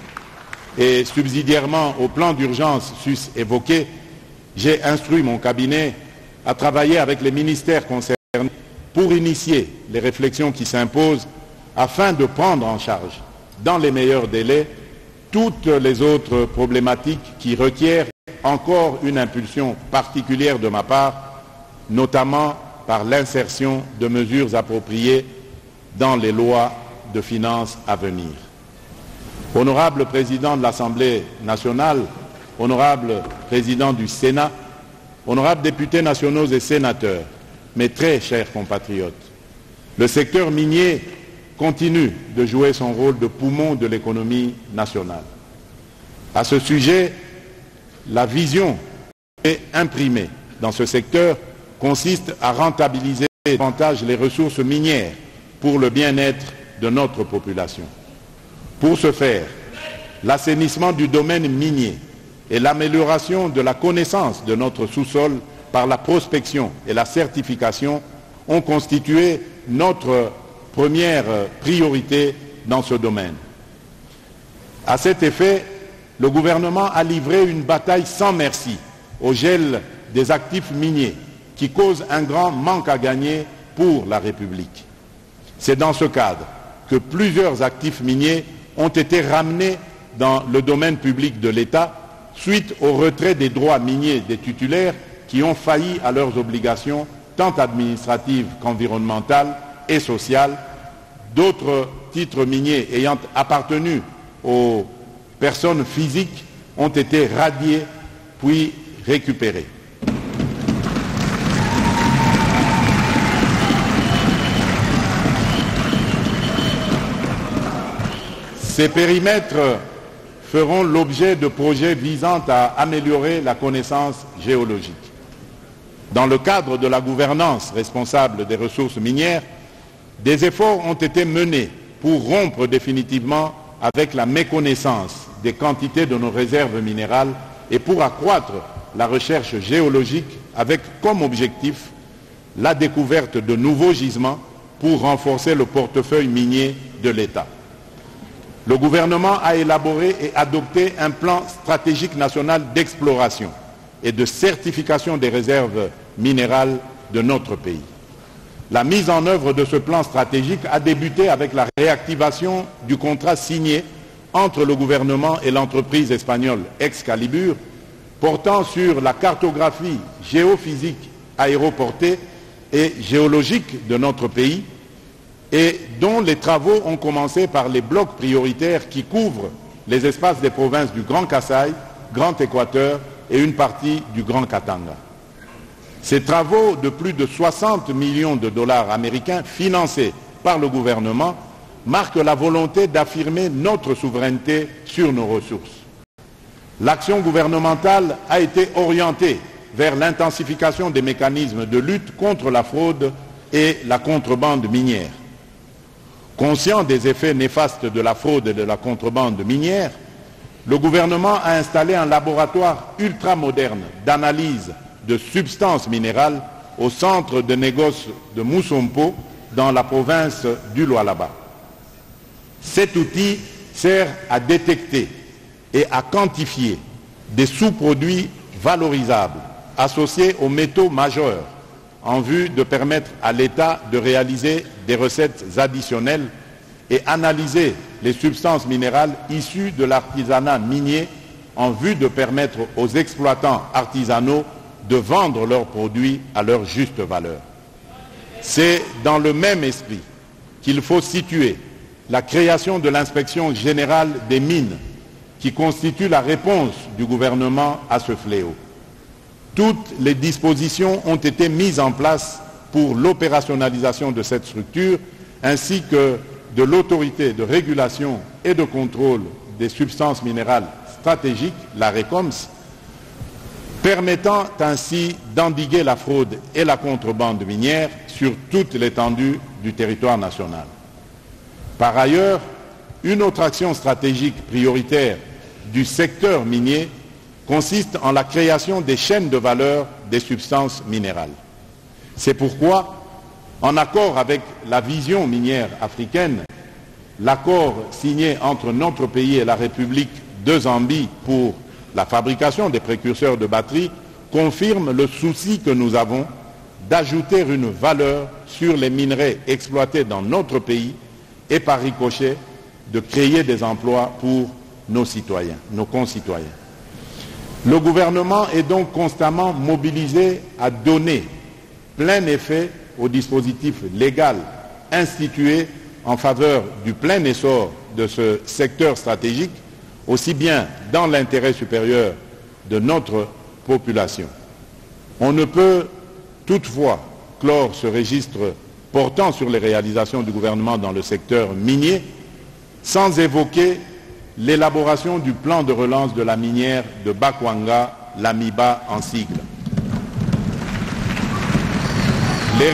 et subsidiairement au plan d'urgence sus évoqué, j'ai instruit mon cabinet à travailler avec les ministères concernés pour initier les réflexions qui s'imposent afin de prendre en charge, dans les meilleurs délais, toutes les autres problématiques qui requièrent encore une impulsion particulière de ma part, notamment par l'insertion de mesures appropriées dans les lois de finances à venir. Honorable Président de l'Assemblée nationale, honorable Président du Sénat, honorables députés nationaux et sénateurs, mes très chers compatriotes, le secteur minier continue de jouer son rôle de poumon de l'économie nationale. À ce sujet, la vision imprimée dans ce secteur consiste à rentabiliser davantage les ressources minières pour le bien-être de notre population. Pour ce faire, l'assainissement du domaine minier et l'amélioration de la connaissance de notre sous-sol par la prospection et la certification ont constitué notre première priorité dans ce domaine. À cet effet, le gouvernement a livré une bataille sans merci au gel des actifs miniers qui cause un grand manque à gagner pour la République. C'est dans ce cadre que plusieurs actifs miniers ont été ramenés dans le domaine public de l'État suite au retrait des droits miniers des titulaires qui ont failli à leurs obligations tant administratives qu'environnementales et sociales. D'autres titres miniers ayant appartenu aux personnes physiques ont été radiés puis récupérés. Ces périmètres feront l'objet de projets visant à améliorer la connaissance géologique. Dans le cadre de la gouvernance responsable des ressources minières, des efforts ont été menés pour rompre définitivement avec la méconnaissance des quantités de nos réserves minérales et pour accroître la recherche géologique avec comme objectif la découverte de nouveaux gisements pour renforcer le portefeuille minier de l'État. Le gouvernement a élaboré et adopté un plan stratégique national d'exploration et de certification des réserves minérales de notre pays. La mise en œuvre de ce plan stratégique a débuté avec la réactivation du contrat signé entre le gouvernement et l'entreprise espagnole Excalibur portant sur la cartographie géophysique aéroportée et géologique de notre pays et dont les travaux ont commencé par les blocs prioritaires qui couvrent les espaces des provinces du Grand Kasaï, Grand Équateur et une partie du Grand Katanga. Ces travaux de plus de 60 millions de dollars américains financés par le gouvernement marquent la volonté d'affirmer notre souveraineté sur nos ressources. L'action gouvernementale a été orientée vers l'intensification des mécanismes de lutte contre la fraude et la contrebande minière. Conscient des effets néfastes de la fraude et de la contrebande minière, le gouvernement a installé un laboratoire ultramoderne d'analyse de substances minérales au centre de négoce de Mousompo dans la province du Lualaba. Cet outil sert à détecter et à quantifier des sous-produits valorisables associés aux métaux majeurs en vue de permettre à l'État de réaliser des recettes additionnelles et analyser les substances minérales issues de l'artisanat minier en vue de permettre aux exploitants artisanaux de vendre leurs produits à leur juste valeur. C'est dans le même esprit qu'il faut situer la création de l'inspection générale des mines qui constitue la réponse du gouvernement à ce fléau. Toutes les dispositions ont été mises en place pour l'opérationnalisation de cette structure ainsi que de l'autorité de régulation et de contrôle des substances minérales stratégiques, la RECOMS, permettant ainsi d'endiguer la fraude et la contrebande minière sur toute l'étendue du territoire national. Par ailleurs, une autre action stratégique prioritaire du secteur minier consiste en la création des chaînes de valeur des substances minérales. C'est pourquoi, en accord avec la vision minière africaine, l'accord signé entre notre pays et la République de Zambie pour la fabrication des précurseurs de batteries confirme le souci que nous avons d'ajouter une valeur sur les minerais exploités dans notre pays et par ricochet de créer des emplois pour nos citoyens, nos concitoyens. Le gouvernement est donc constamment mobilisé à donner plein effet au dispositif légal institué en faveur du plein essor de ce secteur stratégique, aussi bien dans l'intérêt supérieur de notre population. On ne peut toutefois clore ce registre portant sur les réalisations du gouvernement dans le secteur minier sans évoquer l'élaboration du plan de relance de la minière de Bakwanga, l'AMIBA en sigle. Les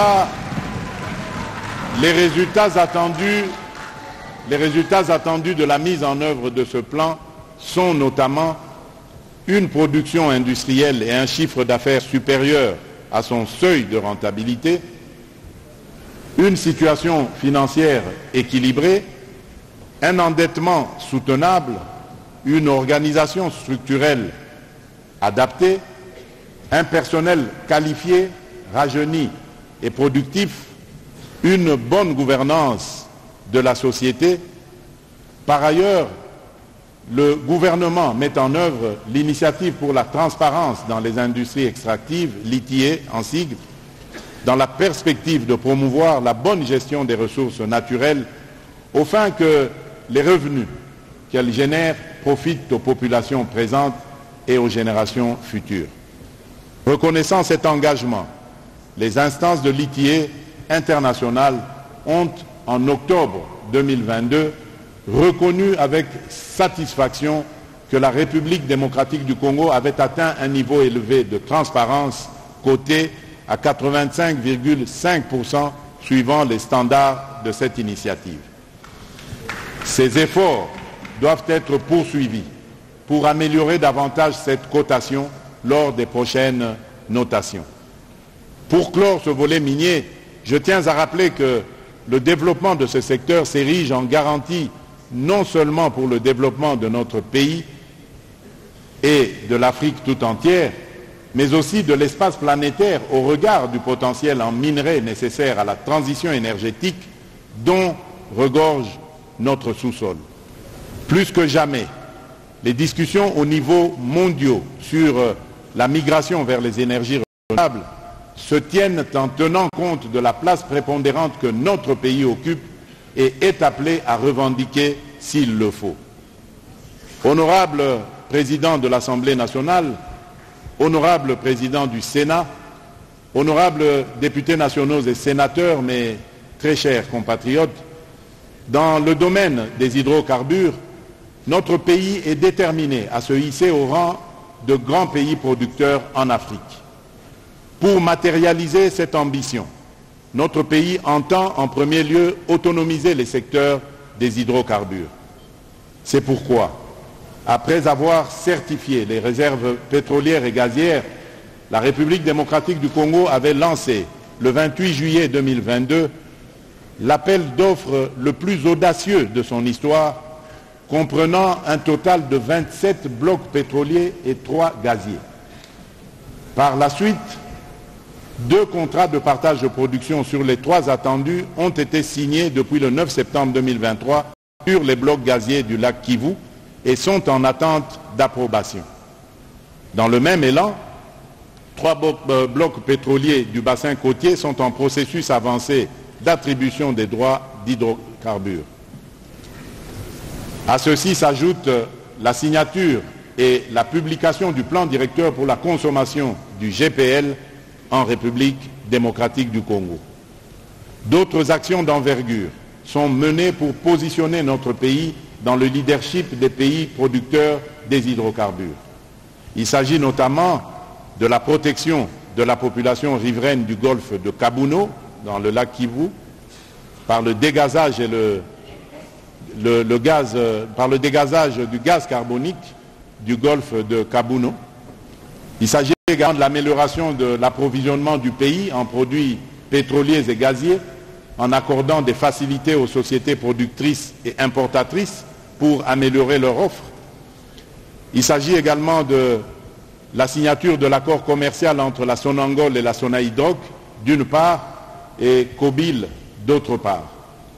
résultats attendus de la mise en œuvre de ce plan sont notamment une production industrielle et un chiffre d'affaires supérieur à son seuil de rentabilité, une situation financière équilibrée, un endettement soutenable, une organisation structurelle adaptée, un personnel qualifié, rajeuni et productif, une bonne gouvernance de la société. Par ailleurs, le gouvernement met en œuvre l'initiative pour la transparence dans les industries extractives, l'ITIE en sigle, dans la perspective de promouvoir la bonne gestion des ressources naturelles, au fin que les revenus qu'elles génèrent profitent aux populations présentes et aux générations futures. Reconnaissant cet engagement, les instances de l'ITIE internationales ont, en octobre 2022, reconnu avec satisfaction que la République démocratique du Congo avait atteint un niveau élevé de transparence coté à 85,5% suivant les standards de cette initiative. Ces efforts doivent être poursuivis pour améliorer davantage cette cotation lors des prochaines notations. Pour clore ce volet minier, je tiens à rappeler que le développement de ce secteur s'érige en garantie non seulement pour le développement de notre pays et de l'Afrique tout entière, mais aussi de l'espace planétaire au regard du potentiel en minerais nécessaire à la transition énergétique dont regorge notre sous-sol. Plus que jamais, les discussions au niveau mondial sur la migration vers les énergies renouvelables se tiennent en tenant compte de la place prépondérante que notre pays occupe et est appelé à revendiquer s'il le faut. Honorable président de l'Assemblée nationale, honorable président du Sénat, honorables députés nationaux et sénateurs, mes très chers compatriotes, dans le domaine des hydrocarbures, notre pays est déterminé à se hisser au rang de grands pays producteurs en Afrique. Pour matérialiser cette ambition, notre pays entend en premier lieu autonomiser les secteurs des hydrocarbures. C'est pourquoi, après avoir certifié les réserves pétrolières et gazières, la République démocratique du Congo avait lancé, le 28 juillet 2022, l'appel d'offres le plus audacieux de son histoire, comprenant un total de 27 blocs pétroliers et 3 gaziers. Par la suite, 2 contrats de partage de production sur les 3 attendus ont été signés depuis le 9 septembre 2023 sur les blocs gaziers du lac Kivu et sont en attente d'approbation. Dans le même élan, 3 blocs pétroliers du bassin côtier sont en processus avancé d'attribution des droits d'hydrocarbures. À ceci s'ajoute la signature et la publication du plan directeur pour la consommation du GPL en République démocratique du Congo. D'autres actions d'envergure sont menées pour positionner notre pays dans le leadership des pays producteurs des hydrocarbures. Il s'agit notamment de la protection de la population riveraine du golfe de Kabuno, dans le lac Kivu, par le dégazage et par le dégazage du gaz carbonique du golfe de Kabuno. Il s'agit également de l'amélioration de l'approvisionnement du pays en produits pétroliers et gaziers en accordant des facilités aux sociétés productrices et importatrices pour améliorer leur offre. Il s'agit également de la signature de l'accord commercial entre la Sonangol et la Sonaïdroc d'une part et Kobil d'autre part.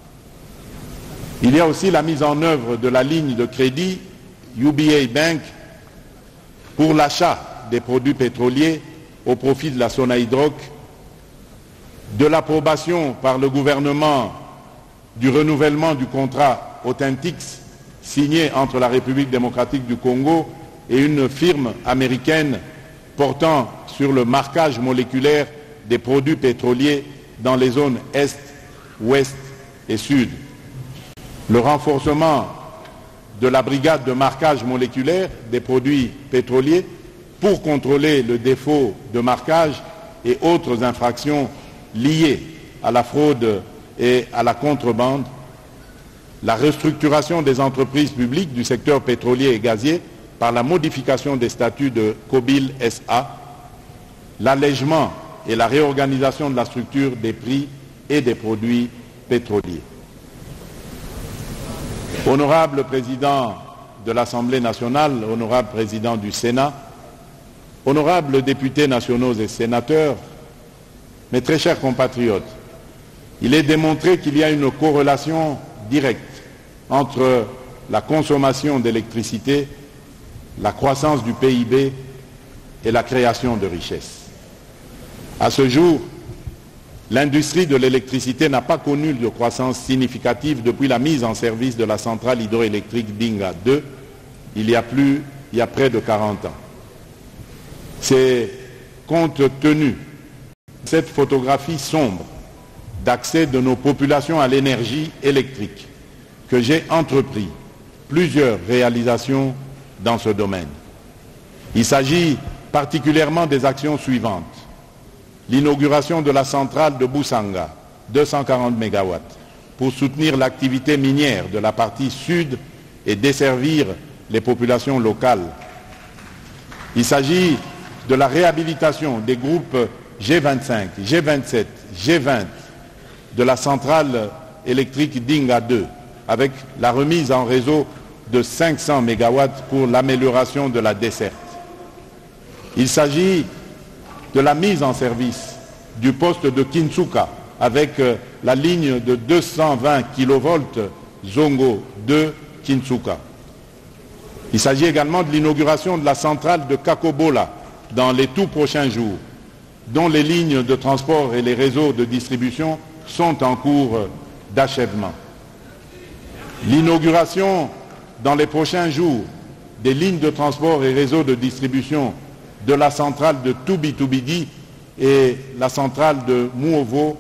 Il y a aussi la mise en œuvre de la ligne de crédit UBA Bank pour l'achat des produits pétroliers au profit de la Sonaïdroc, de l'approbation par le gouvernement du renouvellement du contrat Authentix signé entre la République démocratique du Congo et une firme américaine portant sur le marquage moléculaire des produits pétroliers dans les zones Est, Ouest et Sud. Le renforcement de la brigade de marquage moléculaire des produits pétroliers pour contrôler le défaut de marquage et autres infractions liées à la fraude et à la contrebande, la restructuration des entreprises publiques du secteur pétrolier et gazier par la modification des statuts de Kobil SA, l'allègement et la réorganisation de la structure des prix et des produits pétroliers. Honorable Président de l'Assemblée nationale, honorable Président du Sénat, honorables députés nationaux et sénateurs, mes très chers compatriotes, il est démontré qu'il y a une corrélation directe entre la consommation d'électricité, la croissance du PIB et la création de richesses. À ce jour, l'industrie de l'électricité n'a pas connu de croissance significative depuis la mise en service de la centrale hydroélectrique Dinga 2 il y a près de 40 ans. C'est compte tenu de cette photographie sombre d'accès de nos populations à l'énergie électrique que j'ai entrepris plusieurs réalisations dans ce domaine. Il s'agit particulièrement des actions suivantes. L'inauguration de la centrale de Boussanga, 240 MW, pour soutenir l'activité minière de la partie sud et desservir les populations locales. Il s'agit de la réhabilitation des groupes G25, G27, G20 de la centrale électrique Dinga 2, avec la remise en réseau de 500 MW pour l'amélioration de la desserte. Il s'agit de la mise en service du poste de Kinsuka avec la ligne de 220 kV Zongo 2 Kinsuka. Il s'agit également de l'inauguration de la centrale de Kakobola dans les tout prochains jours, dont les lignes de transport et les réseaux de distribution sont en cours d'achèvement. L'inauguration dans les prochains jours des lignes de transport et réseaux de distribution de la centrale de Tubi-Tubidi et la centrale de Muovo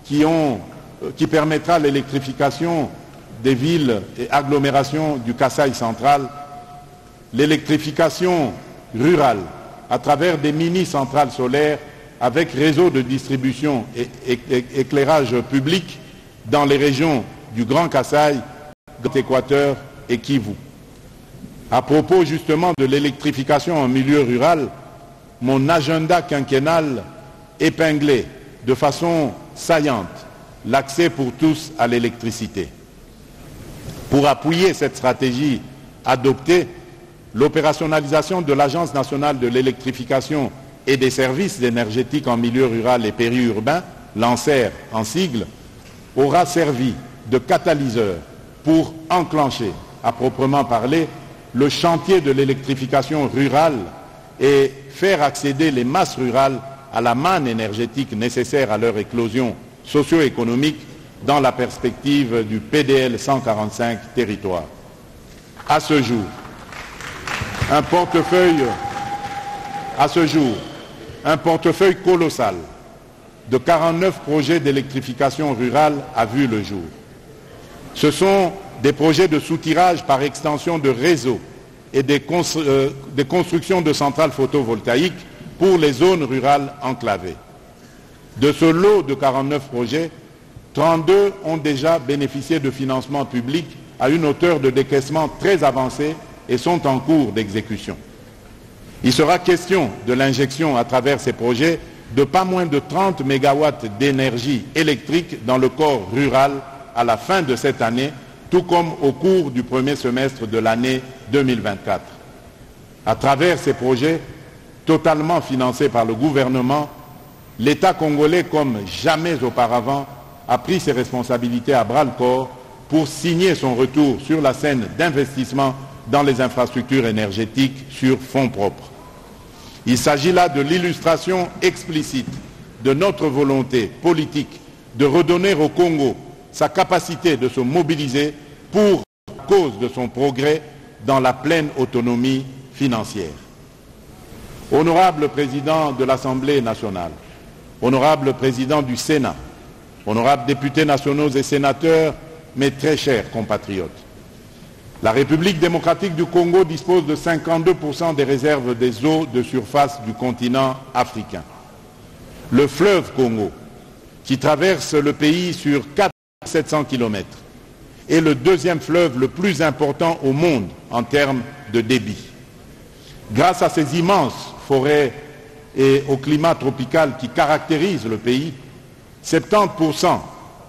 qui permettra l'électrification des villes et agglomérations du Kasaï central, l'électrification rurale à travers des mini-centrales solaires avec réseau de distribution et éclairage public dans les régions du Grand Kasaï, Équateur et Kivu. À propos justement de l'électrification en milieu rural, mon agenda quinquennal épinglait de façon saillante l'accès pour tous à l'électricité. Pour appuyer cette stratégie adoptée, l'opérationnalisation de l'Agence nationale de l'électrification et des services énergétiques en milieu rural et périurbain, l'ANSER en sigle, aura servi de catalyseur pour enclencher, à proprement parler, le chantier de l'électrification rurale et faire accéder les masses rurales à la manne énergétique nécessaire à leur éclosion socio-économique dans la perspective du PDL 145 territoire. À ce jour, un portefeuille colossal de 49 projets d'électrification rurale a vu le jour. Ce sont des projets de soutirage par extension de réseaux et des constructions de centrales photovoltaïques pour les zones rurales enclavées. De ce lot de 49 projets, 32 ont déjà bénéficié de financement public à une hauteur de décaissement très avancée et sont en cours d'exécution. Il sera question de l'injection à travers ces projets de pas moins de 30 MW d'énergie électrique dans le corps rural à la fin de cette année, tout comme au cours du premier semestre de l'année 2024. À travers ces projets, totalement financés par le gouvernement, l'État congolais, comme jamais auparavant, a pris ses responsabilités à bras-le-corps pour signer son retour sur la scène d'investissement dans les infrastructures énergétiques sur fonds propres. Il s'agit là de l'illustration explicite de notre volonté politique de redonner au Congo sa capacité de se mobiliser pour la cause de son progrès dans la pleine autonomie financière. Honorable Président de l'Assemblée nationale, honorable Président du Sénat, honorables députés nationaux et sénateurs, mes très chers compatriotes, la République démocratique du Congo dispose de 52% des réserves des eaux de surface du continent africain. Le fleuve Congo, qui traverse le pays sur 400 km, est le deuxième fleuve le plus important au monde en termes de débit. Grâce à ces immenses forêts et au climat tropical qui caractérise le pays, 70%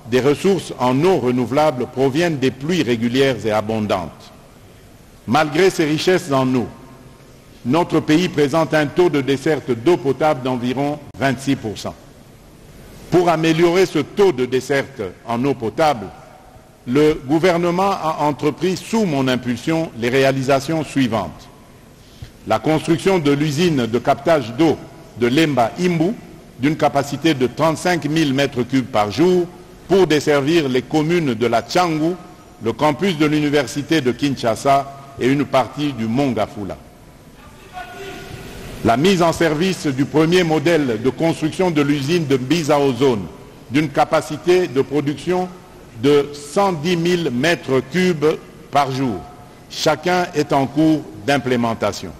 des ressources en eau renouvelable proviennent des pluies régulières et abondantes. Malgré ces richesses en eau, notre pays présente un taux de desserte d'eau potable d'environ 26%. Pour améliorer ce taux de desserte en eau potable, le gouvernement a entrepris sous mon impulsion les réalisations suivantes. La construction de l'usine de captage d'eau de Lemba Imbu, d'une capacité de 35 000 m3 par jour, pour desservir les communes de la Tchangu, le campus de l'université de Kinshasa et une partie du Mongafula. La mise en service du premier modèle de construction de l'usine de Bizaozone, d'une capacité de production de 110 000 m3 par jour. Chacun est en cours d'implémentation.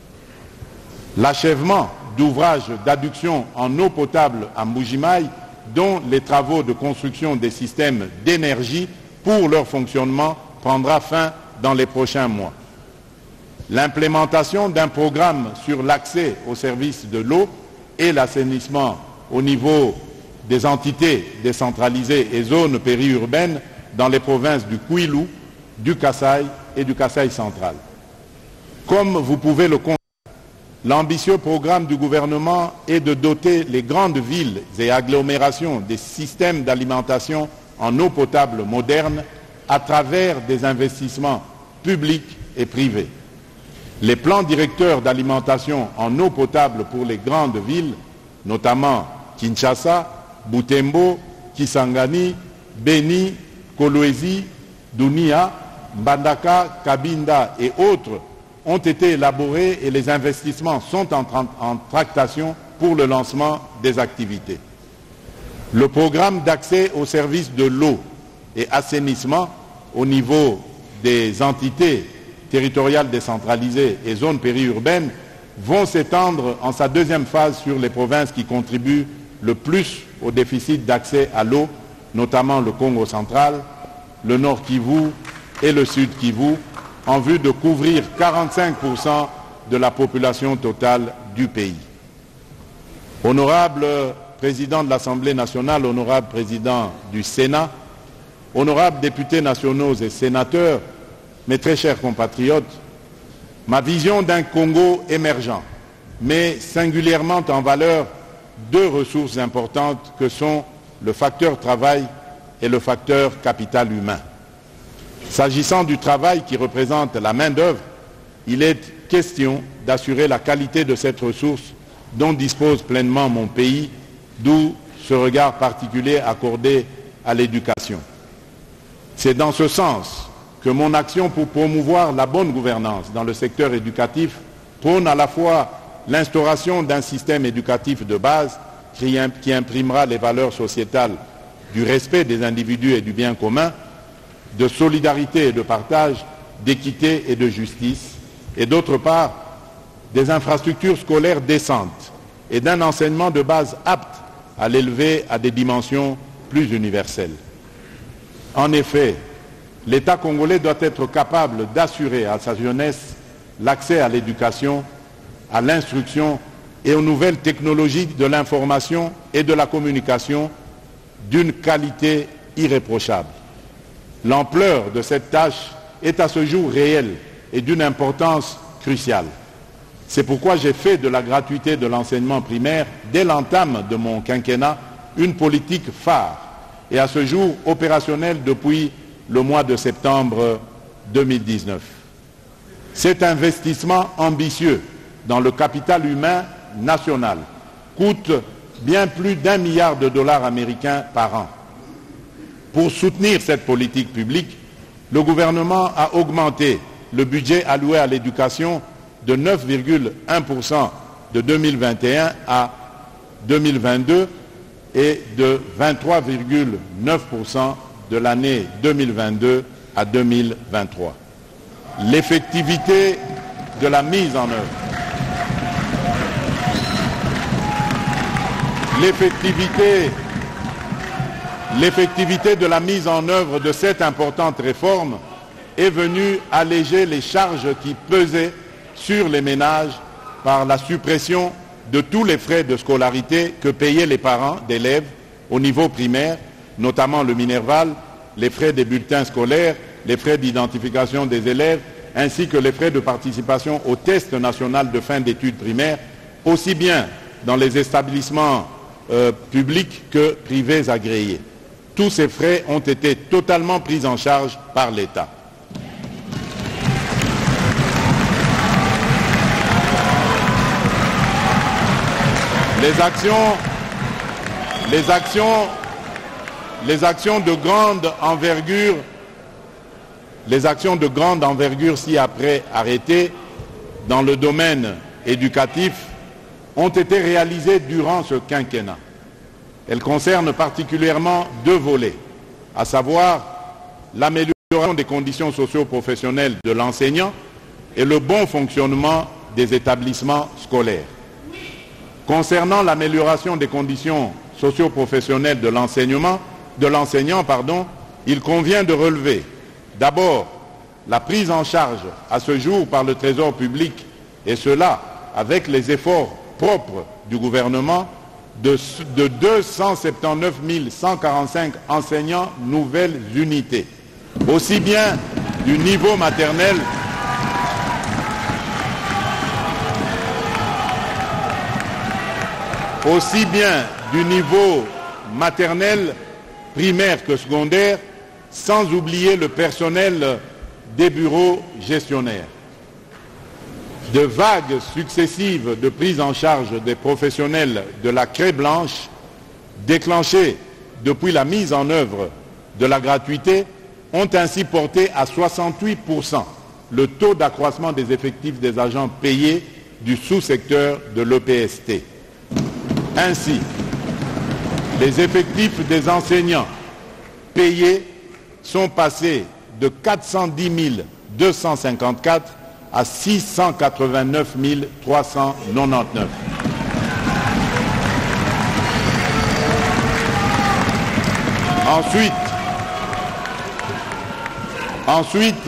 L'achèvement d'ouvrages d'adduction en eau potable à Mbujimaï, dont les travaux de construction des systèmes d'énergie pour leur fonctionnement prendra fin dans les prochains mois. L'implémentation d'un programme sur l'accès aux services de l'eau et l'assainissement au niveau des entités décentralisées et zones périurbaines dans les provinces du Kwilu, du Kasaï et du Kasaï central. Comme vous pouvez le constater, l'ambitieux programme du gouvernement est de doter les grandes villes et agglomérations des systèmes d'alimentation en eau potable moderne à travers des investissements publics et privés. Les plans directeurs d'alimentation en eau potable pour les grandes villes, notamment Kinshasa, Butembo, Kisangani, Beni, Kolwezi, Dunia, Mbandaka, Kabinda et autres, ont été élaborés et les investissements sont en tractation pour le lancement des activités. Le programme d'accès aux services de l'eau et assainissement au niveau des entités territoriales décentralisées et zones périurbaines vont s'étendre en sa deuxième phase sur les provinces qui contribuent le plus au déficit d'accès à l'eau, notamment le Congo central, le Nord Kivu et le Sud Kivu, en vue de couvrir 45% de la population totale du pays. Honorable Président de l'Assemblée nationale, honorable Président du Sénat, honorables députés nationaux et sénateurs, mes très chers compatriotes, ma vision d'un Congo émergent met singulièrement en valeur deux ressources importantes que sont le facteur travail et le facteur capital humain. S'agissant du travail qui représente la main-d'œuvre, il est question d'assurer la qualité de cette ressource dont dispose pleinement mon pays, d'où ce regard particulier accordé à l'éducation. C'est dans ce sens que mon action pour promouvoir la bonne gouvernance dans le secteur éducatif prône à la fois l'instauration d'un système éducatif de base qui imprimera les valeurs sociétales du respect des individus et du bien commun, de solidarité et de partage, d'équité et de justice, et d'autre part, des infrastructures scolaires décentes et d'un enseignement de base apte à l'élever à des dimensions plus universelles. En effet, l'État congolais doit être capable d'assurer à sa jeunesse l'accès à l'éducation, à l'instruction et aux nouvelles technologies de l'information et de la communication d'une qualité irréprochable. L'ampleur de cette tâche est à ce jour réelle et d'une importance cruciale. C'est pourquoi j'ai fait de la gratuité de l'enseignement primaire, dès l'entame de mon quinquennat, une politique phare et à ce jour opérationnelle depuis le mois de septembre 2019. Cet investissement ambitieux dans le capital humain national coûte bien plus d'1 milliard de dollars américains par an. Pour soutenir cette politique publique, le gouvernement a augmenté le budget alloué à l'éducation de 9,1% de 2021 à 2022 et de 23,9% de l'année 2022 à 2023. L'effectivité de la mise en œuvre. L'effectivité de la mise en œuvre de cette importante réforme est venue alléger les charges qui pesaient sur les ménages par la suppression de tous les frais de scolarité que payaient les parents d'élèves au niveau primaire notamment le Minerval, les frais des bulletins scolaires, les frais d'identification des élèves, ainsi que les frais de participation au test national de fin d'études primaires, aussi bien dans les établissements publics que privés agréés. Tous ces frais ont été totalement pris en charge par l'État. Les actions de grande envergure ci-après arrêtées dans le domaine éducatif ont été réalisées durant ce quinquennat. Elles concernent particulièrement deux volets, à savoir l'amélioration des conditions socio-professionnelles de l'enseignant et le bon fonctionnement des établissements scolaires. Concernant l'amélioration des conditions socio-professionnelles de l'enseignant, il convient de relever d'abord la prise en charge à ce jour par le Trésor public, et cela avec les efforts propres du gouvernement, de 279 145 enseignants nouvelles unités, aussi bien du niveau maternel primaire que secondaire, sans oublier le personnel des bureaux gestionnaires. De vagues successives de prise en charge des professionnels de la craie blanche, déclenchées depuis la mise en œuvre de la gratuité, ont ainsi porté à 68% le taux d'accroissement des effectifs des agents payés du sous-secteur de l'EPST. Ainsi, les effectifs des enseignants payés sont passés de 410 254 à 689 399. Ensuite,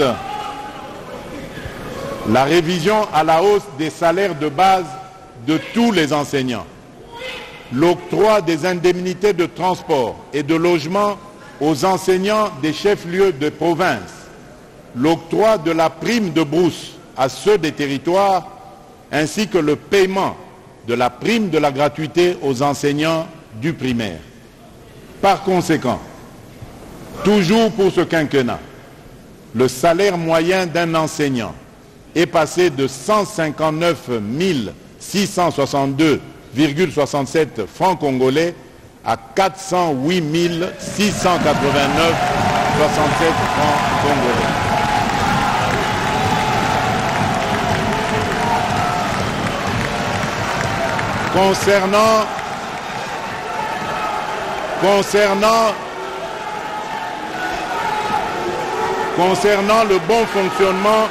la révision à la hausse des salaires de base de tous les enseignants, l'octroi des indemnités de transport et de logement aux enseignants des chefs-lieux de province, l'octroi de la prime de brousse à ceux des territoires, ainsi que le paiement de la prime de la gratuité aux enseignants du primaire. Par conséquent, toujours pour ce quinquennat, le salaire moyen d'un enseignant est passé de 159 662,67 francs congolais à 408 689,67 francs congolais. Concernant le bon fonctionnement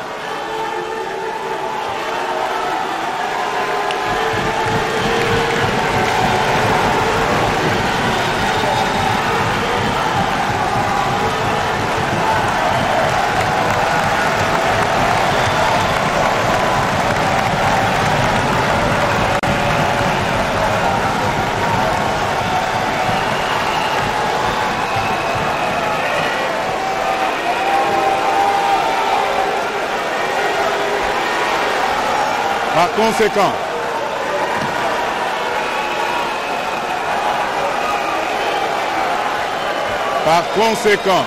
Par conséquent,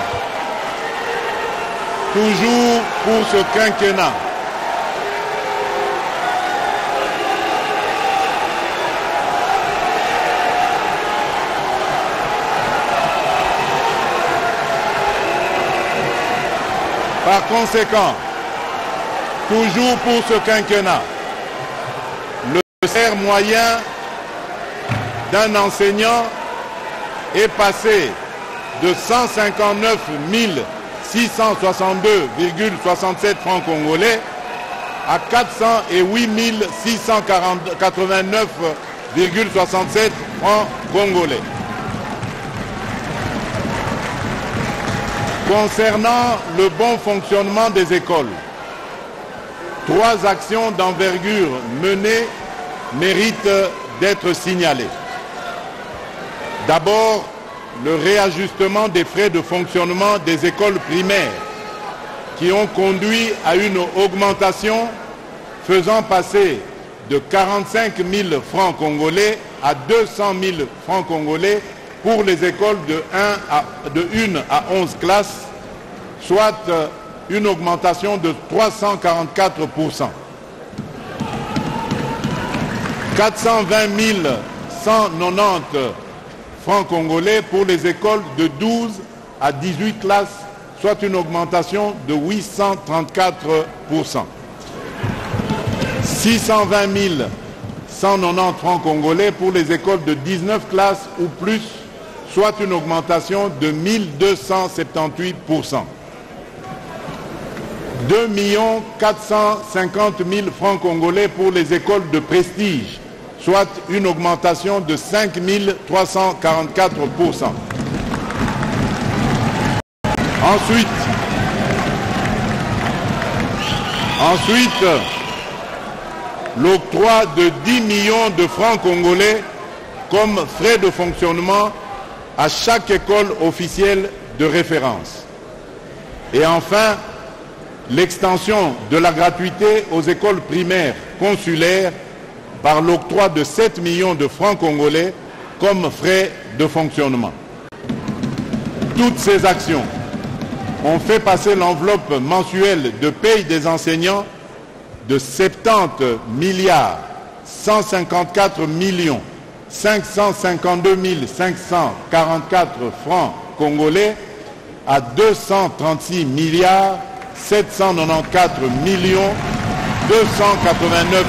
toujours pour ce quinquennat, le salaire moyen d'un enseignant est passé de 159 662,67 francs congolais à 408 689,67 francs congolais. Concernant le bon fonctionnement des écoles, 3 actions d'envergure menées méritent d'être signalées. D'abord, le réajustement des frais de fonctionnement des écoles primaires qui ont conduit à une augmentation faisant passer de 45 000 francs congolais à 200 000 francs congolais pour les écoles de 1 à 11 classes, soit une augmentation de 344%. 420 190 francs congolais pour les écoles de 12 à 18 classes, soit une augmentation de 834%. 620 190 francs congolais pour les écoles de 19 classes ou plus, soit une augmentation de 1278%. 2 450 000 francs congolais pour les écoles de prestige, soit une augmentation de 5 344%. Ensuite, l'octroi de 10 millions de francs congolais comme frais de fonctionnement à chaque école officielle de référence. Et enfin, l'extension de la gratuité aux écoles primaires consulaires par l'octroi de 7 millions de francs congolais comme frais de fonctionnement. Toutes ces actions ont fait passer l'enveloppe mensuelle de paye des enseignants de 70 milliards 154 millions 552 544 francs congolais à 236 milliards 794 millions 289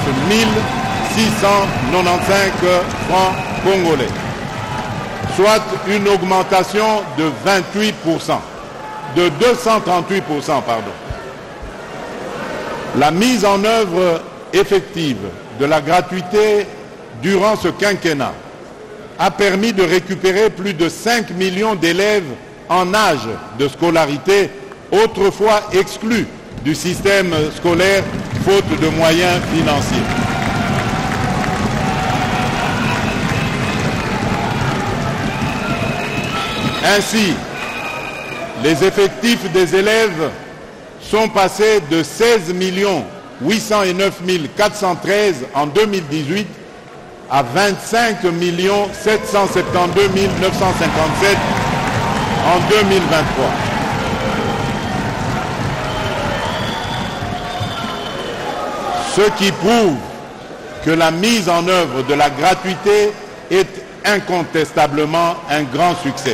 695 francs congolais, soit une augmentation de 28%, de 238%, pardon. La mise en œuvre effective de la gratuité durant ce quinquennat a permis de récupérer plus de 5 millions d'élèves en âge de scolarité, autrefois exclus du système scolaire faute de moyens financiers. Ainsi, les effectifs des élèves sont passés de 16 809 413 en 2018 à 25 772 957 en 2023. Ce qui prouve que la mise en œuvre de la gratuité est incontestablement un grand succès.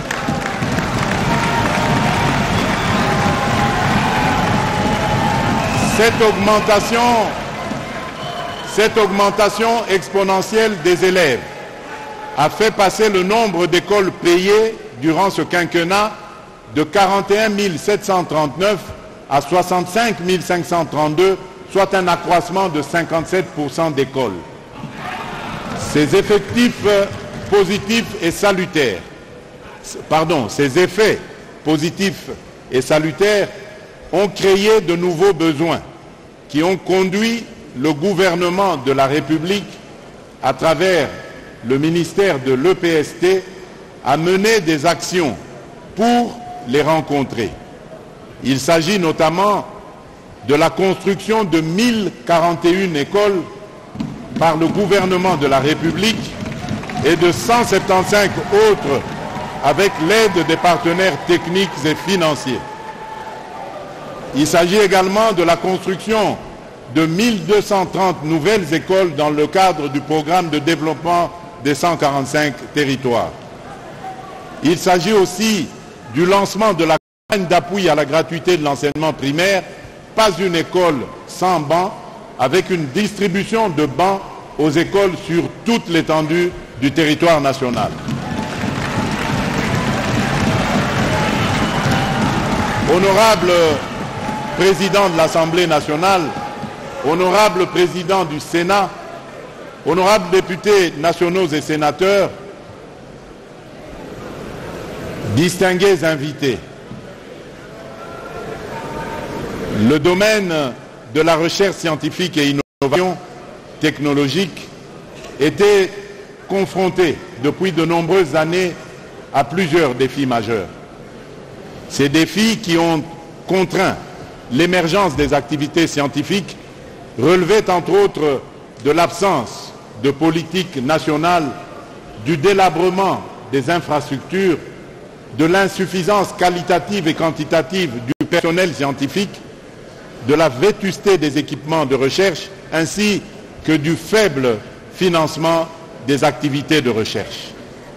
Cette augmentation exponentielle des élèves a fait passer le nombre d'écoles payées durant ce quinquennat de 41 739 à 65 532, soit un accroissement de 57% d'écoles. Ces effectifs positifs et salutaires, ces effets positifs et salutaires ont créé de nouveaux besoins qui ont conduit le gouvernement de la République, à travers le ministère de l'EPST, à mener des actions pour les rencontrer. Il s'agit notamment de la construction de 1041 écoles par le gouvernement de la République et de 175 autres avec l'aide des partenaires techniques et financiers. Il s'agit également de la construction de 1230 nouvelles écoles dans le cadre du programme de développement des 145 territoires. Il s'agit aussi du lancement de la campagne d'appui à la gratuité de l'enseignement primaire, pas une école sans bancs, avec une distribution de bancs aux écoles sur toute l'étendue du territoire national. Honorable Président de l'Assemblée nationale, honorable Président du Sénat, honorables députés nationaux et sénateurs, distingués invités, le domaine de la recherche scientifique et innovation technologique était confronté depuis de nombreuses années à plusieurs défis majeurs. Ces défis qui ont contraint l'émergence des activités scientifiques relevaient entre autres de l'absence de politique nationale, du délabrement des infrastructures, de l'insuffisance qualitative et quantitative du personnel scientifique, de la vétusté des équipements de recherche, ainsi que du faible financement des activités de recherche.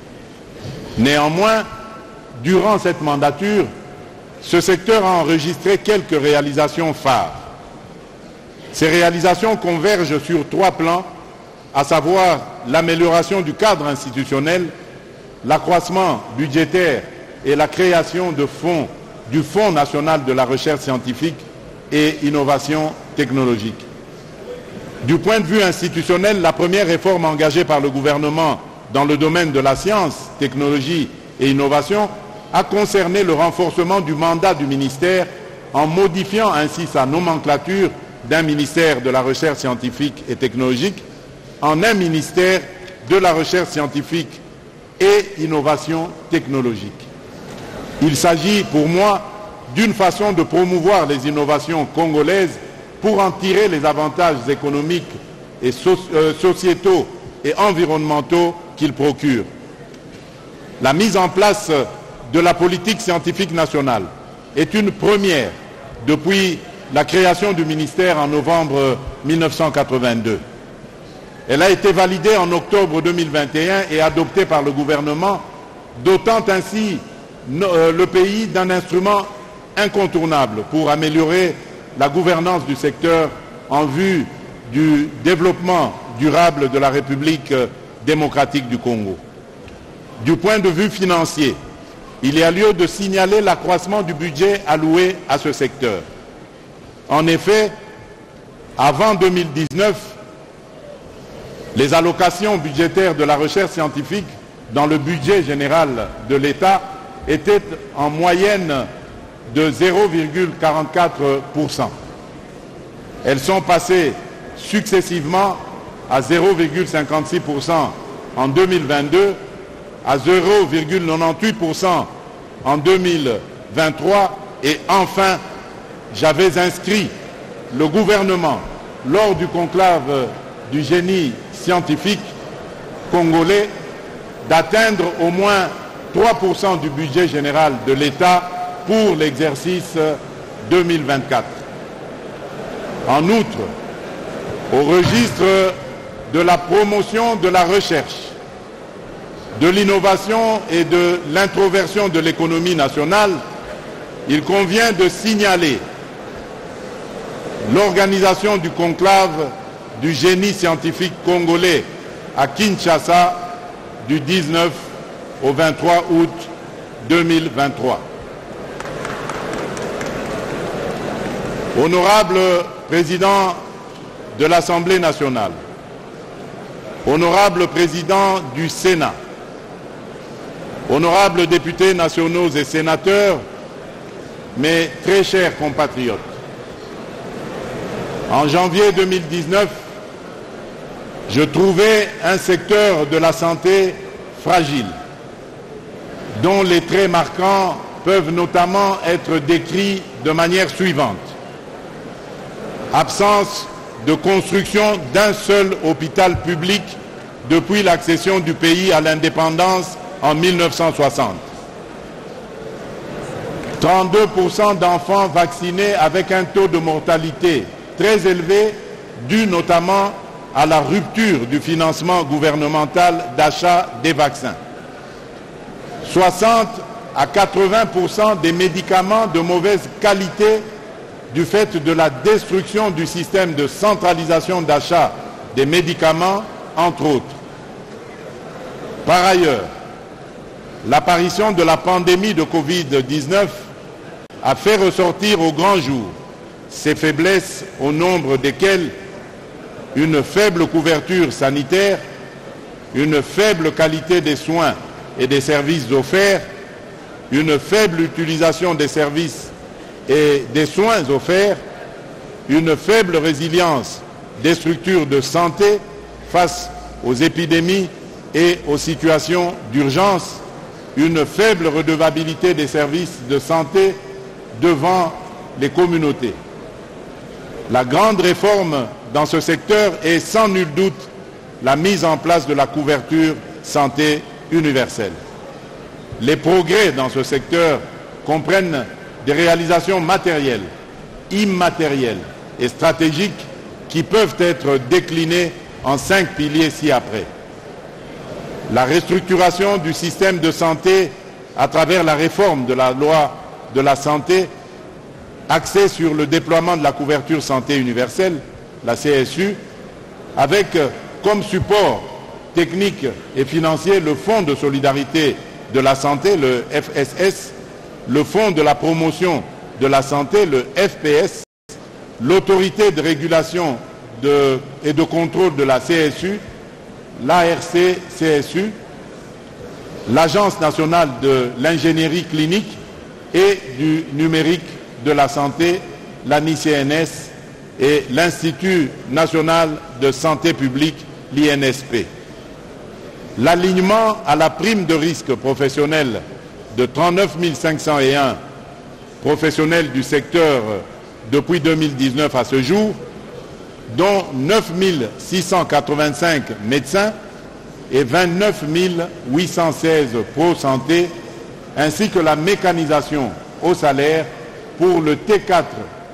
Néanmoins, durant cette mandature, ce secteur a enregistré quelques réalisations phares. Ces réalisations convergent sur 3 plans, à savoir l'amélioration du cadre institutionnel, l'accroissement budgétaire et la création du Fonds national de la recherche scientifique et innovation technologique. Du point de vue institutionnel, la première réforme engagée par le gouvernement dans le domaine de la science, technologie et innovation a concerné le renforcement du mandat du ministère en modifiant ainsi sa nomenclature d'un ministère de la recherche scientifique et technologique en un ministère de la recherche scientifique et innovation technologique. Il s'agit pour moi d'une façon de promouvoir les innovations congolaises pour en tirer les avantages économiques et sociétaux et environnementaux qu'ils procurent. La mise en place de la politique scientifique nationale est une première depuis la création du ministère en novembre 1982. Elle a été validée en octobre 2021 et adoptée par le gouvernement, dotant ainsi le pays d'un instrument incontournable pour améliorer la gouvernance du secteur en vue du développement durable de la République démocratique du Congo. Du point de vue financier, il y a lieu de signaler l'accroissement du budget alloué à ce secteur. En effet, avant 2019, les allocations budgétaires de la recherche scientifique dans le budget général de l'État étaient en moyenne de 0,44%. Elles sont passées successivement à 0,56% en 2022, à 0,98% en 2023 et enfin, j'avais inscrit le gouvernement lors du conclave du génie scientifique congolais d'atteindre au moins 3% du budget général de l'État pour l'exercice 2024. En outre, au registre de la promotion de la recherche, de l'innovation et de l'introversion de l'économie nationale, il convient de signaler l'organisation du conclave du génie scientifique congolais à Kinshasa du 19 au 23 août 2023. Honorable Président de l'Assemblée nationale, Honorable Président du Sénat, Honorables députés nationaux et sénateurs, mes très chers compatriotes, en janvier 2019, je trouvais un secteur de la santé fragile, dont les traits marquants peuvent notamment être décrits de manière suivante. Absence de construction d'un seul hôpital public depuis l'accession du pays à l'indépendance en 1960. 32% d'enfants vaccinés avec un taux de mortalité très élevé, dû notamment à la rupture du financement gouvernemental d'achat des vaccins. 60 à 80% des médicaments de mauvaise qualité du fait de la destruction du système de centralisation d'achat des médicaments, entre autres. Par ailleurs, l'apparition de la pandémie de Covid-19 a fait ressortir au grand jour ces faiblesses au nombre desquelles une faible couverture sanitaire, une faible qualité des soins et des services offerts, une faible utilisation des services et des soins offerts, une faible résilience des structures de santé face aux épidémies et aux situations d'urgence, une faible redevabilité des services de santé devant les communautés. La grande réforme dans ce secteur est sans nul doute la mise en place de la couverture santé universelle. Les progrès dans ce secteur comprennent des réalisations matérielles, immatérielles et stratégiques qui peuvent être déclinées en 5 piliers ci-après. La restructuration du système de santé à travers la réforme de la loi de la santé axée sur le déploiement de la couverture santé universelle, la CSU, avec comme support technique et financier le Fonds de solidarité de la santé, le FSS, le Fonds de la promotion de la santé, le FPS, l'autorité de régulation et de contrôle de la CSU, l'ARC-CSU, l'Agence nationale de l'ingénierie clinique et du numérique de la santé, l'ANI-CNS, et l'Institut national de santé publique, l'INSP. L'alignement à la prime de risque professionnel de 39 501 professionnels du secteur depuis 2019 à ce jour, dont 9 685 médecins et 29 816 pro-santé, ainsi que la mécanisation au salaire pour le T4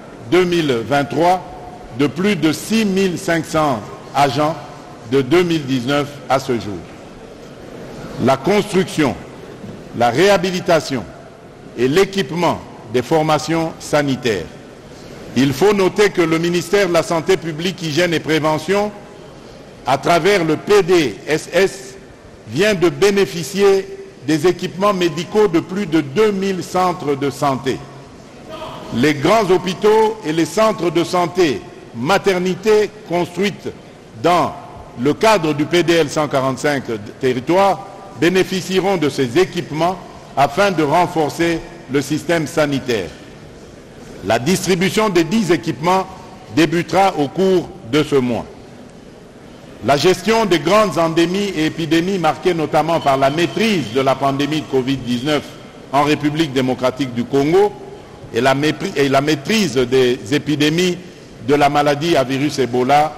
2023 de plus de 6 500 agents de 2019 à ce jour. La construction, la réhabilitation et l'équipement des formations sanitaires. Il faut noter que le ministère de la Santé publique, Hygiène et Prévention, à travers le PDSS, vient de bénéficier des équipements médicaux de plus de 2000 centres de santé. Les grands hôpitaux et les centres de santé, maternités construites dans le cadre du PDL 145 territoires bénéficieront de ces équipements afin de renforcer le système sanitaire. La distribution des 10 équipements débutera au cours de ce mois. La gestion des grandes endémies et épidémies marquées notamment par la maîtrise de la pandémie de Covid-19 en République démocratique du Congo et la maîtrise des épidémies de la maladie à virus Ebola,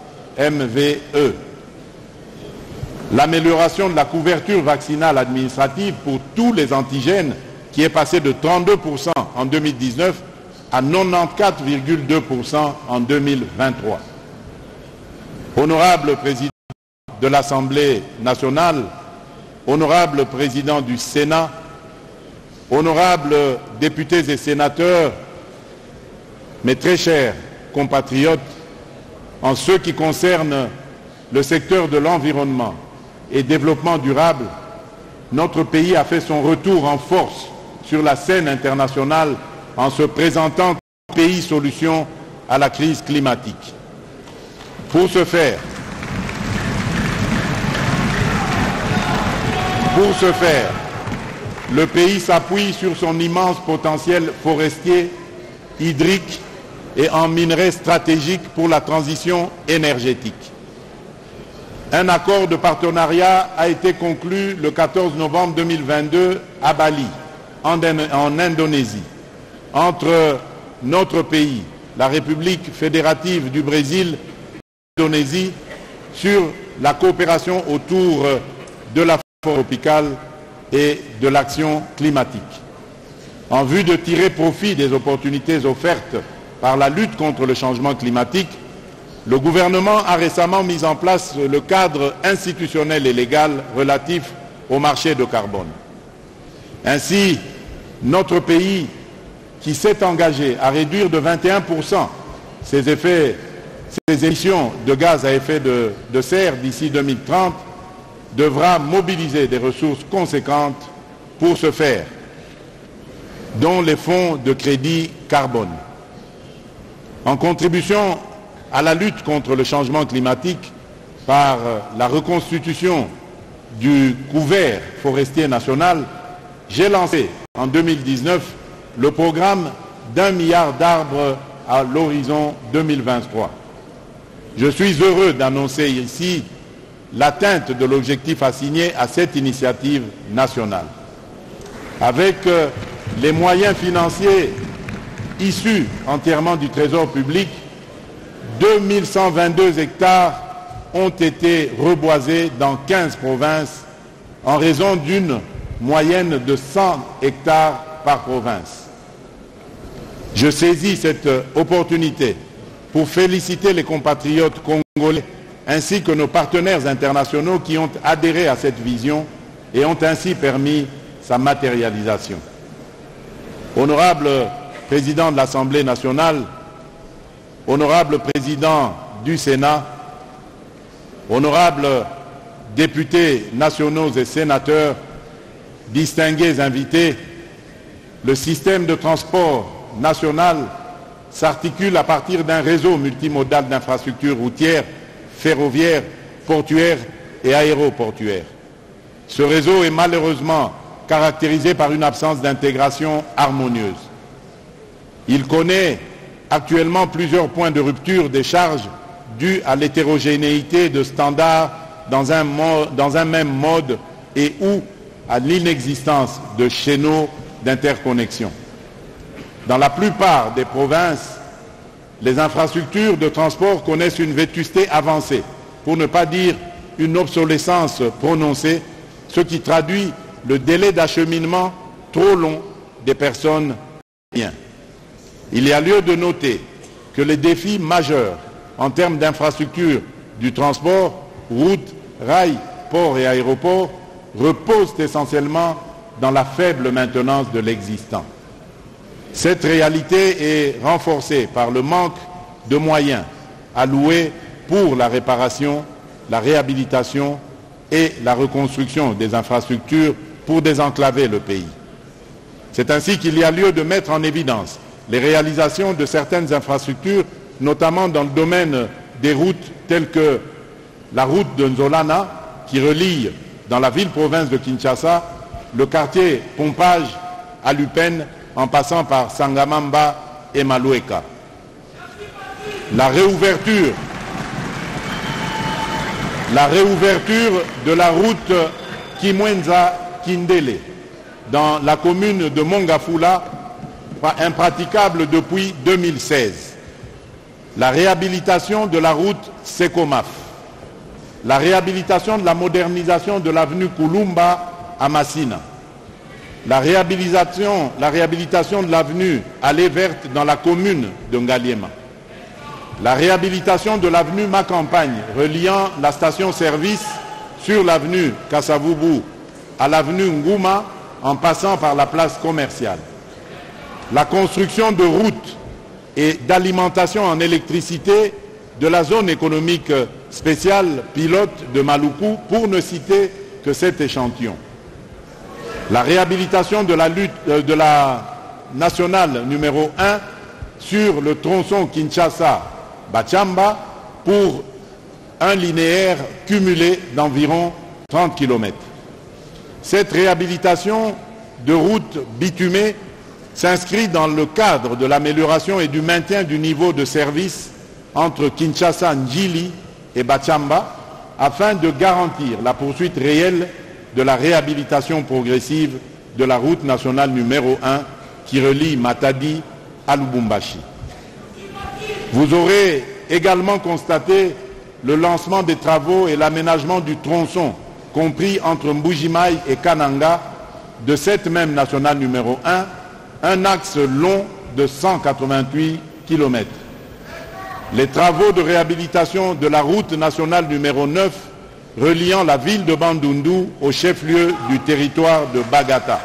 MVE. L'amélioration de la couverture vaccinale administrative pour tous les antigènes qui est passée de 32% en 2019 à 94,2% en 2023. Honorable Président de l'Assemblée nationale, honorable Président du Sénat, honorables députés et sénateurs, mes très chers compatriotes, en ce qui concerne le secteur de l'environnement et développement durable, notre pays a fait son retour en force sur la scène internationale en se présentant comme pays solution à la crise climatique. Pour ce faire, le pays s'appuie sur son immense potentiel forestier, hydrique et en minerais stratégiques pour la transition énergétique. Un accord de partenariat a été conclu le 14 novembre 2022 à Bali, en Indonésie, entre notre pays, la République fédérative du Brésil et l'Indonésie, sur la coopération autour de la forêt tropicale et de l'action climatique. En vue de tirer profit des opportunités offertes par la lutte contre le changement climatique, le gouvernement a récemment mis en place le cadre institutionnel et légal relatif au marché de carbone. Ainsi, notre pays, qui s'est engagé à réduire de 21% ses émissions de gaz à effet de serre d'ici 2030, devra mobiliser des ressources conséquentes pour ce faire, dont les fonds de crédit carbone. En contribution à la lutte contre le changement climatique par la reconstitution du couvert forestier national, j'ai lancé en 2019 le programme d'1 milliard d'arbres à l'horizon 2023. Je suis heureux d'annoncer ici l'atteinte de l'objectif assigné à cette initiative nationale. avec les moyens financiers issus entièrement du Trésor public, 2122 hectares ont été reboisés dans 15 provinces en raison d'une moyenne de 100 hectares par province. Je saisis cette opportunité pour féliciter les compatriotes congolais ainsi que nos partenaires internationaux qui ont adhéré à cette vision et ont ainsi permis sa matérialisation. Honorable Président de l'Assemblée nationale, honorable Président du Sénat, honorables députés nationaux et sénateurs, distingués invités, le système de transport national s'articule à partir d'un réseau multimodal d'infrastructures routières, ferroviaires, portuaires et aéroportuaires. Ce réseau est malheureusement caractérisé par une absence d'intégration harmonieuse. Il connaît actuellement plusieurs points de rupture des charges dus à l'hétérogénéité de standards dans un même mode et ou à l'inexistence de chaînons d'interconnexion. Dans la plupart des provinces, les infrastructures de transport connaissent une vétusté avancée, pour ne pas dire une obsolescence prononcée, ce qui traduit le délai d'acheminement trop long des personnes et biens. Il y a lieu de noter que les défis majeurs en termes d'infrastructures du transport, routes, rails, ports et aéroports, reposent essentiellement dans la faible maintenance de l'existant. Cette réalité est renforcée par le manque de moyens alloués pour la réparation, la réhabilitation et la reconstruction des infrastructures pour désenclaver le pays. C'est ainsi qu'il y a lieu de mettre en évidence les réalisations de certaines infrastructures, notamment dans le domaine des routes telles que la route de Nzolana, qui relie dans la ville-province de Kinshasa le quartier Pompage à Lupène, en passant par Sangamamba et Maloueka. La réouverture de la route Kimwenza-Kindele dans la commune de Mongafula, impraticable depuis 2016. La réhabilitation de la route Sekomaf. La réhabilitation de la modernisation de l'avenue Kulumba à Massina. La réhabilitation de l'avenue Allée Verte dans la commune de Ngaliema. La réhabilitation de l'avenue Macampagne reliant la station-service sur l'avenue Kasavubu à l'avenue Ngouma en passant par la place commerciale. La construction de routes et d'alimentation en électricité de la zone économique spéciale pilote de Maluku, pour ne citer que cet échantillon. La réhabilitation de la nationale numéro 1 sur le tronçon Kinshasa-Bachamba pour un linéaire cumulé d'environ 30 km. Cette réhabilitation de routes bitumées s'inscrit dans le cadre de l'amélioration et du maintien du niveau de service entre Kinshasa-Njili et Bachamba afin de garantir la poursuite réelle de la réhabilitation progressive de la route nationale numéro 1 qui relie Matadi à Lubumbashi. Vous aurez également constaté le lancement des travaux et l'aménagement du tronçon compris entre Mbujimaï et Kananga de cette même nationale numéro 1, un axe long de 188 km. Les travaux de réhabilitation de la route nationale numéro 9 reliant la ville de Bandundu au chef-lieu du territoire de Bagata.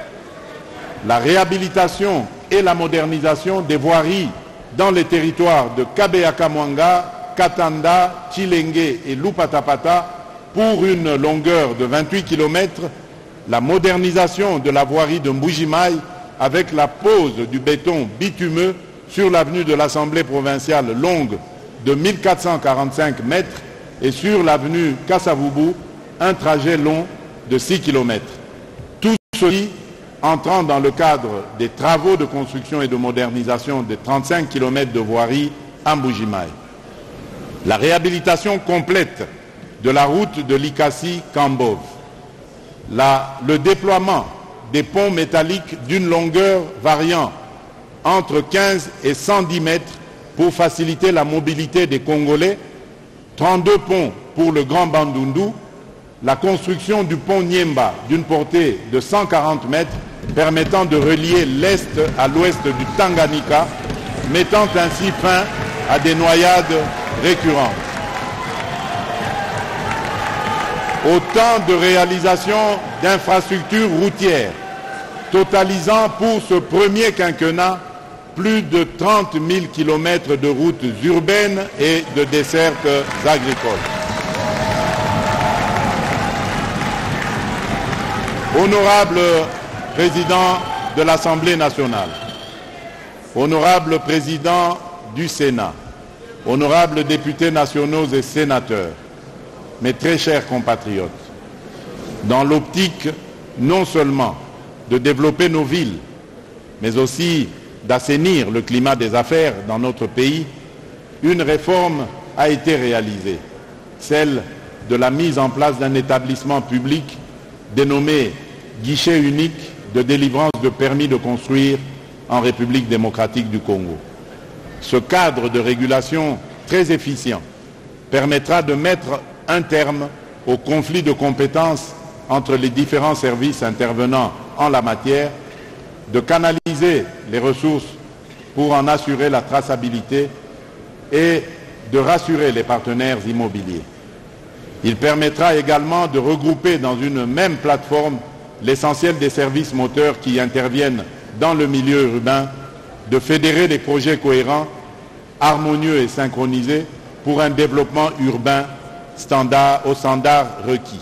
La réhabilitation et la modernisation des voiries dans les territoires de Kabeyakamwanga, Katanda, Chilenge et Lupatapata pour une longueur de 28 km, la modernisation de la voirie de Mbujimaï avec la pose du béton bitumeux sur l'avenue de l'Assemblée provinciale longue de 1445 mètres et sur l'avenue Kasavubu, un trajet long de 6 km. Tout ceci entrant dans le cadre des travaux de construction et de modernisation de 35 km de voirie à Mbujimaï. La réhabilitation complète de la route de Likasi-Kambov. Le déploiement des ponts métalliques d'une longueur variant entre 15 et 110 mètres pour faciliter la mobilité des Congolais, 32 ponts pour le Grand Bandundu, la construction du pont Niemba d'une portée de 140 mètres permettant de relier l'Est à l'Ouest du Tanganyika, mettant ainsi fin à des noyades récurrentes. Autant de réalisations d'infrastructures routières, totalisant pour ce premier quinquennat plus de 30 000 km de routes urbaines et de dessertes agricoles. Honorable Président de l'Assemblée nationale, honorable Président du Sénat, honorables députés nationaux et sénateurs, mes très chers compatriotes, dans l'optique non seulement de développer nos villes, mais aussi d'assainir le climat des affaires dans notre pays, une réforme a été réalisée, celle de la mise en place d'un établissement public dénommé Guichet unique de délivrance de permis de construire en République démocratique du Congo. Ce cadre de régulation très efficient permettra de mettre un terme au conflit de compétences entre les différents services intervenant en la matière, de canaliser les ressources pour en assurer la traçabilité et de rassurer les partenaires immobiliers. Il permettra également de regrouper dans une même plateforme l'essentiel des services moteurs qui interviennent dans le milieu urbain, de fédérer des projets cohérents, harmonieux et synchronisés pour un développement urbain aux standards requis.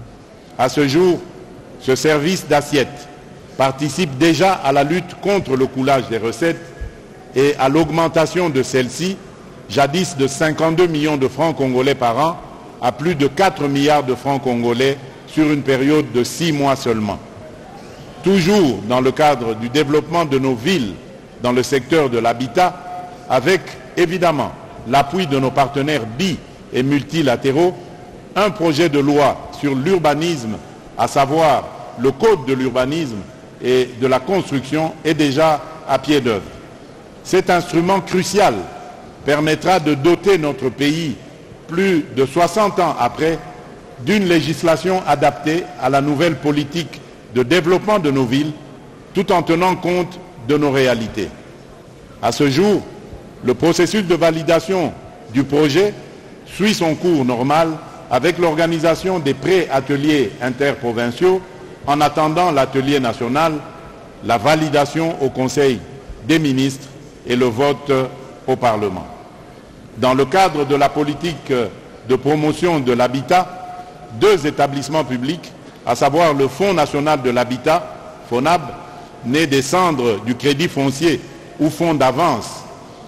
À ce jour, ce service d'assiette participe déjà à la lutte contre le coulage des recettes et à l'augmentation de celles-ci, jadis de 52 millions de francs congolais par an à plus de 4 milliards de francs congolais sur une période de 6 mois seulement. Toujours dans le cadre du développement de nos villes dans le secteur de l'habitat, avec évidemment l'appui de nos partenaires bi- et multilatéraux, un projet de loi sur l'urbanisme, à savoir le Code de l'urbanisme et de la construction, est déjà à pied d'œuvre. Cet instrument crucial permettra de doter notre pays, plus de 60 ans après, d'une législation adaptée à la nouvelle politique de développement de nos villes, tout en tenant compte de nos réalités. À ce jour, le processus de validation du projet suit son cours normal avec l'organisation des pré-ateliers interprovinciaux en attendant l'atelier national, la validation au Conseil des ministres et le vote au Parlement. Dans le cadre de la politique de promotion de l'habitat, 2 établissements publics, à savoir le Fonds national de l'habitat, FONHAB, né des cendres du crédit foncier ou fonds d'avance,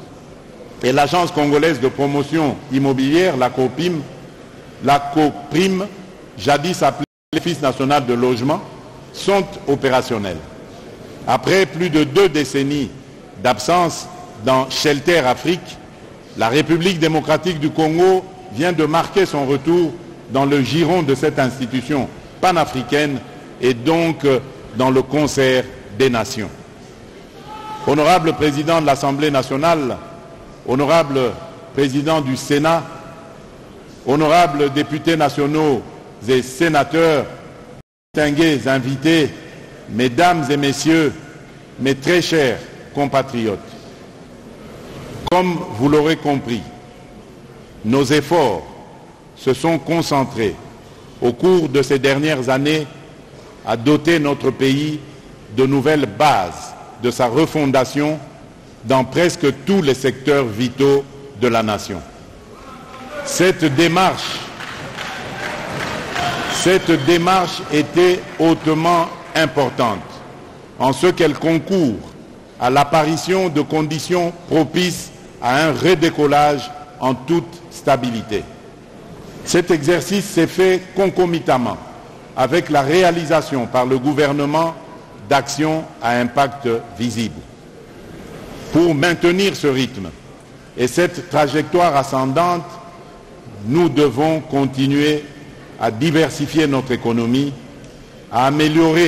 et l'Agence congolaise de promotion immobilière, la COPIM, jadis appelée l'Office national de logement, sont opérationnels. Après plus de 2 décennies d'absence dans Shelter Afrique, la République démocratique du Congo vient de marquer son retour dans le giron de cette institution panafricaine et donc dans le concert des nations. Honorable Président de l'Assemblée nationale, honorable Président du Sénat, honorables députés nationaux et sénateurs, distingués invités, mesdames et messieurs, mes très chers compatriotes, comme vous l'aurez compris, nos efforts se sont concentrés au cours de ces dernières années à doter notre pays de nouvelles bases de sa refondation dans presque tous les secteurs vitaux de la nation. Cette démarche était hautement importante en ce qu'elle concourt à l'apparition de conditions propices à un redécollage en toute stabilité. Cet exercice s'est fait concomitamment avec la réalisation par le gouvernement d'actions à impact visible. Pour maintenir ce rythme et cette trajectoire ascendante, nous devons continuer à diversifier notre économie, à améliorer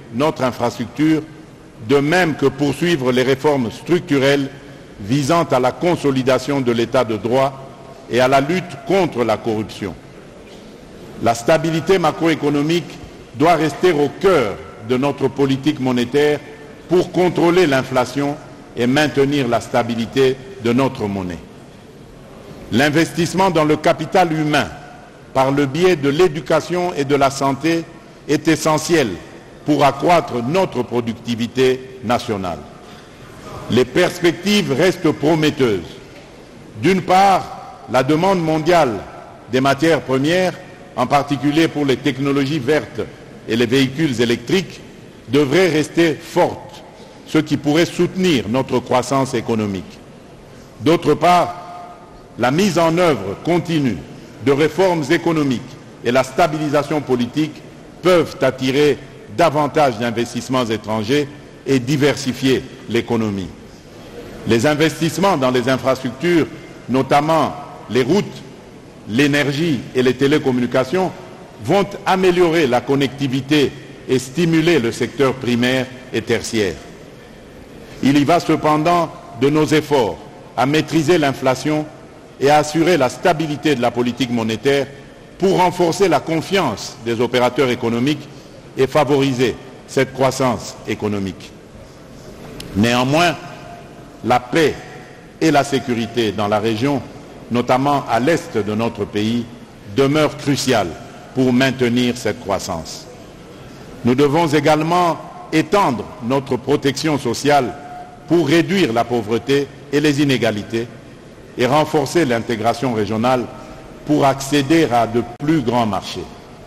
notre infrastructure, de même que poursuivre les réformes structurelles visant à la consolidation de l'état de droit et à la lutte contre la corruption. La stabilité macroéconomique doit rester au cœur de notre politique monétaire pour contrôler l'inflation et maintenir la stabilité de notre monnaie. L'investissement dans le capital humain par le biais de l'éducation et de la santé est essentiel pour accroître notre productivité nationale. Les perspectives restent prometteuses. D'une part, la demande mondiale des matières premières, en particulier pour les technologies vertes et les véhicules électriques, devrait rester forte, ce qui pourrait soutenir notre croissance économique. D'autre part, la mise en œuvre continue de réformes économiques et la stabilisation politique peuvent attirer davantage d'investissements étrangers et diversifier l'économie. Les investissements dans les infrastructures, notamment les routes, l'énergie et les télécommunications, vont améliorer la connectivité et stimuler le secteur primaire et tertiaire. Il y va cependant de nos efforts à maîtriser l'inflation et à assurer la stabilité de la politique monétaire pour renforcer la confiance des opérateurs économiques et favoriser cette croissance économique. Néanmoins, la paix et la sécurité dans la région, notamment à l'est de notre pays, demeurent cruciales pour maintenir cette croissance. Nous devons également étendre notre protection sociale pour réduire la pauvreté et les inégalités et renforcer l'intégration régionale pour accéder à de plus grands marchés.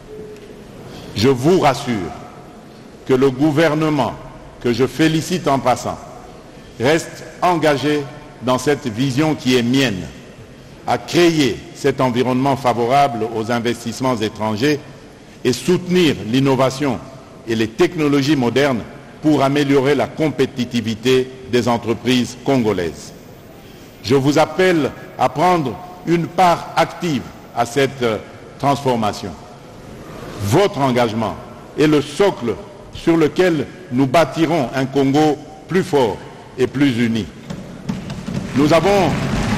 Je vous rassure que le gouvernement, que je félicite en passant, reste engagé dans cette vision qui est mienne, à créer cet environnement favorable aux investissements étrangers et soutenir l'innovation et les technologies modernes pour améliorer la compétitivité des entreprises congolaises. Je vous appelle à prendre une part active à cette transformation. Votre engagement est le socle sur lequel nous bâtirons un Congo plus fort et plus uni. Nous avons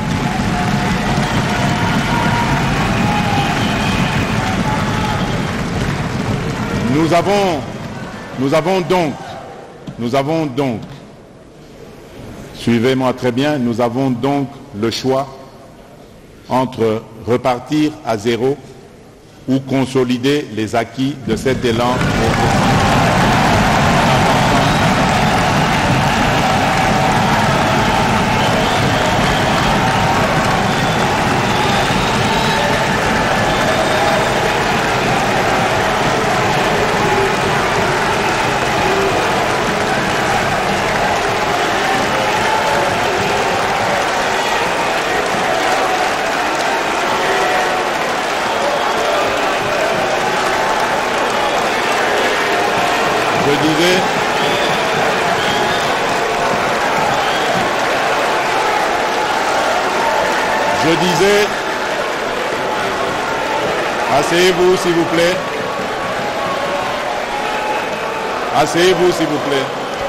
donc, suivez-moi très bien, nous avons donc le choix entre repartir à zéro ou consolider les acquis de cet élan. Je disais, asseyez-vous s'il vous plaît. Asseyez-vous s'il vous plaît.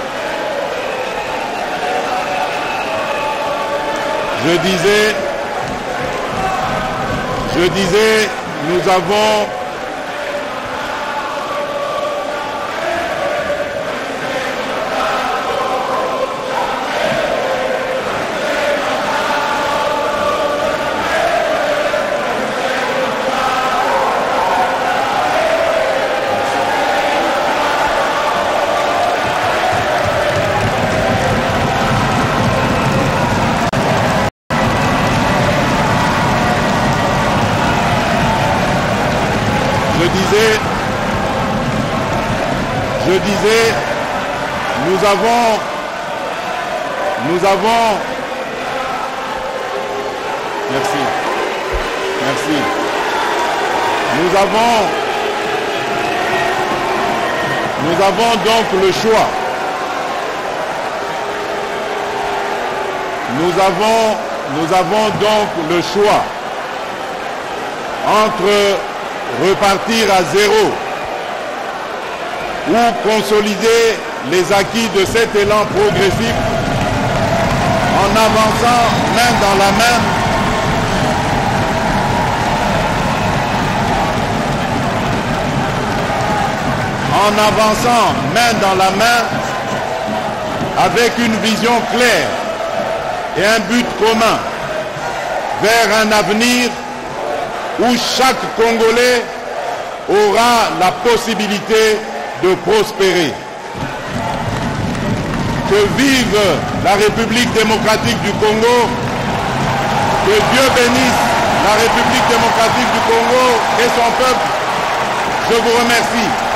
Je disais, nous avons Je disais, nous avons, merci, nous avons donc le choix, nous avons donc le choix entre repartir à zéro ou consolider les acquis de cet élan progressif en avançant main dans la main avec une vision claire et un but commun vers un avenir où chaque Congolais aura la possibilité de prospérer. Que vive la République démocratique du Congo, que Dieu bénisse la République démocratique du Congo et son peuple. Je vous remercie.